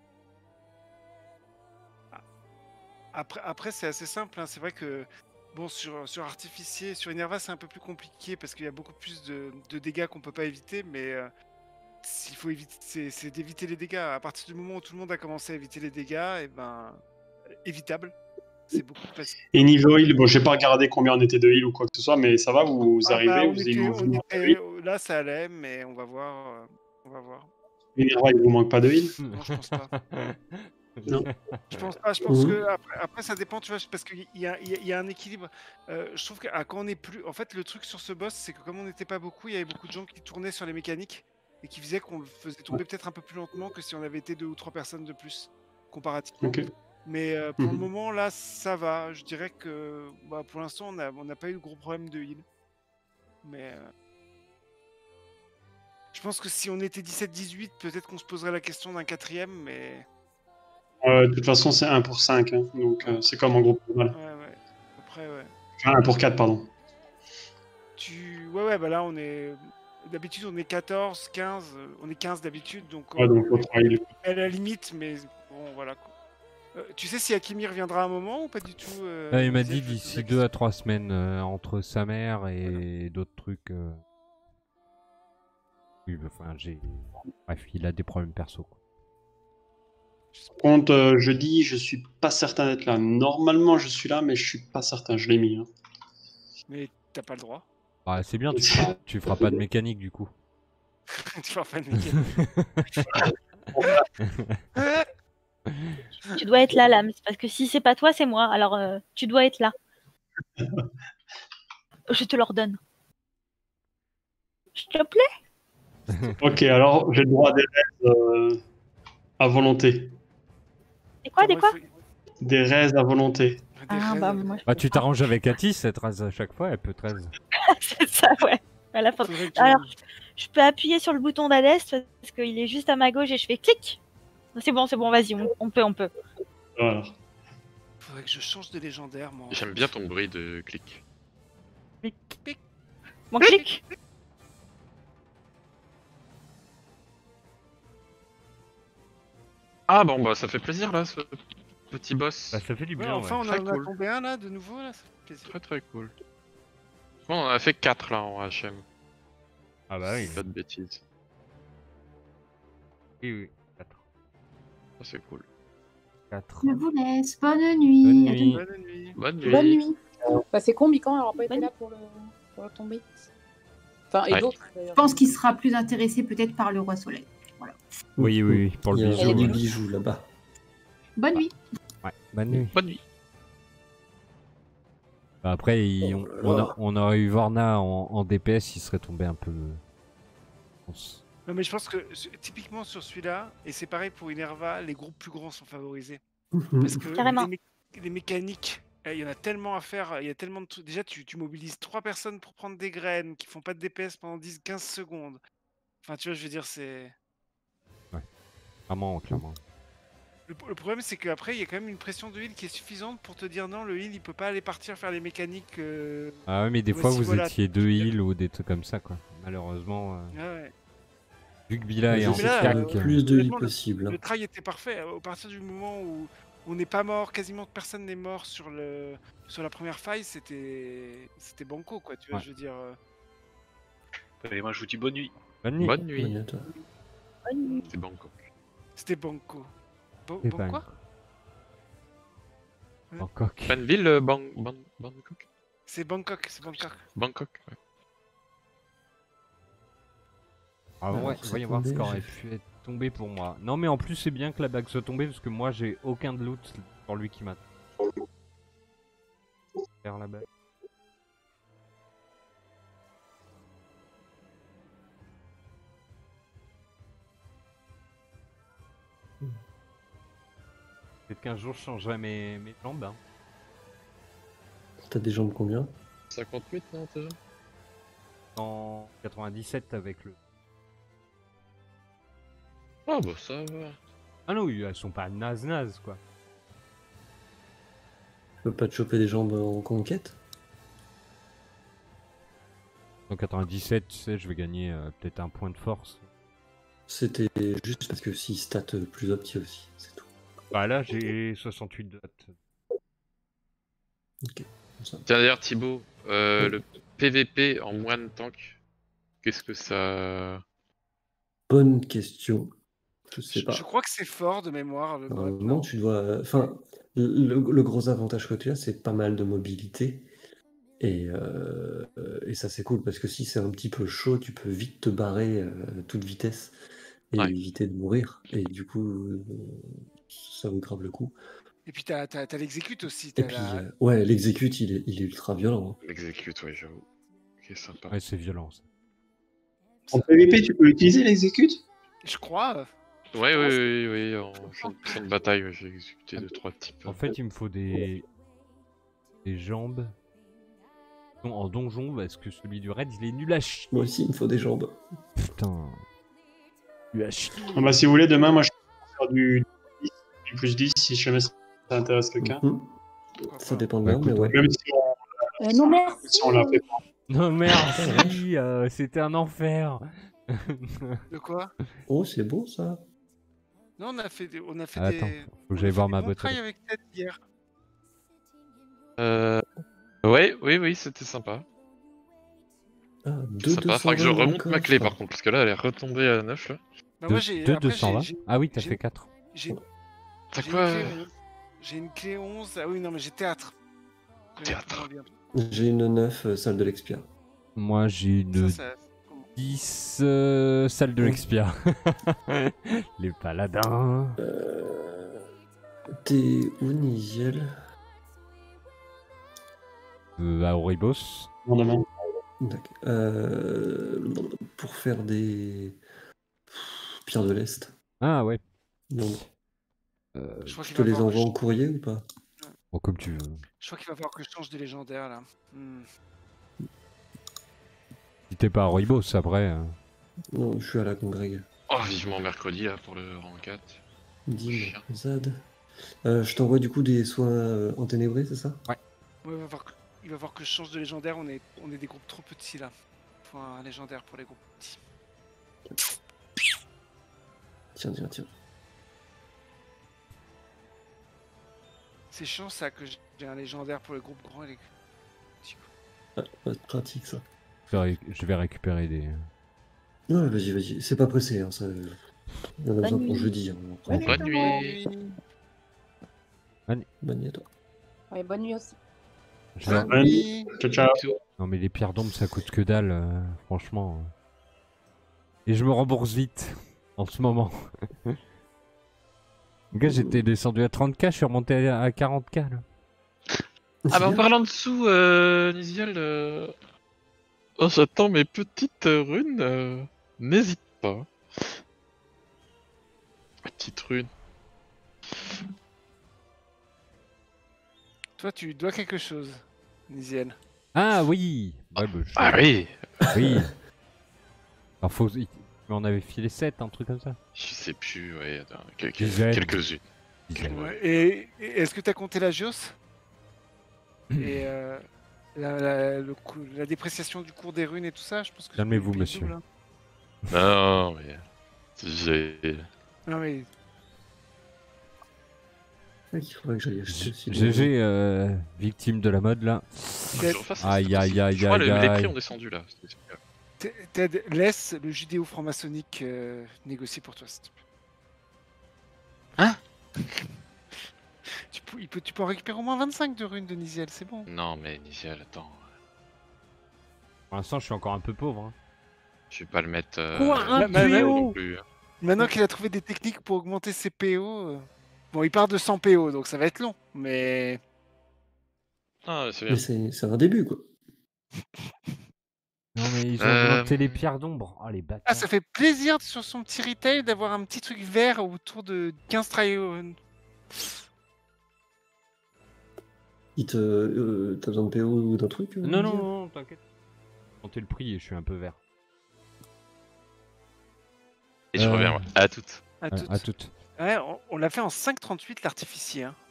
Après c'est assez simple. Hein. C'est vrai que bon sur Artificier, sur Inerva, c'est un peu plus compliqué parce qu'il y a beaucoup plus de dégâts qu'on peut pas éviter. Mais s'il faut éviter, c'est d'éviter les dégâts. À partir du moment où tout le monde a commencé à éviter les dégâts, et ben évitable. C'est beaucoup plus facile. Et niveau heal, bon, j'ai pas regardé combien on était de heal ou quoi que ce soit, mais ça va, vous arrivez, là ça allait, mais on va voir. Inerva, il vous manque pas de heal? Non, je pense pas. Non. Je pense pas. Je pense que après ça dépend, tu vois, parce qu'il y a un équilibre. Je trouve que quand on est plus, en fait, le truc sur ce boss, c'est que comme on n'était pas beaucoup, il y avait beaucoup de gens qui tournaient sur les mécaniques et qui faisaient qu'on le faisait tomber peut-être un peu plus lentement que si on avait été 2 ou 3 personnes de plus comparativement. Ok. Mais pour le moment, là, ça va. Je dirais que pour l'instant, on n'a pas eu de gros problème de heal. Mais je pense que si on était 17-18, peut-être qu'on se poserait la question d'un 4ème, mais... De toute façon, c'est 1 pour 5, hein, donc c'est comme en groupe normal. Ouais. Après, ouais. Enfin, 1 pour 4, pardon. Ouais, bah là, on est... D'habitude, on est 14, 15, on est 15 d'habitude, donc... Ouais, donc à la limite, mais bon, voilà, quoi. Tu sais si Akimi reviendra à un moment ou pas du tout il m'a dit d'ici 2 à 3 semaines entre sa mère et d'autres trucs. Oui, enfin, bref, il a des problèmes perso. Quoi. Par contre, jeudi, je suis pas certain d'être là. Normalement, je suis là, mais je suis pas certain. Je l'ai mis. Hein. Mais t'as pas le droit. Bah, c'est bien, tu feras pas de mécanique du coup. Tu feras pas de mécanique. Tu dois être là, Lame. Parce que si c'est pas toi, c'est moi. Alors, tu dois être là. Je te l'ordonne. S'il te plaît. Ok, alors j'ai le droit à des raises à volonté. Et quoi, Des raises à volonté. Ah, bah, moi, Bah, tu t'arranges avec Atis, elle te rase à chaque fois, elle peut te rase. C'est ça, ouais. Alors, je peux appuyer sur le bouton d'Adès parce qu'il est juste à ma gauche et je fais clic. C'est bon, vas-y, on peut. Voilà. Faudrait que je change de légendaire, moi. J'aime bien ton bruit de clic. Clic. Mon clic. Ah bon, bah ça fait plaisir là, ce petit boss. Bah, ça fait du bien. Enfin, ouais. on en a tombé un là, de nouveau, là, ça fait plaisir. Très très cool. Bon, on en a fait 4 là en HM. Ah bah oui. Pas de bêtises. Oui, 4. Ça c'est cool. 4. Je vous laisse. Bonne nuit. Bonne nuit. Bonne nuit. Bah, c'est con, Mikan n'aura pas été là pour le tomber. Enfin, et d'autres d'ailleurs. Je pense qu'il sera plus intéressé peut-être par le roi soleil. Voilà. Oui, pour le bijou. Il y a des bijoux là-bas. Bonne nuit. Ouais, bonne nuit. Bonne nuit. Bah, après, on aurait eu Vorna en DPS, il serait tombé un peu. Non, mais je pense que typiquement sur celui-là, et c'est pareil pour Inerva, les groupes plus grands sont favorisés. Parce que les mécaniques Il y en a tellement à faire, il y a tellement de trucs. Déjà, tu mobilises 3 personnes pour prendre des graines qui font pas de DPS pendant 10-15 secondes. Enfin, tu vois, je veux dire, c'est. Clairement. Le problème, c'est qu'après, il y a quand même une pression de heal qui est suffisante pour te dire non, le heal, il peut pas aller partir faire les mécaniques. Ah ouais, mais des fois voici, vous voilà, étiez 2 heals ou des trucs comme ça, quoi. Malheureusement, Ouais. vu que Bila est en Mais là, stack, plus de heal honnêtement, possible. le try était parfait. Au partir du moment où on n'est pas mort, quasiment personne n'est mort sur la première faille, c'était banco, quoi. Tu vois, Ouais. je veux dire. Allez, moi je vous dis bonne nuit. bonne nuit. Bonne nuit. Bonne nuit à toi. C'est Bangkok. C'était banco. C'est Bon pas quoi Bangkok. Pas une ville, Bangkok. C'est Bangkok, c'est Bangkok. Bangkok, ouais. Ah Alors, ouais, c'est voyons voir ce tombé, qu'aurait j'ai- pu être tombé pour moi. Non mais en plus c'est bien que la bague soit tombée parce que moi j'ai aucun de loot pour lui qui m'a... Faire la bague. Peut-être qu'un jour je changerai mes jambes. Hein. T'as des jambes combien? 58, non, déjà? En 97 avec le... Ah bah ça va. Ah non, elles sont pas naze quoi. Tu peux pas te choper des jambes en conquête? En 97, tu sais, je vais gagner peut-être un point de force. C'était juste parce que si stat plus opti aussi, c'est tout. Bah là j'ai 68 de hâte. Ok, comme ça. Tiens d'ailleurs Thibaut, le PVP en moine tank, qu'est-ce que ça... Bonne question. Je sais pas. Je crois que c'est fort de mémoire. Le mode, Normalement, non tu dois. Enfin, le gros avantage que tu as, c'est pas mal de mobilité. Et ça, c'est cool parce que si c'est un petit peu chaud, tu peux vite te barrer toute vitesse et Ouais. éviter de mourir. Et du coup, ça vaut grave le coup. Et puis t'as l'exécute aussi. Et T'as puis, la... ouais, l'exécute, il est ultra violent. Hein. L'exécute, ouais, j'avoue. Ok, sympa. Ouais, c'est violent ça. En PVP, tu peux utiliser l'exécute? Je crois. Ouais, oui, en champ de bataille, ouais, j'ai exécuté 2-3 types. En fait, il me faut des jambes. Non, en donjon, parce que celui du raid, il est nul à chier. Moi aussi, il me faut des jambes. Putain. Nul à chier. Ah bah, si vous voulez, demain, moi, je peux faire du plus 10 si jamais ça intéresse quelqu'un. Mhm. Ça dépend de Bah, l'heure, mais écoute, ouais. Même si on, Non, merci. si on l'a fait pas. Non, merci, c'était un enfer. De quoi? Oh, c'est beau ça. Non, on a fait Ah, des. attends, faut que j'aille voir ma bons boîte. try avec Ted hier. Ouais, oui, c'était sympa. Ah, Sympa, faudra que je 220 remonte ma clé coffres. par contre, parce que là elle est retombée à 9 là. Bah, moi, j'ai. Deux après, 220. Ah oui, t'as j'ai- fait 4. J'ai T'as j'ai quoi une clé 11. J'ai une clé 11. Ah oui, non, mais j'ai théâtre. Théâtre. J'ai une 9 salle de l'expia. Moi, j'ai une Ça, 10 salle de l'expia. Les paladins. T'es où, Nisiel? À Oribos. Non, demain. D'accord. Pour faire des pierres de l'Est. Ah ouais. Donc, Je crois je qu'il te va les falloir que envoie en courrier ou pas? Bon, comme tu veux. Je crois qu'il va falloir que je change de légendaire là. Si t'es pas à Oribos, après. Non, je suis à la congrég. Oh, vivement mercredi là pour le rang 4. Dim, Zad. Je t'envoie du coup des soins enténébrés, c'est ça? Ouais. Ouais, il va falloir que je change de légendaire. On est des groupes trop petits là. Il faut un légendaire pour les groupes petits. Tiens. C'est chiant ça que j'ai un légendaire pour les groupes grands et les petits. Ouais, pratique ça. Je vais récupérer des. Ouais, vas-y. C'est pas pressé, hein, ça. Il y en a besoin pour jeudi. Hein. Bonne nuit. Bonne nuit à toi. Ouais, bonne nuit aussi. Je vais- Bonne nuit. Ciao. Non, mais les pierres d'ombre, ça coûte que dalle, franchement. Et je me rembourse vite, en ce moment. Le gars, j'étais descendu à 30k, je suis remonté à 40k là. Ah bah en parlant de sous, Nisiel, oh j'attends mes petites runes, n'hésite pas. Petite rune. toi, tu dois quelque chose, Niziel. Ah oui. Ouais, bah, Ah oui. Oui. Alors, il m'en avait filé 7, un truc comme ça. Je sais plus, ouais, attends, Dizaine. quelques-unes. Dizaine. Ouais, et est-ce que tu as compté la Gios et la dépréciation du cours des runes et tout ça? Je pense que Calmez-vous, tu monsieur. double, hein. Non, mais j'ai. Non mais C'est vrai qu'il faudrait que j'aille acheter aussi. GG, victime de la mode là. Aïe aïe aïe Je crois aïe les prix aïe. ont descendu là. Ted, laisse le judéo-franc-maçonnique négocier pour toi, s'il te plaît. Hein? Tu peux en récupérer au moins 25 de runes de Niziel, c'est bon. Non, mais Niziel, attends. Pour l'instant, je suis encore un peu pauvre. Hein. Je vais pas le mettre. Quoi, un non PO? plus. Maintenant qu'il a trouvé des techniques pour augmenter ses PO. Bon, il part de 100 PO, donc ça va être long, mais. Ah, c'est Mais bien. c'est un début, quoi. Non, mais ils ont augmenté les pierres d'ombre. Oh, les bâtards. Ah, ça fait plaisir sur son petit retail d'avoir un petit truc vert autour de 15 tryons. T'as besoin de PO ou d'un truc Non, non, Niziel non, t'inquiète. Monter le prix et je suis un peu vert. Et je reviens, ouais. À toutes. À toutes. À toutes. Ouais, on l'a fait en 5,38 l'artificier. Hein.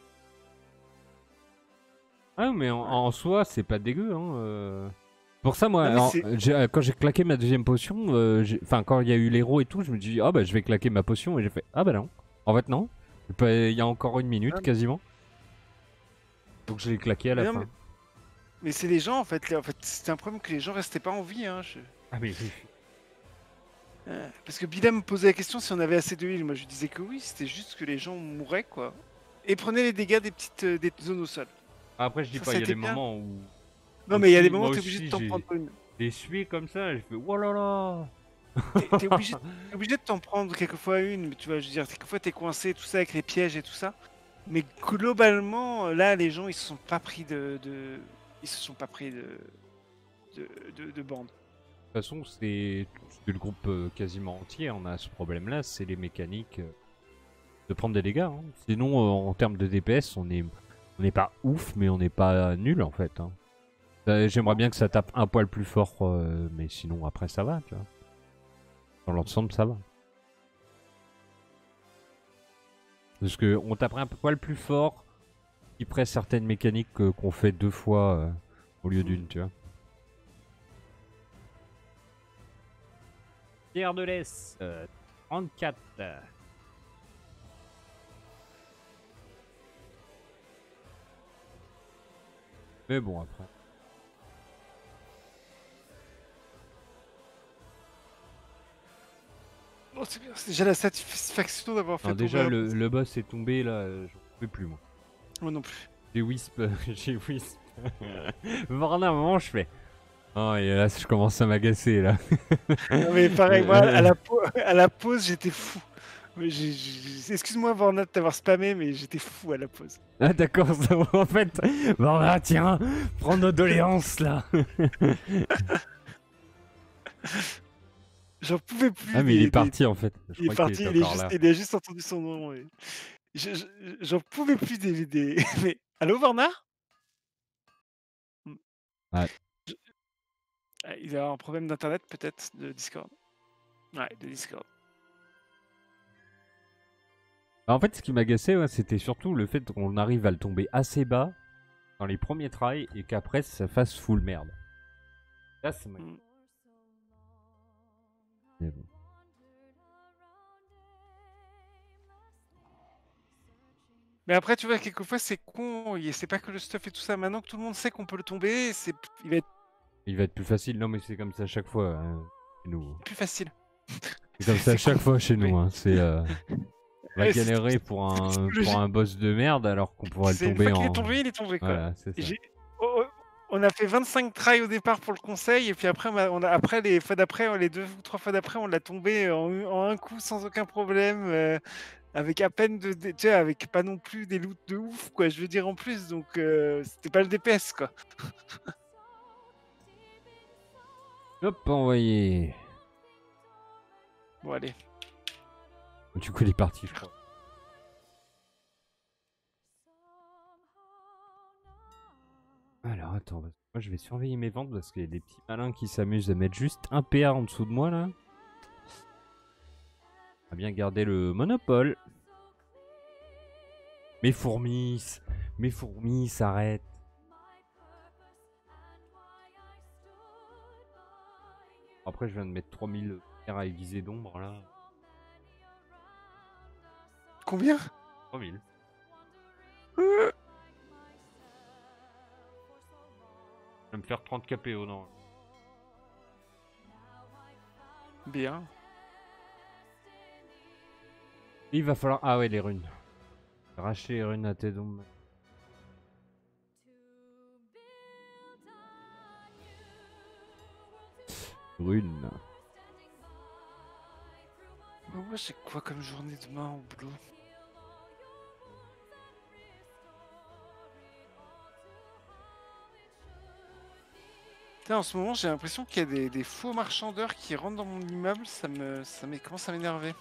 Ah, mais en soi, c'est pas dégueu. Hein. Pour ça, moi, Non, mais alors, quand j'ai claqué ma deuxième potion, enfin, quand il y a eu l'héros et tout, je me dis, ah bah, je vais claquer ma potion. Et j'ai fait, ah bah non. En fait, non. Il y a encore une minute quasiment. Donc, je l'ai claqué à la fin. Mais c'est les gens, en fait. C'était un problème que les gens restaient pas en vie. Hein. Ah, mais oui. Parce que Bida me posait la question si on avait assez de heal. Moi, je disais que oui, c'était juste que les gens mouraient, quoi. Et prenaient les dégâts des zones au sol. Après, je dis pas, il y a des moments où. Non, mais il y a des Moi moments où t'es aussi, obligé de t'en prendre une. J'ai sué comme ça, j'ai fait, oh là là. T'es obligé de t'en prendre quelquefois une, mais tu vois, je veux dire, quelquefois t'es coincé, tout ça, avec les pièges et tout ça. Mais globalement, là, les gens, ils se sont pas pris ils se sont pas pris de bande. De toute façon, c'est le groupe quasiment entier, on a ce problème-là, c'est les mécaniques de prendre des dégâts. Hein. Sinon, en termes de DPS, on n'est pas ouf, mais on n'est pas nul en fait. Hein. J'aimerais bien que ça tape un poil plus fort, mais sinon après ça va, tu vois. Dans l'ensemble, ça va. Parce que on taperait un poil plus fort, qui prête certaines mécaniques qu'on fait 2 fois au lieu d'une, tu vois. Pierre de l'Est, 34. Mais bon, après. Oh, c'est bien, c'est déjà la satisfaction d'avoir fait Déjà, tomber le boss est tombé, là, j'en pouvais plus, moi. Moi non plus. J'ai Wisp, j'ai Wisp. Varna, à un moment, je fais... Oh, et là, je commence à m'agacer, là. Non, mais pareil, moi, à la pause, j'étais fou. Excuse-moi, Vorna, de t'avoir spammé, mais j'étais fou à la pause. Ah, d'accord, en fait, Varna, tiens, prends nos doléances, là. J'en pouvais plus. Ah, mais il est parti, en fait. Il est parti, il a juste entendu son nom. Et... J'en pouvais plus des... Mais... Allô, Vorna? Ouais. Il a un problème d'internet, peut-être, de Discord. Ouais, de Discord. En fait, ce qui m'agaçait, ouais, c'était surtout le fait qu'on arrive à le tomber assez bas dans les premiers tries et qu'après ça fasse full merde. Là, c'est bon. Mais après, tu vois, quelquefois, c'est con. C'est pas que le stuff et tout ça. Maintenant que tout le monde sait qu'on peut le tomber, il va être plus facile. Non, mais c'est comme ça à chaque fois. Hein, chez nous. Plus facile. C'est comme ça à chaque fois chez nous. Hein. C'est... On va Ouais, galérer pour un boss de merde alors qu'on pourrait le tomber en... Il est tombé, quoi. Voilà, c'est ça. On a fait 25 tries au départ pour le conseil, et puis après, après les fois d'après, les 2 ou 3 fois d'après, on l'a tombé en un coup sans aucun problème, avec à peine tu sais, avec pas non plus des loots de ouf, quoi. Je veux dire en plus, donc c'était pas le DPS, quoi. Hop, envoyé. Bon, allez. Du coup, il est parti, je crois. Alors attends, moi je vais surveiller mes ventes parce qu'il y a des petits malins qui s'amusent à mettre juste un PA en dessous de moi là. On va bien garder le monopole. Mes fourmis, s'arrêtent. Après je viens de mettre 3000 pierres à aiguiser d'ombre là. Combien? 3000. Je vais me faire 30 KPO, non. Bien. Il va falloir... Ah ouais, les runes. Racheter les runes à tes dons. Runes. Moi, j'ai quoi comme journée demain au boulot? Putain, en ce moment, j'ai l'impression qu'il y a des faux marchandeurs qui rentrent dans mon immeuble. Ça commence à m'énerver.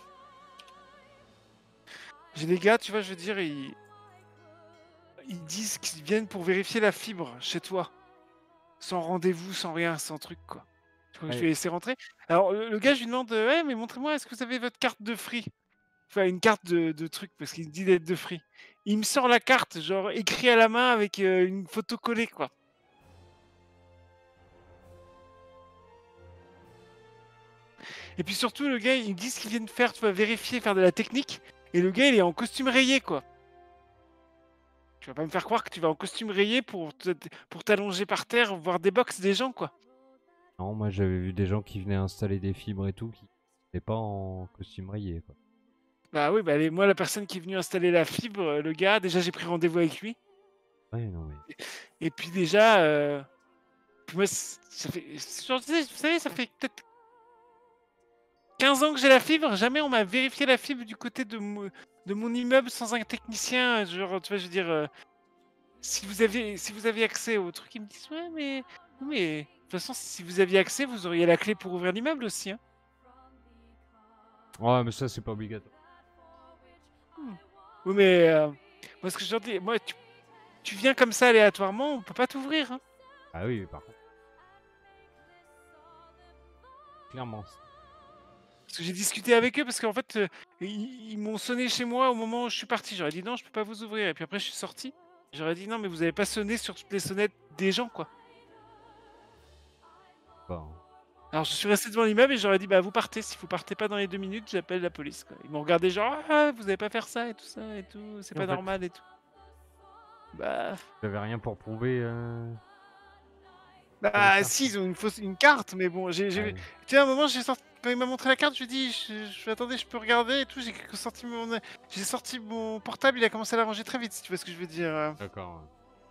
J'ai des gars, tu vois, je veux dire, ils disent qu'ils viennent pour vérifier la fibre chez toi. Sans rendez-vous, sans rien, sans truc, quoi. Je vais laisser rentrer. Alors, le gars, je lui demande, ouais, mais montrez-moi, est-ce que vous avez votre carte de free? Enfin, une carte de truc, parce qu'il dit d'être de free. Il me sort la carte, genre, écrit à la main avec une photo collée, quoi. Et puis surtout, le gars, ils me disent qu'ils viennent faire, tu vois, vérifier, faire de la technique. Et le gars, il est en costume rayé, quoi. Tu vas pas me faire croire que tu vas en costume rayé pour t'allonger par terre, voir des box des gens, quoi. Non, moi j'avais vu des gens qui venaient installer des fibres et tout, qui n'étaient pas en costume rayé, quoi. Bah oui, bah moi, la personne qui est venue installer la fibre, le gars, déjà, j'ai pris rendez-vous avec lui. Ouais, non, mais... Et puis déjà, moi, ça fait... Vous savez, ça fait peut-être 15 ans que j'ai la fibre. Jamais on m'a vérifié la fibre du côté de mon immeuble sans un technicien. Genre, tu vois, je veux dire, si vous aviez accès au truc, ils me disent, ouais, mais de toute façon, si vous aviez accès, vous auriez la clé pour ouvrir l'immeuble aussi. Hein. Ouais, mais ça, c'est pas obligatoire. Oui, mais moi, ce que je leur dis, moi, tu viens comme ça aléatoirement, on peut pas t'ouvrir. Hein. Ah oui, par contre. Clairement. Parce que j'ai discuté avec eux, parce qu'en fait, ils m'ont sonné chez moi au moment où je suis parti. J'aurais dit non, je peux pas vous ouvrir. Et puis après, je suis sorti. J'aurais dit non, mais vous avez pas sonné sur toutes les sonnettes des gens, quoi. Bon. Alors, je suis resté devant l'immeuble et j'aurais dit, bah, vous partez. Si vous partez pas dans les 2 minutes, j'appelle la police, quoi. Ils m'ont regardé genre, ah, vous avez pas faire ça et tout ça et tout. C'est pas normal et tout. Bah. J'avais rien pour prouver. Bah, si, ils ont une carte, mais bon, tu sais, à un moment, quand il m'a montré la carte, je lui ai dit, attendez, je peux regarder et tout. J'ai sorti mon portable, il a commencé à l'arranger très vite, si tu vois ce que je veux dire. D'accord.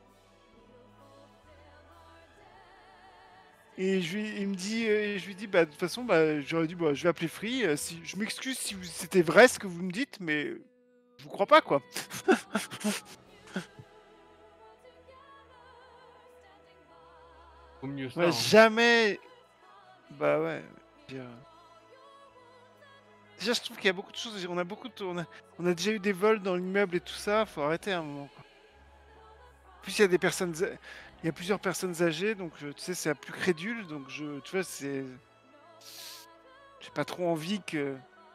Et il me dit, je lui dis, bah, de toute façon, bah, j'aurais dit, bah, je vais appeler Free. Je m'excuse si c'était vrai ce que vous me dites, mais je vous crois pas, quoi. Au mieux ça. Ouais, hein. Jamais. Bah ouais. Déjà, je trouve qu'il y a beaucoup de choses. On a déjà eu des vols dans l'immeuble et tout ça. Faut arrêter un moment. Quoi. En plus, il y a des personnes. Il y a plusieurs personnes âgées, donc tu sais, c'est plus crédule. Donc tu vois, c'est. J'ai pas trop envie que.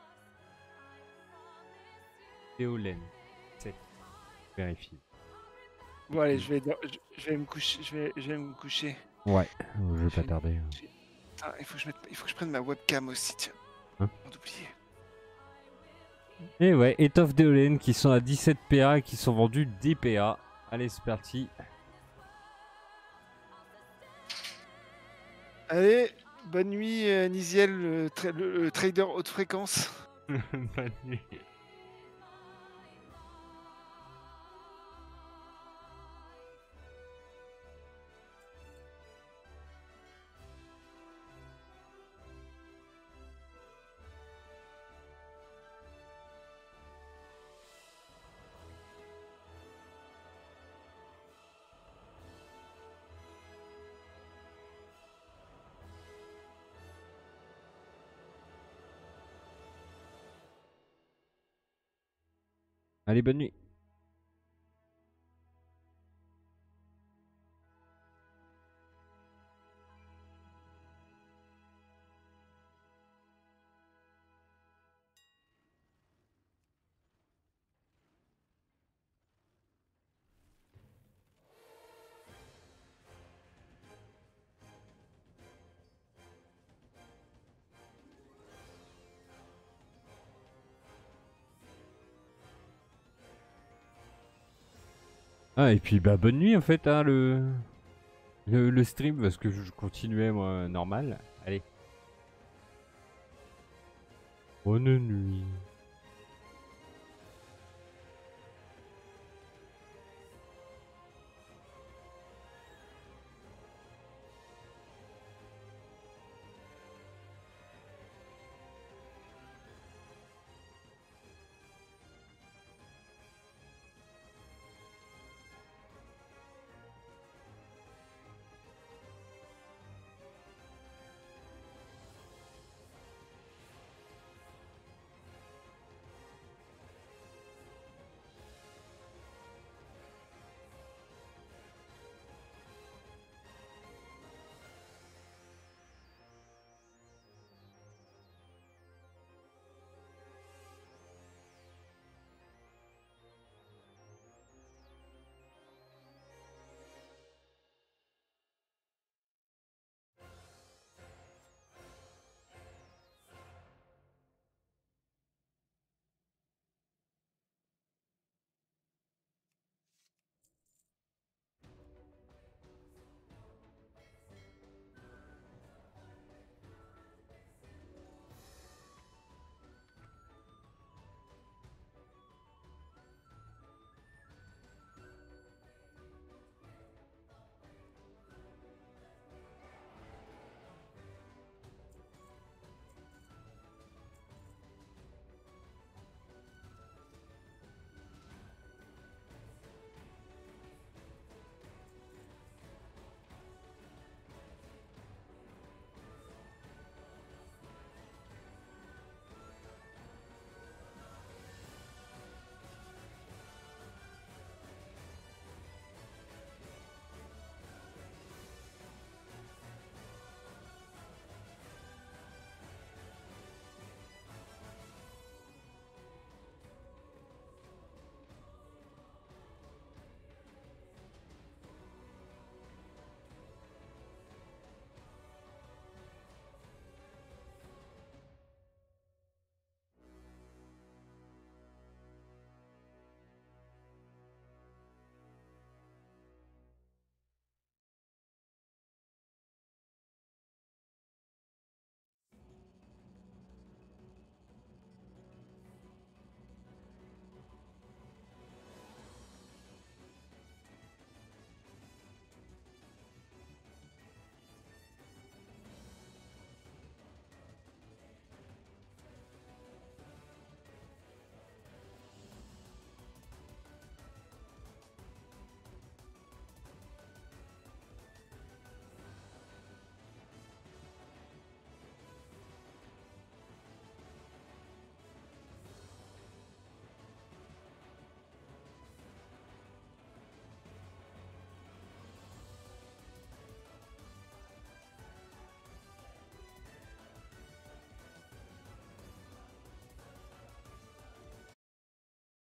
Éolène. 7. Vérifie. Bon allez, je vais me coucher. Je vais me coucher. Ouais, je vais pas tarder. Putain, il faut que je prenne ma webcam aussi, tiens. Hein D'oublier. Et ouais, étoffe d'éolène qui sont à 17 PA et qui sont vendus 10 PA. Allez, c'est parti. Allez, bonne nuit, Nisiel, le trader haute fréquence. Bonne nuit. Allez, bonne nuit. Ah, et puis bah bonne nuit en fait, hein, le stream, parce que je continuais moi normal. Allez. Bonne nuit.